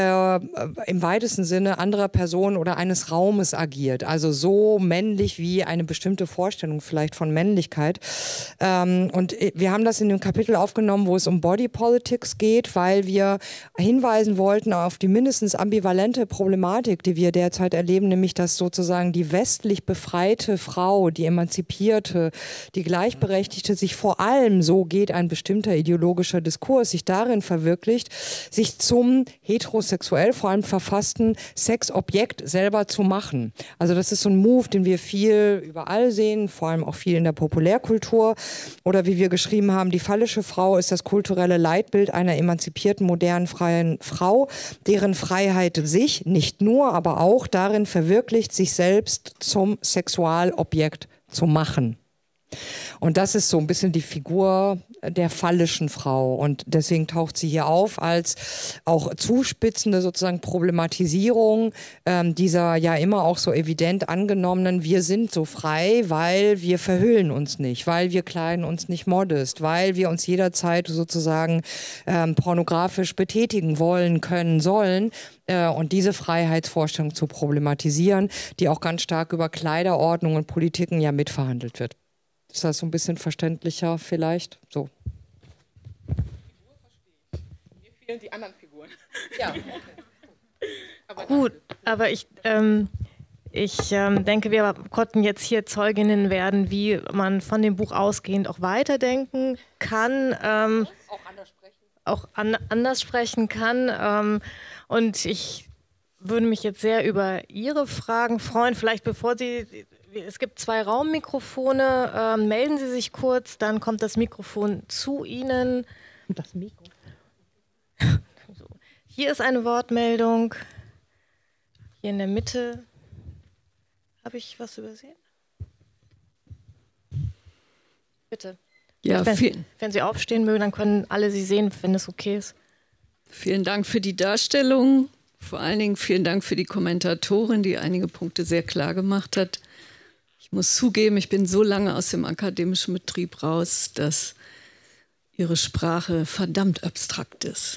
im weitesten Sinne anderer Personen oder eines Raumes agiert. Also so männlich wie eine bestimmte Vorstellung vielleicht von Männlichkeit. Und wir haben das in dem Kapitel aufgenommen, wo es um Body Politics geht, weil wir hinweisen wollten auf die mindestens ambivalente Problematik, die wir derzeit erleben, nämlich dass sozusagen die westlich befreite Frau, die emanzipierte, die Gleichberechtigte sich vor allem, so geht ein bestimmter ideologischer Diskurs, sich darin verwirklicht, sich zum heterosexuell vor allem verfassten Sexobjekt selber zu machen. Also das ist so ein Move, den wir viel überall sehen, vor allem auch viel in der Populärkultur, oder wie wir geschrieben haben, die phallische Frau ist das kulturelle Leitbild einer emanzipierten, modernen, freien Frau, deren Freiheit sich nicht nur, aber auch darin verwirklicht, sich selbst zum Sexualobjekt zu machen. Und das ist so ein bisschen die Figur der phallischen Frau. Und deswegen taucht sie hier auf als auch zuspitzende sozusagen Problematisierung dieser ja immer auch so evident angenommenen, wir sind so frei, weil wir verhüllen uns nicht, weil wir kleiden uns nicht modest, weil wir uns jederzeit sozusagen pornografisch betätigen wollen, können, sollen. Und diese Freiheitsvorstellung zu problematisieren, die auch ganz stark über Kleiderordnung und Politiken ja mitverhandelt wird. Ist das so ein bisschen verständlicher vielleicht? So. Mir fehlen die anderen Figuren. Ja. Gut, aber ich denke, wir konnten jetzt hier Zeuginnen werden, wie man von dem Buch ausgehend auch weiterdenken kann. Auch anders sprechen kann. Und ich würde mich jetzt sehr über Ihre Fragen freuen. Vielleicht bevor Sie... Es gibt 2 Raummikrofone. Melden Sie sich kurz, dann kommt das Mikrofon zu Ihnen. Das Mikro. So. Hier ist eine Wortmeldung. Hier in der Mitte. Habe ich was übersehen? Bitte. Ja, wenn Sie aufstehen mögen, dann können alle Sie sehen, wenn es okay ist. Vielen Dank für die Darstellung. Vor allen Dingen vielen Dank für die Kommentatorin, die einige Punkte sehr klar gemacht hat. Ich muss zugeben, ich bin so lange aus dem akademischen Betrieb raus, dass ihre Sprache verdammt abstrakt ist.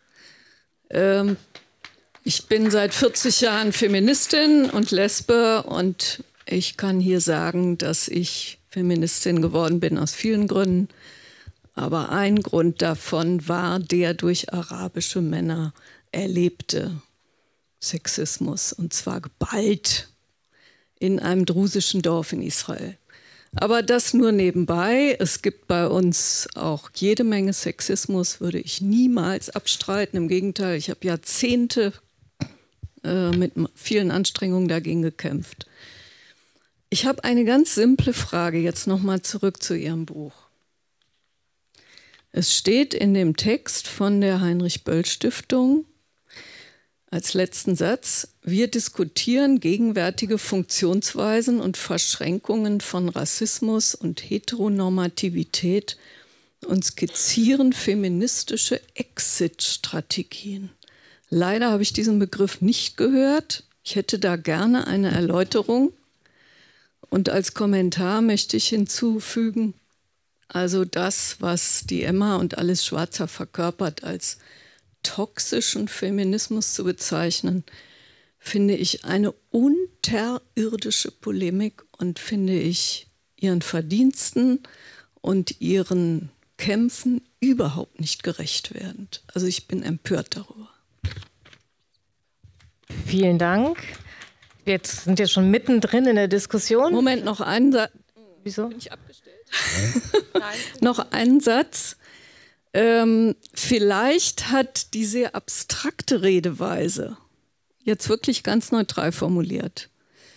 Ich bin seit 40 Jahren Feministin und Lesbe und ich kann hier sagen, dass ich Feministin geworden bin aus vielen Gründen. Aber ein Grund davon war der durch arabische Männer erlebte Sexismus, und zwar geballt in einem drusischen Dorf in Israel. Aber das nur nebenbei. Es gibt bei uns auch jede Menge Sexismus, würde ich niemals abstreiten. Im Gegenteil, ich habe Jahrzehnte mit vielen Anstrengungen dagegen gekämpft. Ich habe eine ganz simple Frage, jetzt nochmal zurück zu Ihrem Buch. Es steht in dem Text von der Heinrich-Böll-Stiftung, als letzten Satz, wir diskutieren gegenwärtige Funktionsweisen und Verschränkungen von Rassismus und Heteronormativität und skizzieren feministische Exit-Strategien. Leider habe ich diesen Begriff nicht gehört. Ich hätte da gerne eine Erläuterung. Und als Kommentar möchte ich hinzufügen, also das, was die Emma und Alice Schwarzer verkörpert, als toxischen Feminismus zu bezeichnen, finde ich eine unterirdische Polemik und finde ich ihren Verdiensten und ihren Kämpfen überhaupt nicht gerecht werdend. Also ich bin empört darüber. Vielen Dank. Wir sind ja schon mittendrin in der Diskussion. Moment, noch einen Satz. Wieso? Bin ich abgestellt? Noch einen Satz. Vielleicht hat die sehr abstrakte Redeweise, jetzt wirklich ganz neutral formuliert,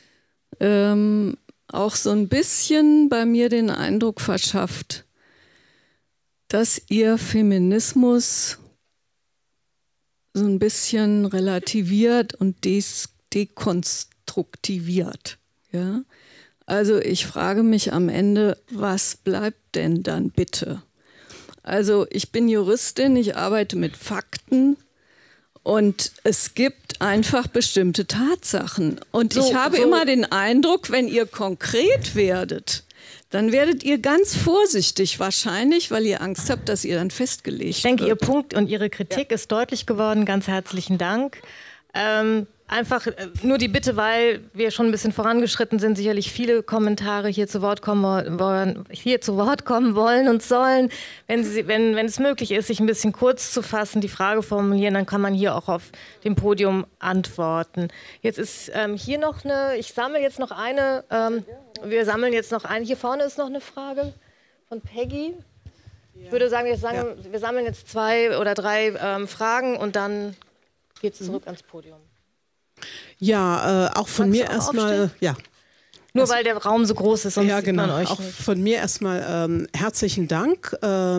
auch so ein bisschen bei mir den Eindruck verschafft, dass ihr Feminismus so ein bisschen relativiert und dekonstruktiviert. Ja? Also ich frage mich am Ende, was bleibt denn dann bitte? Also ich bin Juristin, ich arbeite mit Fakten und es gibt einfach bestimmte Tatsachen. Und ich habe immer den Eindruck, wenn ihr konkret werdet, dann werdet ihr ganz vorsichtig wahrscheinlich, weil ihr Angst habt, dass ihr dann festgelegt wird. Ich denke, Ihr Punkt und Ihre Kritik ist deutlich geworden. Ganz herzlichen Dank. Einfach nur die Bitte, weil wir schon ein bisschen vorangeschritten sind, sicherlich viele Kommentare hier zu Wort kommen wollen und sollen. Wenn es möglich ist, sich ein bisschen kurz zu fassen, die Frage formulieren, dann kann man hier auch auf dem Podium antworten. Jetzt ist hier noch ich sammle jetzt noch eine, wir sammeln jetzt noch eine, hier vorne ist noch eine Frage von Peggy. Ich würde sagen, wir sammeln jetzt 2 oder 3 Fragen und dann geht es zurück ans Podium. Ja, auch von mir erstmal, ja. Nur weil der Raum so groß ist, sonst ja, genau. sieht man euch auch nicht. Von mir erstmal herzlichen Dank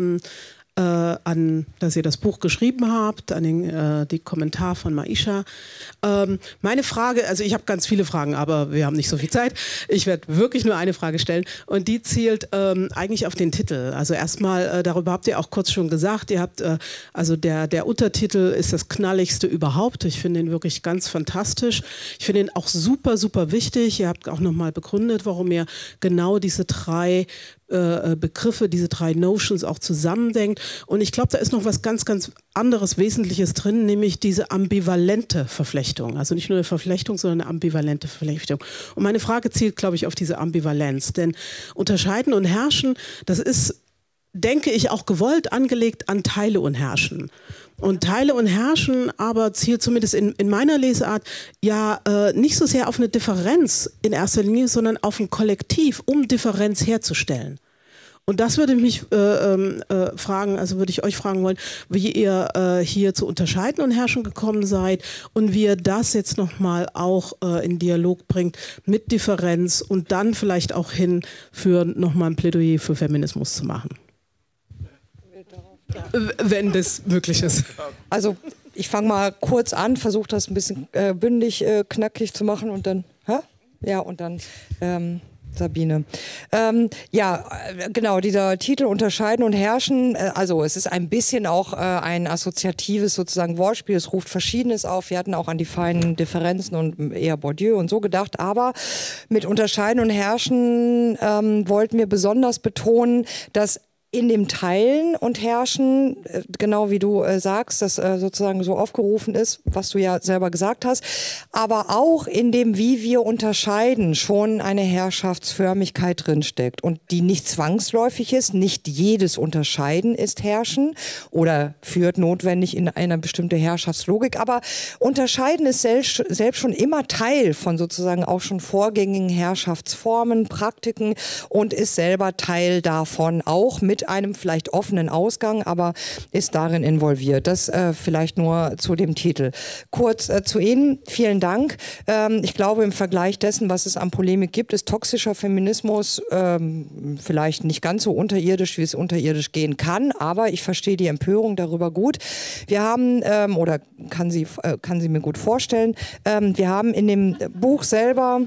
dass ihr das Buch geschrieben habt, an die Kommentar von Maisha. Meine Frage, also ich habe ganz viele Fragen, aber wir haben nicht so viel Zeit. Ich werde wirklich nur eine Frage stellen und die zielt eigentlich auf den Titel. Also erstmal, darüber habt ihr auch kurz schon gesagt, ihr habt, also der Untertitel ist das Knalligste überhaupt. Ich finde ihn wirklich ganz fantastisch. Ich finde ihn auch super, super wichtig. Ihr habt auch nochmal begründet, warum ihr genau diese 3 Begriffe, diese 3 Notions auch zusammendenkt. Und ich glaube, da ist noch was ganz, ganz anderes, Wesentliches drin, nämlich diese ambivalente Verflechtung. Also nicht nur eine Verflechtung, sondern eine ambivalente Verflechtung. Und meine Frage zielt, glaube ich, auf diese Ambivalenz. Denn unterscheiden und herrschen, das ist, denke ich, auch gewollt angelegt an Teile und Herrschen. Und Teile und Herrschen aber zielt zumindest in meiner Lesart ja nicht so sehr auf eine Differenz in erster Linie, sondern auf ein Kollektiv, um Differenz herzustellen. Und das würde mich fragen, also würde ich euch fragen wollen, wie ihr hier zu Unterscheiden und Herrschen gekommen seid und wie ihr das jetzt nochmal auch in Dialog bringt mit Differenz und dann vielleicht auch hin für nochmal ein Plädoyer für Feminismus zu machen. Wenn das möglich ist. Also ich fange mal kurz an, versuche das ein bisschen bündig, knackig zu machen und dann, ja, und dann Sabine. Ja, genau, dieser Titel Unterscheiden und Herrschen, also es ist ein bisschen auch ein assoziatives sozusagen Wortspiel, es ruft Verschiedenes auf, wir hatten auch an die feinen Differenzen und eher Bourdieu und so gedacht, aber mit Unterscheiden und Herrschen wollten wir besonders betonen, dass in dem Teilen und Herrschen, genau wie du sagst, das sozusagen so aufgerufen ist, was du ja selber gesagt hast, aber auch in dem, wie wir unterscheiden, schon eine Herrschaftsförmigkeit drinsteckt und die nicht zwangsläufig ist. Nicht jedes Unterscheiden ist Herrschen oder führt notwendig in eine bestimmte Herrschaftslogik, aber Unterscheiden ist selbst schon immer Teil von sozusagen auch schon vorgängigen Herrschaftsformen, Praktiken und ist selber Teil davon, auch mit mit einem vielleicht offenen Ausgang, aber ist darin involviert. Das vielleicht nur zu dem Titel. Kurz zu Ihnen, vielen Dank. Ich glaube, im Vergleich dessen, was es an Polemik gibt, ist toxischer Feminismus vielleicht nicht ganz so unterirdisch, wie es unterirdisch gehen kann, aber ich verstehe die Empörung darüber gut. Wir haben, oder kann sie mir gut vorstellen, wir haben in dem Buch selber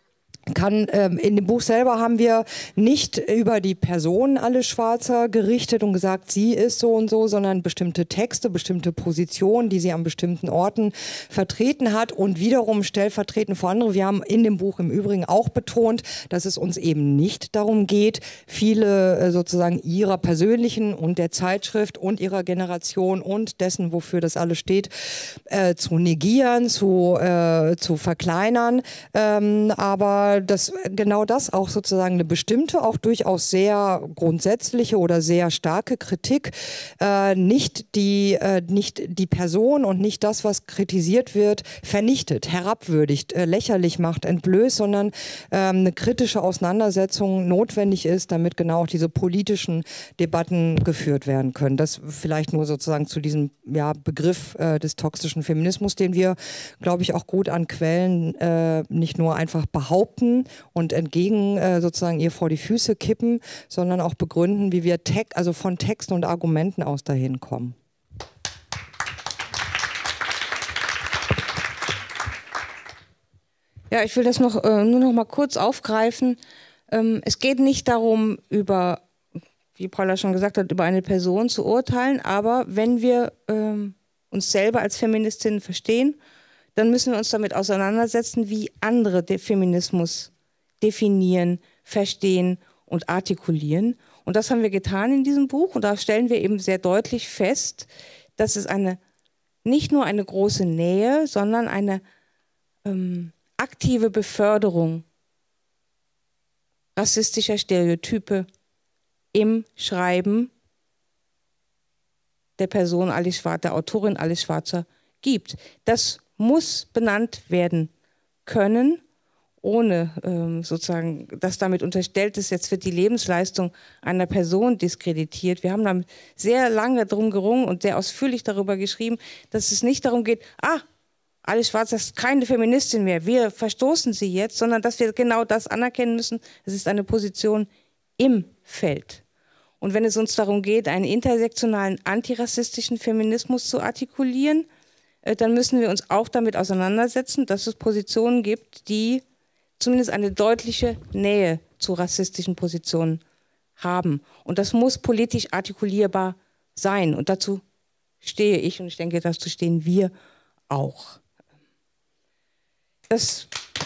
haben wir nicht über die Person Alice Schwarzer gerichtet und gesagt, sie ist so und so, sondern bestimmte Texte, bestimmte Positionen, die sie an bestimmten Orten vertreten hat und wiederum stellvertretend für andere. Wir haben in dem Buch im Übrigen auch betont, dass es uns eben nicht darum geht, viele sozusagen ihrer persönlichen und der Zeitschrift und ihrer Generation und dessen, wofür das alles steht, zu negieren, zu verkleinern, aber dass genau das auch sozusagen eine bestimmte, auch durchaus sehr grundsätzliche oder sehr starke Kritik nicht die Person und nicht das, was kritisiert wird, vernichtet, herabwürdigt, lächerlich macht, entblößt, sondern eine kritische Auseinandersetzung notwendig ist, damit genau auch diese politischen Debatten geführt werden können. Das vielleicht nur sozusagen zu diesem Begriff des toxischen Feminismus, den wir, glaube ich, auch gut an Quellen nicht nur einfach behaupten und entgegen sozusagen ihr vor die Füße kippen, sondern auch begründen, wie wir von Texten und Argumenten aus dahin kommen. Ja, ich will das nur noch mal kurz aufgreifen. Es geht nicht darum, wie Paula schon gesagt hat, über eine Person zu urteilen, aber wenn wir uns selber als Feministinnen verstehen, dann müssen wir uns damit auseinandersetzen, wie andere den Feminismus definieren, verstehen und artikulieren. Und das haben wir getan in diesem Buch. Und da stellen wir eben sehr deutlich fest, dass es nicht nur eine große Nähe, sondern eine aktive Beförderung rassistischer Stereotype im Schreiben der Person Alice Schwarzer, der Autorin Alice Schwarzer gibt. Das muss benannt werden können, ohne sozusagen, dass damit unterstellt ist, jetzt wird die Lebensleistung einer Person diskreditiert. Wir haben dann sehr lange darum gerungen und sehr ausführlich darüber geschrieben, dass es nicht darum geht, Alice Schwarzer ist keine Feministin mehr, wir verstoßen sie jetzt, sondern dass wir genau das anerkennen müssen, es ist eine Position im Feld. Und wenn es uns darum geht, einen intersektionalen antirassistischen Feminismus zu artikulieren, dann müssen wir uns auch damit auseinandersetzen, dass es Positionen gibt, die zumindest eine deutliche Nähe zu rassistischen Positionen haben. Und das muss politisch artikulierbar sein. Und dazu stehe ich und ich denke, dazu stehen wir auch. Das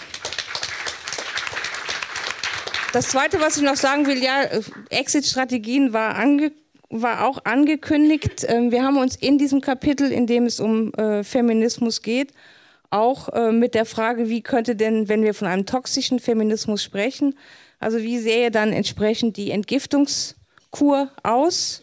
Zweite, was ich noch sagen will, Exit-Strategien war auch angekündigt. Wir haben uns in diesem Kapitel, in dem es um Feminismus geht, auch mit der Frage, wie könnte denn, wenn wir von einem toxischen Feminismus sprechen, also wie sähe dann entsprechend die Entgiftungskur aus?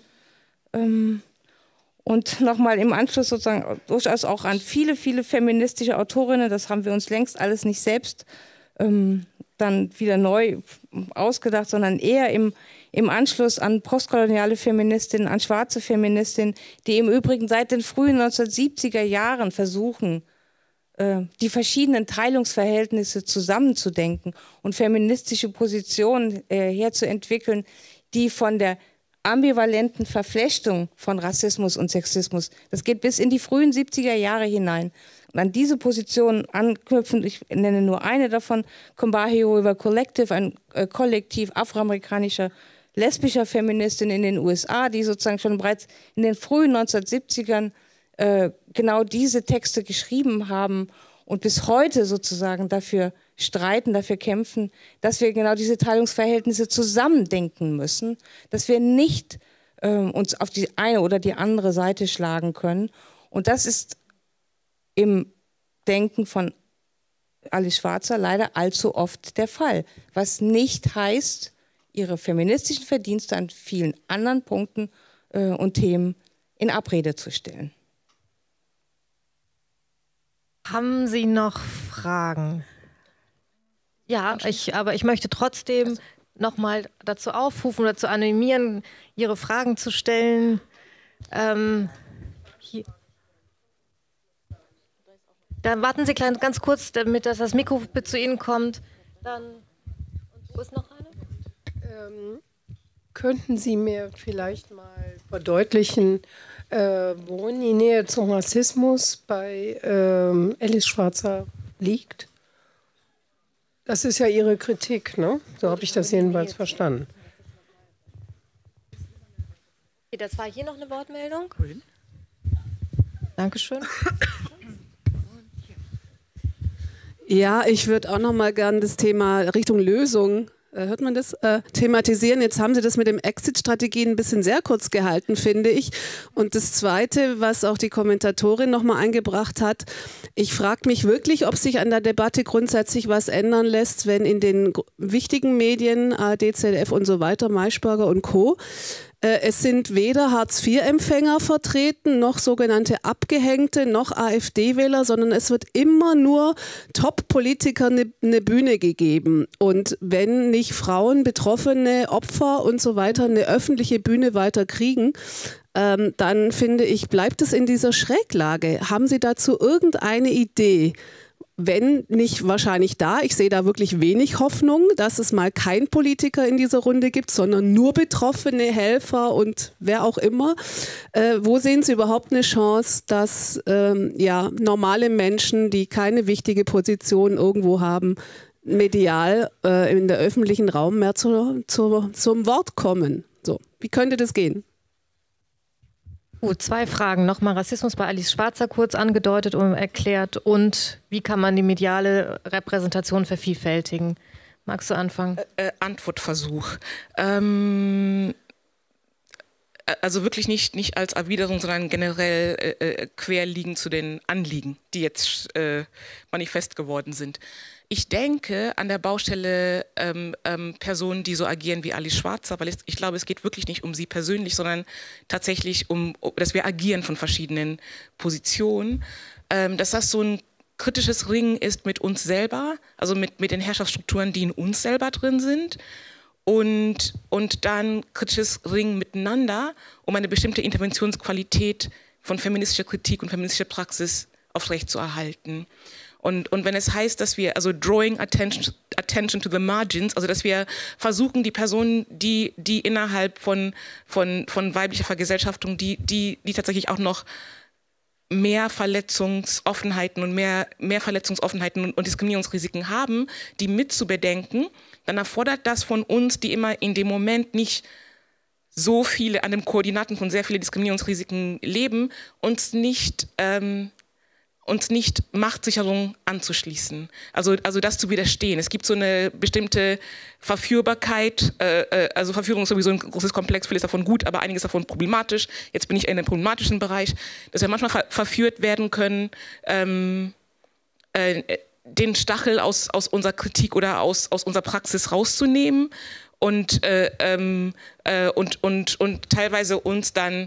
Und nochmal im Anschluss sozusagen durchaus auch an viele, viele feministische Autorinnen, das haben wir uns längst alles nicht selbst dann wieder neu ausgedacht, sondern eher im Anschluss an postkoloniale Feministinnen, an schwarze Feministinnen, die im Übrigen seit den frühen 1970er Jahren versuchen, die verschiedenen Teilungsverhältnisse zusammenzudenken und feministische Positionen herzuentwickeln, die von der ambivalenten Verflechtung von Rassismus und Sexismus, das geht bis in die frühen 70er Jahre hinein. Und an diese Position anknüpfend, ich nenne nur eine davon, Combahee River Collective, ein Kollektiv afroamerikanischer lesbischer Feministinnen in den USA, die sozusagen schon bereits in den frühen 1970ern genau diese Texte geschrieben haben und bis heute sozusagen dafür streiten, dafür kämpfen, dass wir genau diese Teilungsverhältnisse zusammendenken müssen, dass wir nicht uns auf die eine oder die andere Seite schlagen können. Und das ist im Denken von Alice Schwarzer leider allzu oft der Fall, was nicht heißt, ihre feministischen Verdienste an vielen anderen Punkten und Themen in Abrede zu stellen. Haben Sie noch Fragen? Ja, aber ich möchte trotzdem nochmal dazu aufrufen oder zu animieren, Ihre Fragen zu stellen. Hier. Dann warten Sie ganz kurz, damit das Mikro zu Ihnen kommt. Dann, wo ist noch eine? Könnten Sie mir vielleicht mal verdeutlichen, worin die Nähe zum Rassismus bei Alice Schwarzer liegt? Das ist ja Ihre Kritik, ne? So habe ich das jedenfalls verstanden. Das war hier noch eine Wortmeldung. Dankeschön. Ja, ich würde auch noch mal gern das Thema Richtung Lösung, hört man das, thematisieren. Jetzt haben Sie das mit dem Exit-Strategien ein bisschen sehr kurz gehalten, finde ich. Und das Zweite, was auch die Kommentatorin noch mal eingebracht hat, ich frage mich wirklich, ob sich an der Debatte grundsätzlich was ändern lässt, wenn in den wichtigen Medien, ARD, ZDF und so weiter, Maischberger und Co., es sind weder Hartz-IV-Empfänger vertreten, noch sogenannte Abgehängte, noch AfD-Wähler, sondern es wird immer nur Top-Politikern eine Bühne gegeben. Und wenn nicht Frauen, Betroffene, Opfer und so weiter eine öffentliche Bühne weiter kriegen, dann finde ich, bleibt es in dieser Schräglage. Haben Sie dazu irgendeine Idee? Wenn nicht wahrscheinlich da, ich sehe da wirklich wenig Hoffnung, dass es mal kein Politiker in dieser Runde gibt, sondern nur Betroffene, Helfer und wer auch immer. Wo sehen Sie überhaupt eine Chance, dass normale Menschen, die keine wichtige Position irgendwo haben, medial in der öffentlichen Raum mehr zum Wort kommen? So, wie könnte das gehen? Gut, 2 Fragen. Nochmal Rassismus bei Alice Schwarzer kurz angedeutet und erklärt. Und wie kann man die mediale Repräsentation vervielfältigen? Magst du anfangen? Antwortversuch. Also wirklich nicht als Erwiderung, sondern generell querliegend zu den Anliegen, die jetzt manifest geworden sind. Ich denke an der Baustelle Personen, die so agieren wie Alice Schwarzer, weil ich glaube, es geht wirklich nicht um sie persönlich, sondern tatsächlich dass wir agieren von verschiedenen Positionen, dass das so ein kritisches Ringen ist mit uns selber, also mit den Herrschaftsstrukturen, die in uns selber drin sind, und dann kritisches Ringen miteinander, um eine bestimmte Interventionsqualität von feministischer Kritik und feministischer Praxis aufrechtzuerhalten. Und wenn es heißt, dass wir, also drawing attention to the margins, also dass wir versuchen, die Personen, die innerhalb von weiblicher Vergesellschaftung, die tatsächlich auch noch mehr Verletzungsoffenheiten und mehr Verletzungsoffenheiten und Diskriminierungsrisiken haben, die mitzubedenken, dann erfordert das von uns, die immer in dem Moment nicht so viele, an den Koordinaten von sehr vielen Diskriminierungsrisiken leben, uns nicht Machtsicherung anzuschließen, also das zu widerstehen. Es gibt so eine bestimmte Verführbarkeit, also Verführung ist sowieso ein großes Komplex, vieles davon gut, aber einiges davon problematisch. Jetzt bin ich in dem problematischen Bereich, dass wir manchmal verführt werden können, den Stachel aus unserer Kritik oder aus unserer Praxis rauszunehmen und teilweise uns dann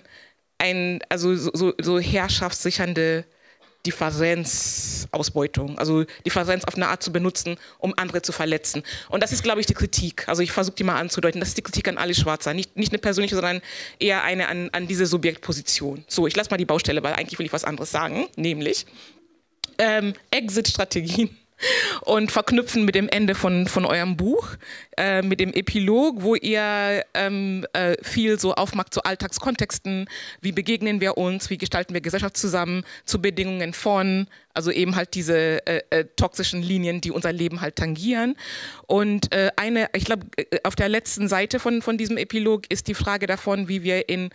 so herrschaftssichernde Differenzausbeutung, also Differenz auf eine Art zu benutzen, um andere zu verletzen. Und das ist, glaube ich, die Kritik. Also ich versuche die mal anzudeuten. Das ist die Kritik an Alice Schwarzer. Nicht eine persönliche, sondern eher eine an diese Subjektposition. So, ich lasse mal die Baustelle, weil eigentlich will ich was anderes sagen, nämlich Exit-Strategien. Und verknüpfen mit dem Ende von eurem Buch, mit dem Epilog, wo ihr viel so aufmacht zu Alltagskontexten, wie begegnen wir uns, wie gestalten wir Gesellschaft zusammen, zu Bedingungen von, also eben halt diese toxischen Linien, die unser Leben halt tangieren. Und ich glaube, auf der letzten Seite von diesem Epilog ist die Frage davon, wie wir in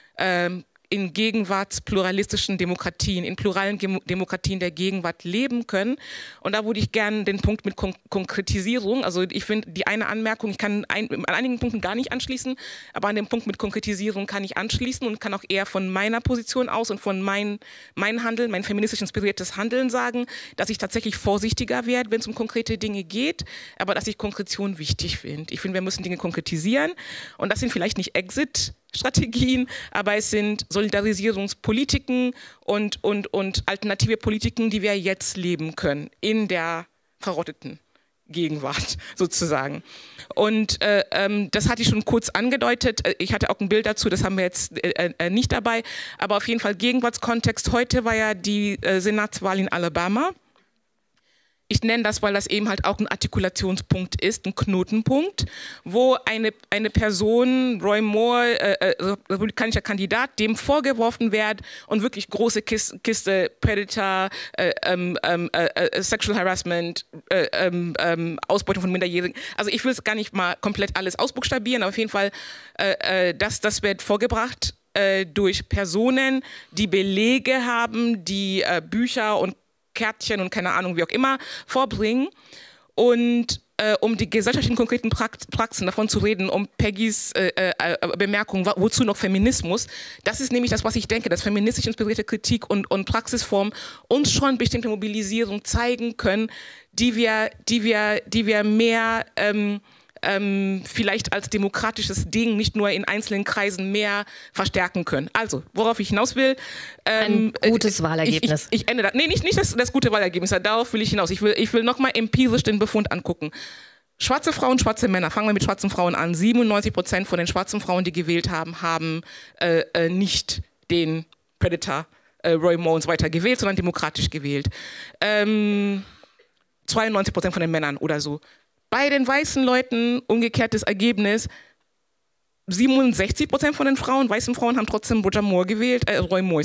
gegenwartspluralistischen Demokratien, in pluralen Demokratien der Gegenwart leben können. Und da würde ich gerne den Punkt mit Konkretisierung, also ich finde die eine Anmerkung, ich kann an einigen Punkten gar nicht anschließen, aber an dem Punkt mit Konkretisierung kann ich anschließen und kann auch eher von meiner Position aus und von mein Handeln, mein feministisch inspiriertes Handeln sagen, dass ich tatsächlich vorsichtiger werde, wenn es um konkrete Dinge geht, aber dass ich Konkretion wichtig finde. Ich finde, wir müssen Dinge konkretisieren und das sind vielleicht nicht Exit-Strategien, aber es sind Solidarisierungspolitiken und alternative Politiken, die wir jetzt leben können in der verrotteten Gegenwart sozusagen. Und das hatte ich schon kurz angedeutet. Ich hatte auch ein Bild dazu, das haben wir jetzt nicht dabei. Aber auf jeden Fall Gegenwartskontext. Heute war ja die Senatswahl in Alabama. Ich nenne das, weil das eben halt auch ein Artikulationspunkt ist, ein Knotenpunkt, wo eine Person, Roy Moore, republikanischer Kandidat, dem vorgeworfen wird und wirklich große Kiste Predator, Sexual Harassment, Ausbeutung von Minderjährigen. Also ich will es gar nicht mal komplett alles ausbuchstabieren, aber auf jeden Fall, das wird vorgebracht durch Personen, die Belege haben, die Bücher und Kärtchen und keine Ahnung, wie auch immer, vorbringen. Und um die gesellschaftlichen konkreten Praxen davon zu reden, um Peggys Bemerkung, wozu noch Feminismus, das ist nämlich das, was ich denke, dass feministisch inspirierte Kritik und Praxisformen uns schon bestimmte Mobilisierung zeigen können, die wir mehr vielleicht als demokratisches Ding nicht nur in einzelnen Kreisen mehr verstärken können. Also, worauf ich hinaus will. Ein gutes Wahlergebnis. Ich ende da. Nee, nicht das gute Wahlergebnis, darauf will ich hinaus. Ich will nochmal empirisch den Befund angucken. Schwarze Frauen, schwarze Männer, fangen wir mit schwarzen Frauen an. 97% von den schwarzen Frauen, die gewählt haben, haben nicht den Predator, Roy Moore und so weiter gewählt, sondern demokratisch gewählt. 92% von den Männern oder so. Bei den weißen Leuten umgekehrtes Ergebnis, 67% von den weißen Frauen haben trotzdem Roy Moore gewählt, Roy Moore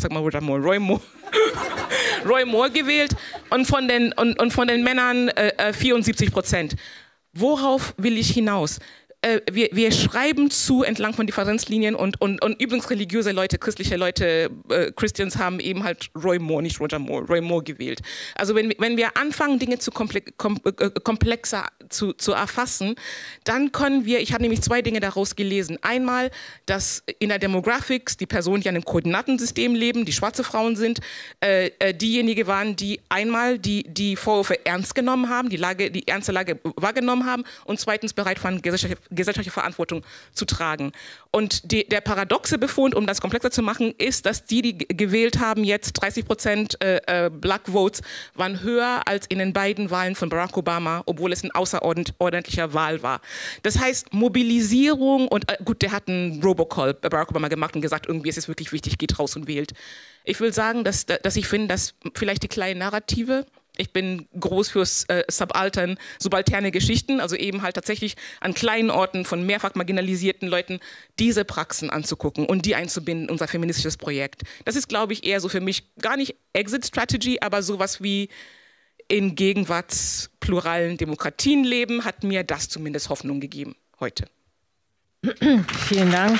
gewählt und von den Männern 74%. Worauf will ich hinaus? Wir schreiben zu entlang von Differenzlinien und übrigens religiöse Leute, christliche Leute, Christians haben eben halt Roy Moore, nicht Roger Moore, Roy Moore gewählt. Also wenn wir anfangen, Dinge zu komplexer zu erfassen, dann können wir, ich habe nämlich zwei Dinge daraus gelesen. Einmal, dass in der Demographics die Personen, die an einem Koordinatensystem leben, die schwarze Frauen sind, diejenigen waren, die einmal die Vorwürfe ernst genommen haben, die ernste Lage wahrgenommen haben und zweitens bereit waren, gesellschaftliche Verantwortung zu tragen. Und der paradoxe Befund, um das komplexer zu machen, ist, dass die gewählt haben, jetzt 30% Black Votes, waren höher als in den beiden Wahlen von Barack Obama, obwohl es ein außerordentlicher Wahl war. Das heißt, Mobilisierung und gut, der hat einen Robocall bei Barack Obama gemacht und gesagt, irgendwie ist es wirklich wichtig, geht raus und wählt. Ich will sagen, dass ich finde, dass vielleicht die kleinen Narrative, ich bin groß fürs subalterne Geschichten, also eben halt tatsächlich an kleinen Orten von mehrfach marginalisierten Leuten diese Praxen anzugucken und die einzubinden in unser feministisches Projekt. Das ist, glaube ich, eher so für mich gar nicht Exit-Strategy, aber sowas wie in gegenwartspluralen Demokratien leben, hat mir das zumindest Hoffnung gegeben heute. Vielen Dank.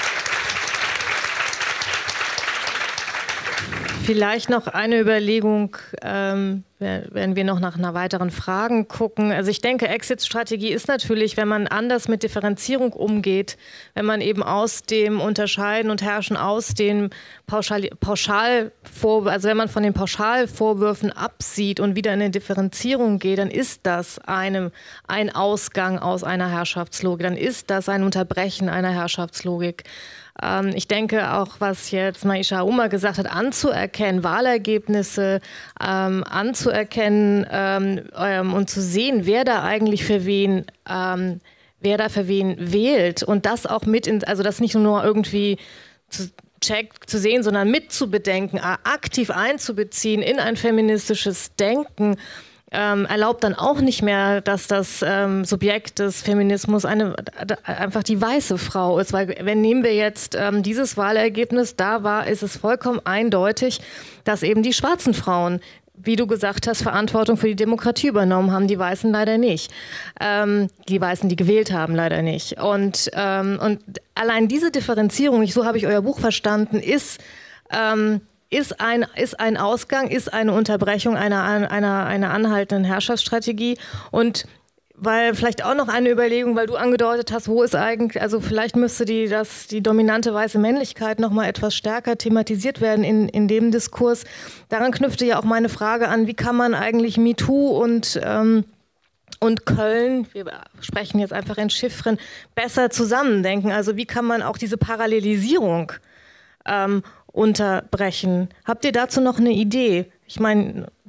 Vielleicht noch eine Überlegung, wenn wir noch nach einer weiteren Frage gucken. Also ich denke, Exit-Strategie ist natürlich, wenn man anders mit Differenzierung umgeht, wenn man eben aus dem Unterscheiden und Herrschen, aus den also wenn man von den Pauschalvorwürfen absieht und wieder in eine Differenzierung geht, dann ist das ein Ausgang aus einer Herrschaftslogik, dann ist das ein Unterbrechen einer Herrschaftslogik. Ich denke auch, was jetzt Maisha Aouma gesagt hat, anzuerkennen, Wahlergebnisse anzuerkennen und zu sehen, wer da eigentlich für wen wählt und das auch also das nicht nur irgendwie zu sehen, sondern mitzubedenken, aktiv einzubeziehen in ein feministisches Denken, erlaubt dann auch nicht mehr, dass das Subjekt des Feminismus einfach die weiße Frau ist. Weil nehmen wir jetzt dieses Wahlergebnis, ist es vollkommen eindeutig, dass eben die schwarzen Frauen, wie du gesagt hast, Verantwortung für die Demokratie übernommen haben, die Weißen leider nicht. Die Weißen, die gewählt haben, leider nicht. Und allein diese Differenzierung, so habe ich euer Buch verstanden, ist ein Ausgang, ist eine Unterbrechung einer anhaltenden Herrschaftsstrategie. Und weil vielleicht auch noch eine Überlegung, weil du angedeutet hast, wo ist eigentlich, also vielleicht müsste die dominante weiße Männlichkeit noch mal etwas stärker thematisiert werden in dem Diskurs. Daran knüpfte ja auch meine Frage an, wie kann man eigentlich MeToo und Köln, wir sprechen jetzt einfach in Chiffren, besser zusammendenken? Also wie kann man auch diese Parallelisierung unterbrechen? Habt ihr dazu noch eine Idee? Ich meine,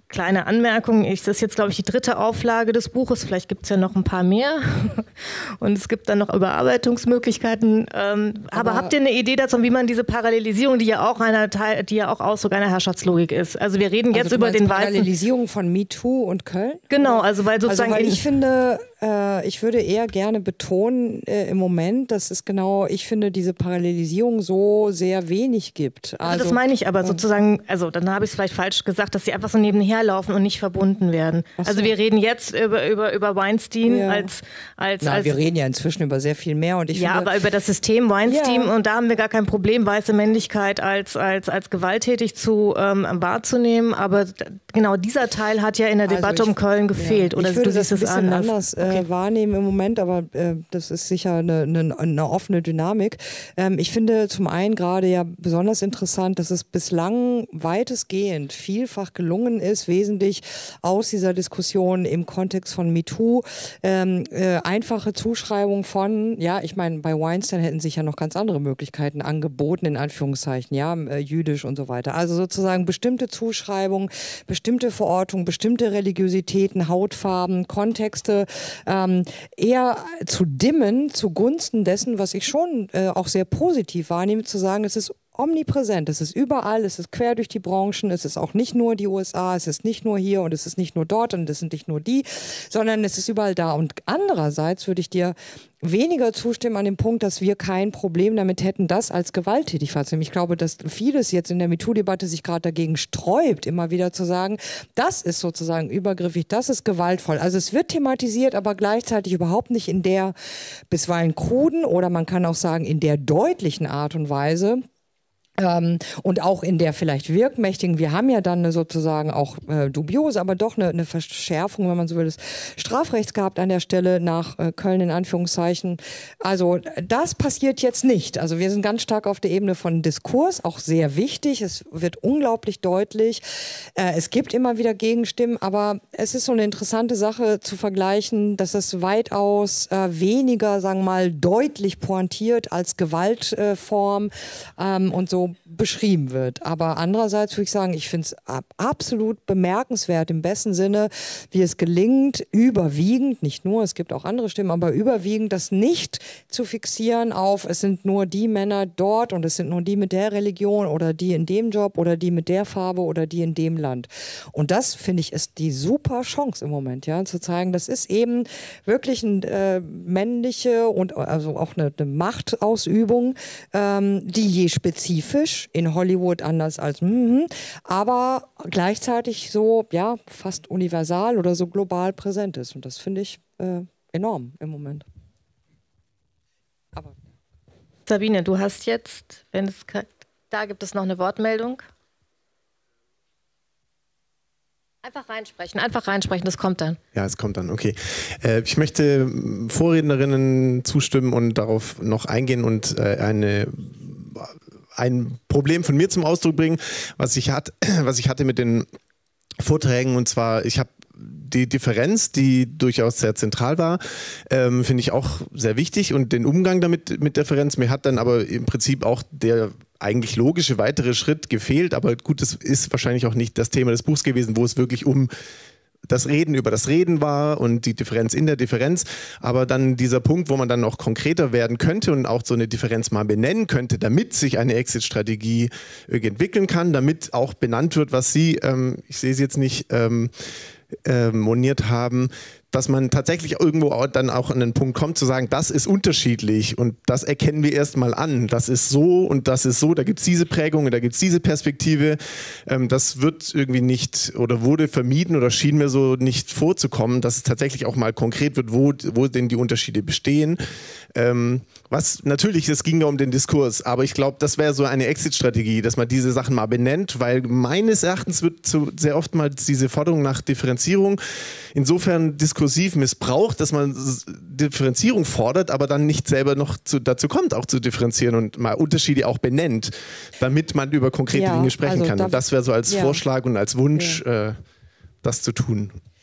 kleine Anmerkung, das ist jetzt, glaube ich, die 3. Auflage des Buches, vielleicht gibt es ja noch ein paar mehr und es gibt dann noch Überarbeitungsmöglichkeiten. Aber habt ihr eine Idee dazu, wie man diese Parallelisierung, die ja auch Ausdruck einer Herrschaftslogik ist? Also wir reden jetzt über den Parallelisierung von MeToo und Köln? Genau, also weil sozusagen... Also weil ich finde, ich würde eher gerne betonen im Moment, dass es genau, ich finde, diese Parallelisierung so sehr wenig gibt. Also das meine ich aber sozusagen, also dann habe ich es vielleicht falsch gesagt, dass sie einfach so nebenher laufen und nicht verbunden werden. So. Also wir reden jetzt über Weinstein wir reden ja inzwischen über sehr viel mehr. Und ich finde, aber über das System Weinstein und da haben wir gar kein Problem, weiße Männlichkeit als gewalttätig wahrzunehmen. Aber genau dieser Teil hat ja in der Debatte um Köln gefehlt. Oder ich würde du siehst das ein bisschen anders wahrnehmen im Moment, aber das ist sicher eine offene Dynamik. Ich finde zum einen gerade ja besonders interessant, dass es bislang weitestgehend vielfach gelungen ist, wesentlich aus dieser Diskussion im Kontext von MeToo einfache Zuschreibung von, ich meine, bei Weinstein hätten sich ja noch ganz andere Möglichkeiten angeboten, in Anführungszeichen, jüdisch und so weiter. Also sozusagen bestimmte Zuschreibungen, bestimmte Verortungen, bestimmte Religiositäten, Hautfarben, Kontexte eher zu dimmen zugunsten dessen, was ich schon auch sehr positiv wahrnehme, zu sagen, es ist omnipräsent, es ist überall, es ist quer durch die Branchen, es ist auch nicht nur die USA, es ist nicht nur hier und es ist nicht nur dort und es sind nicht nur die, sondern es ist überall da. Und andererseits würde ich dir weniger zustimmen an dem Punkt, dass wir kein Problem damit hätten, das als gewalttätig wahrzunehmen. Ich glaube, dass vieles jetzt in der MeToo-Debatte sich gerade dagegen sträubt, immer wieder zu sagen, das ist sozusagen übergriffig, das ist gewaltvoll. Also es wird thematisiert, aber gleichzeitig überhaupt nicht in der bisweilen kruden oder man kann auch sagen in der deutlichen Art und Weise, und auch in der vielleicht wirkmächtigen, wir haben ja dann sozusagen auch dubiose, aber doch eine Verschärfung, wenn man so will, des Strafrechts gehabt an der Stelle nach Köln in Anführungszeichen. Also das passiert jetzt nicht. Also wir sind ganz stark auf der Ebene von Diskurs, auch sehr wichtig. Es wird unglaublich deutlich. Es gibt immer wieder Gegenstimmen, aber es ist so eine interessante Sache zu vergleichen, dass es weitaus weniger, sagen wir mal, deutlich pointiert als Gewaltform und so beschrieben wird. Aber andererseits würde ich sagen, ich finde es absolut bemerkenswert im besten Sinne, wie es gelingt, überwiegend, nicht nur, es gibt auch andere Stimmen, aber überwiegend das nicht zu fixieren auf, es sind nur die Männer dort und es sind nur die mit der Religion oder die in dem Job oder die mit der Farbe oder die in dem Land. Und das, finde ich, ist die super Chance im Moment, zu zeigen, das ist eben wirklich eine männliche und also auch eine Machtausübung, die je spezifisch in Hollywood anders als aber gleichzeitig so fast universal oder so global präsent ist. Und das finde ich enorm im Moment. Aber Sabine, du hast jetzt, da gibt es noch eine Wortmeldung. Einfach reinsprechen, das kommt dann. Ja, es kommt dann, okay. Ich möchte Vorrednerinnen zustimmen und darauf noch eingehen und ein Problem von mir zum Ausdruck bringen, was ich hatte mit den Vorträgen, und zwar, ich habe die Differenz, die durchaus sehr zentral war, finde ich auch sehr wichtig und den Umgang damit mit Differenz. Mir hat dann aber im Prinzip auch der eigentlich logische weitere Schritt gefehlt, aber gut, das ist wahrscheinlich auch nicht das Thema des Buchs gewesen, wo es wirklich um das Reden über das Reden war und die Differenz in der Differenz, aber dann dieser Punkt, wo man dann auch konkreter werden könnte und auch so eine Differenz mal benennen könnte, damit sich eine Exit-Strategie entwickeln kann, damit auch benannt wird, was Sie, ich sehe es jetzt nicht, moniert haben, dass man tatsächlich irgendwo dann auch an den Punkt kommt zu sagen, das ist unterschiedlich und das erkennen wir erstmal an. Das ist so und das ist so, da gibt es diese Prägung und da gibt es diese Perspektive. Das wird irgendwie nicht oder wurde vermieden oder schien mir so nicht vorzukommen, dass es tatsächlich auch mal konkret wird, wo denn die Unterschiede bestehen. Was natürlich, es ging ja um den Diskurs, aber ich glaube, das wäre so eine Exit-Strategie, dass man diese Sachen mal benennt, weil meines Erachtens wird sehr oftmals diese Forderung nach Differenzierung insofern diskursiv missbraucht, dass man Differenzierung fordert, aber dann nicht selber noch dazu kommt, auch zu differenzieren und mal Unterschiede auch benennt, damit man über konkrete Dinge sprechen kann. Und das wäre so als Vorschlag und als Wunsch, das zu tun.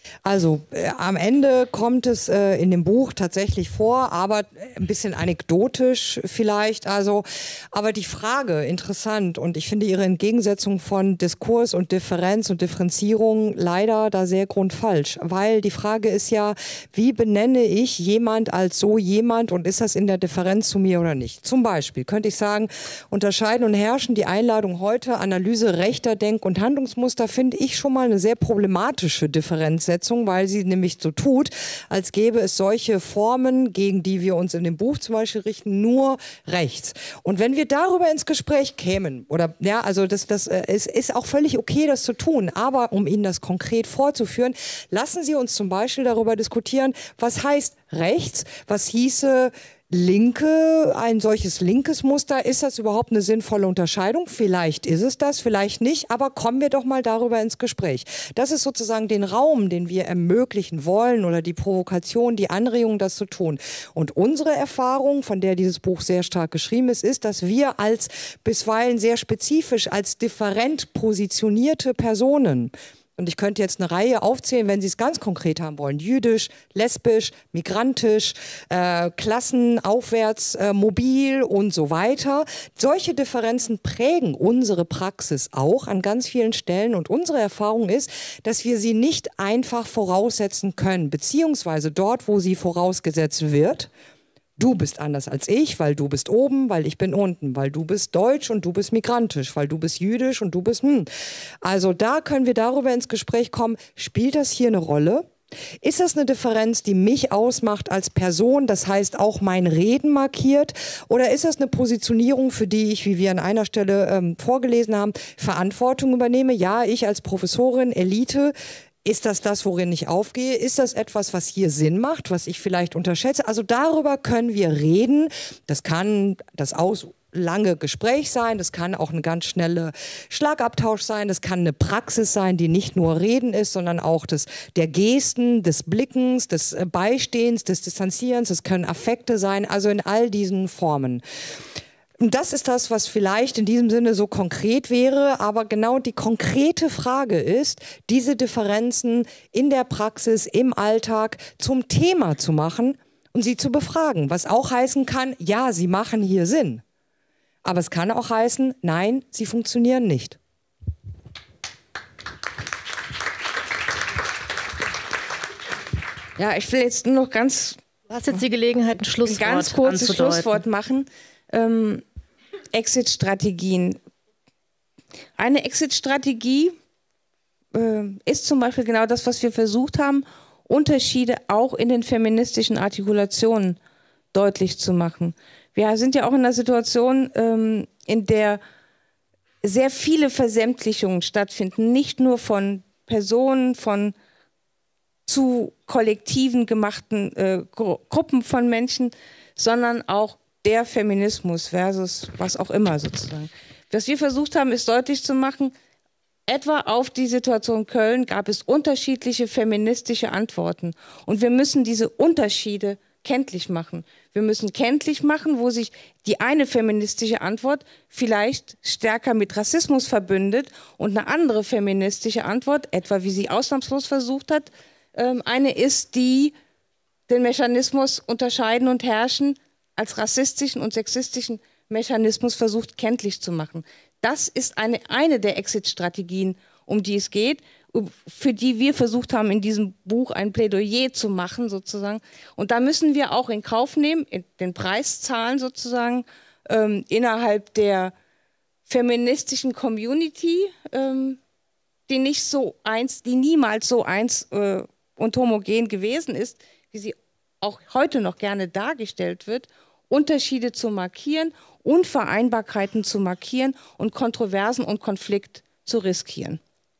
Also am Ende kommt es in dem Buch tatsächlich vor, aber ein bisschen anekdotisch vielleicht. Also, aber die Frage interessant und ich finde Ihre Entgegensetzung von Diskurs und Differenz und Differenzierung leider da sehr grundfalsch, weil die Frage ist ja, wie benenne ich jemand als so jemand und ist das in der Differenz zu mir oder nicht? Zum Beispiel könnte ich sagen, unterscheiden und herrschen, die Einladung heute, Analyse rechter Denk- und Handlungsmuster, finde ich schon mal eine sehr problematische Differenzsetzung, weil sie nämlich so tut, als gäbe es solche Formen, gegen die wir uns in dem Buch zum Beispiel richten, nur rechts. Und wenn wir darüber ins Gespräch kämen, oder ja, also das ist auch völlig okay, das zu tun, aber um Ihnen das konkret vorzuführen, lassen Sie uns zum Beispiel darüber diskutieren, was heißt rechts, was hieße Linke, ein solches linkes Muster, ist das überhaupt eine sinnvolle Unterscheidung? Vielleicht ist es das, vielleicht nicht, aber kommen wir doch mal darüber ins Gespräch. Das ist sozusagen den Raum, den wir ermöglichen wollen oder die Provokation, die Anregung, das zu tun. Und unsere Erfahrung, von der dieses Buch sehr stark geschrieben ist, dass wir als bisweilen sehr spezifisch als different positionierte Personen, und ich könnte jetzt eine Reihe aufzählen, wenn Sie es ganz konkret haben wollen. Jüdisch, lesbisch, migrantisch, Klassen, aufwärts, mobil und so weiter. Solche Differenzen prägen unsere Praxis auch an ganz vielen Stellen. Und unsere Erfahrung ist, dass wir sie nicht einfach voraussetzen können, beziehungsweise dort, wo sie vorausgesetzt wird. Du bist anders als ich, weil du bist oben, weil ich bin unten, weil du bist deutsch und du bist migrantisch, weil du bist jüdisch und du bist Also da können wir darüber ins Gespräch kommen, spielt das hier eine Rolle? Ist das eine Differenz, die mich ausmacht als Person, das heißt auch mein Reden markiert? Oder ist das eine Positionierung, für die ich, wie wir an einer Stelle vorgelesen haben, Verantwortung übernehme? Ja, ich als Professorin, Elite. Ist das, worin ich aufgehe? Ist das etwas, was hier Sinn macht, was ich vielleicht unterschätze? Also darüber können wir reden. Das kann das lange Gespräch sein, das kann auch eine ganz schnelle Schlagabtausch sein, das kann eine Praxis sein, die nicht nur Reden ist, sondern auch der Gesten, des Blickens, des Beistehens, des Distanzierens, das können Affekte sein, also in all diesen Formen. Und das ist das, was vielleicht in diesem Sinne so konkret wäre, aber genau die konkrete Frage ist, diese Differenzen in der Praxis, im Alltag zum Thema zu machen und sie zu befragen, was auch heißen kann, ja, sie machen hier Sinn. Aber es kann auch heißen, nein, sie funktionieren nicht. Ja, ich will jetzt nur noch ganz... Du hast jetzt die Gelegenheit, ein Schlusswort ganz kurzes Schlusswort machen. Exit-Strategien. Eine Exit-Strategie ist zum Beispiel genau das, was wir versucht haben, Unterschiede auch in den feministischen Artikulationen deutlich zu machen. Wir sind ja auch in einer Situation, in der sehr viele Versämtlichungen stattfinden, nicht nur von Personen, von zu kollektiven gemachten Gruppen von Menschen, sondern auch der Feminismus versus was auch immer sozusagen. Was wir versucht haben, ist deutlich zu machen, etwa auf die Situation Köln gab es unterschiedliche feministische Antworten. Und wir müssen diese Unterschiede kenntlich machen. Wir müssen kenntlich machen, wo sich die eine feministische Antwort vielleicht stärker mit Rassismus verbündet und eine andere feministische Antwort, etwa wie sie ausnahmslos versucht hat, eine ist, die den Mechanismus unterscheiden und herrschen als rassistischen und sexistischen Mechanismus versucht, kenntlich zu machen. Das ist eine der Exit-Strategien, um die es geht, für die wir versucht haben, in diesem Buch ein Plädoyer zu machen, sozusagen. Und da müssen wir auch in Kauf nehmen, den Preis zahlen, sozusagen, innerhalb der feministischen Community, die niemals so eins und homogen gewesen ist, wie sie auch heute noch gerne dargestellt wird, Unterschiede zu markieren, Unvereinbarkeiten zu markieren und Kontroversen und Konflikt zu riskieren.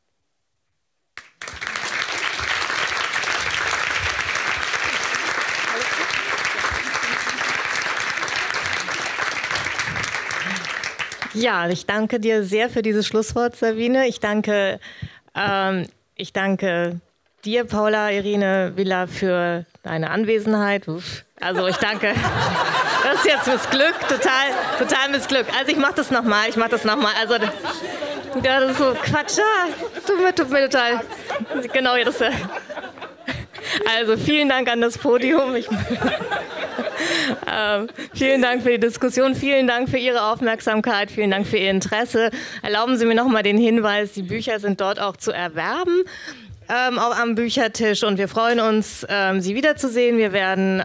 Ja, ich danke dir sehr für dieses Schlusswort, Sabine. Ich danke dir, Paula Irene Villa, für deine Anwesenheit. Also ich danke. Das ist jetzt missglückt, total missglückt. Also ich mache das nochmal. Also ja, das ist so Quatsch. Ja, tut mir total. Genau, das Also vielen Dank an das Podium. Vielen Dank für die Diskussion, vielen Dank für Ihre Aufmerksamkeit, vielen Dank für Ihr Interesse. Erlauben Sie mir noch mal den Hinweis, die Bücher sind dort auch zu erwerben. Auch am Büchertisch, und wir freuen uns, Sie wiederzusehen. Wir werden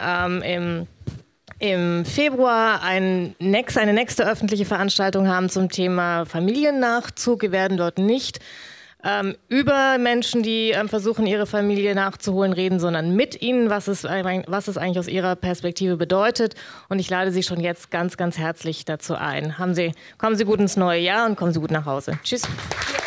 im Februar eine nächste öffentliche Veranstaltung haben zum Thema Familiennachzug. Wir werden dort nicht über Menschen, die versuchen, ihre Familie nachzuholen, reden, sondern mit ihnen, was es eigentlich aus ihrer Perspektive bedeutet. Und ich lade Sie schon jetzt ganz, ganz herzlich dazu ein. Kommen Sie gut ins neue Jahr und kommen Sie gut nach Hause. Tschüss.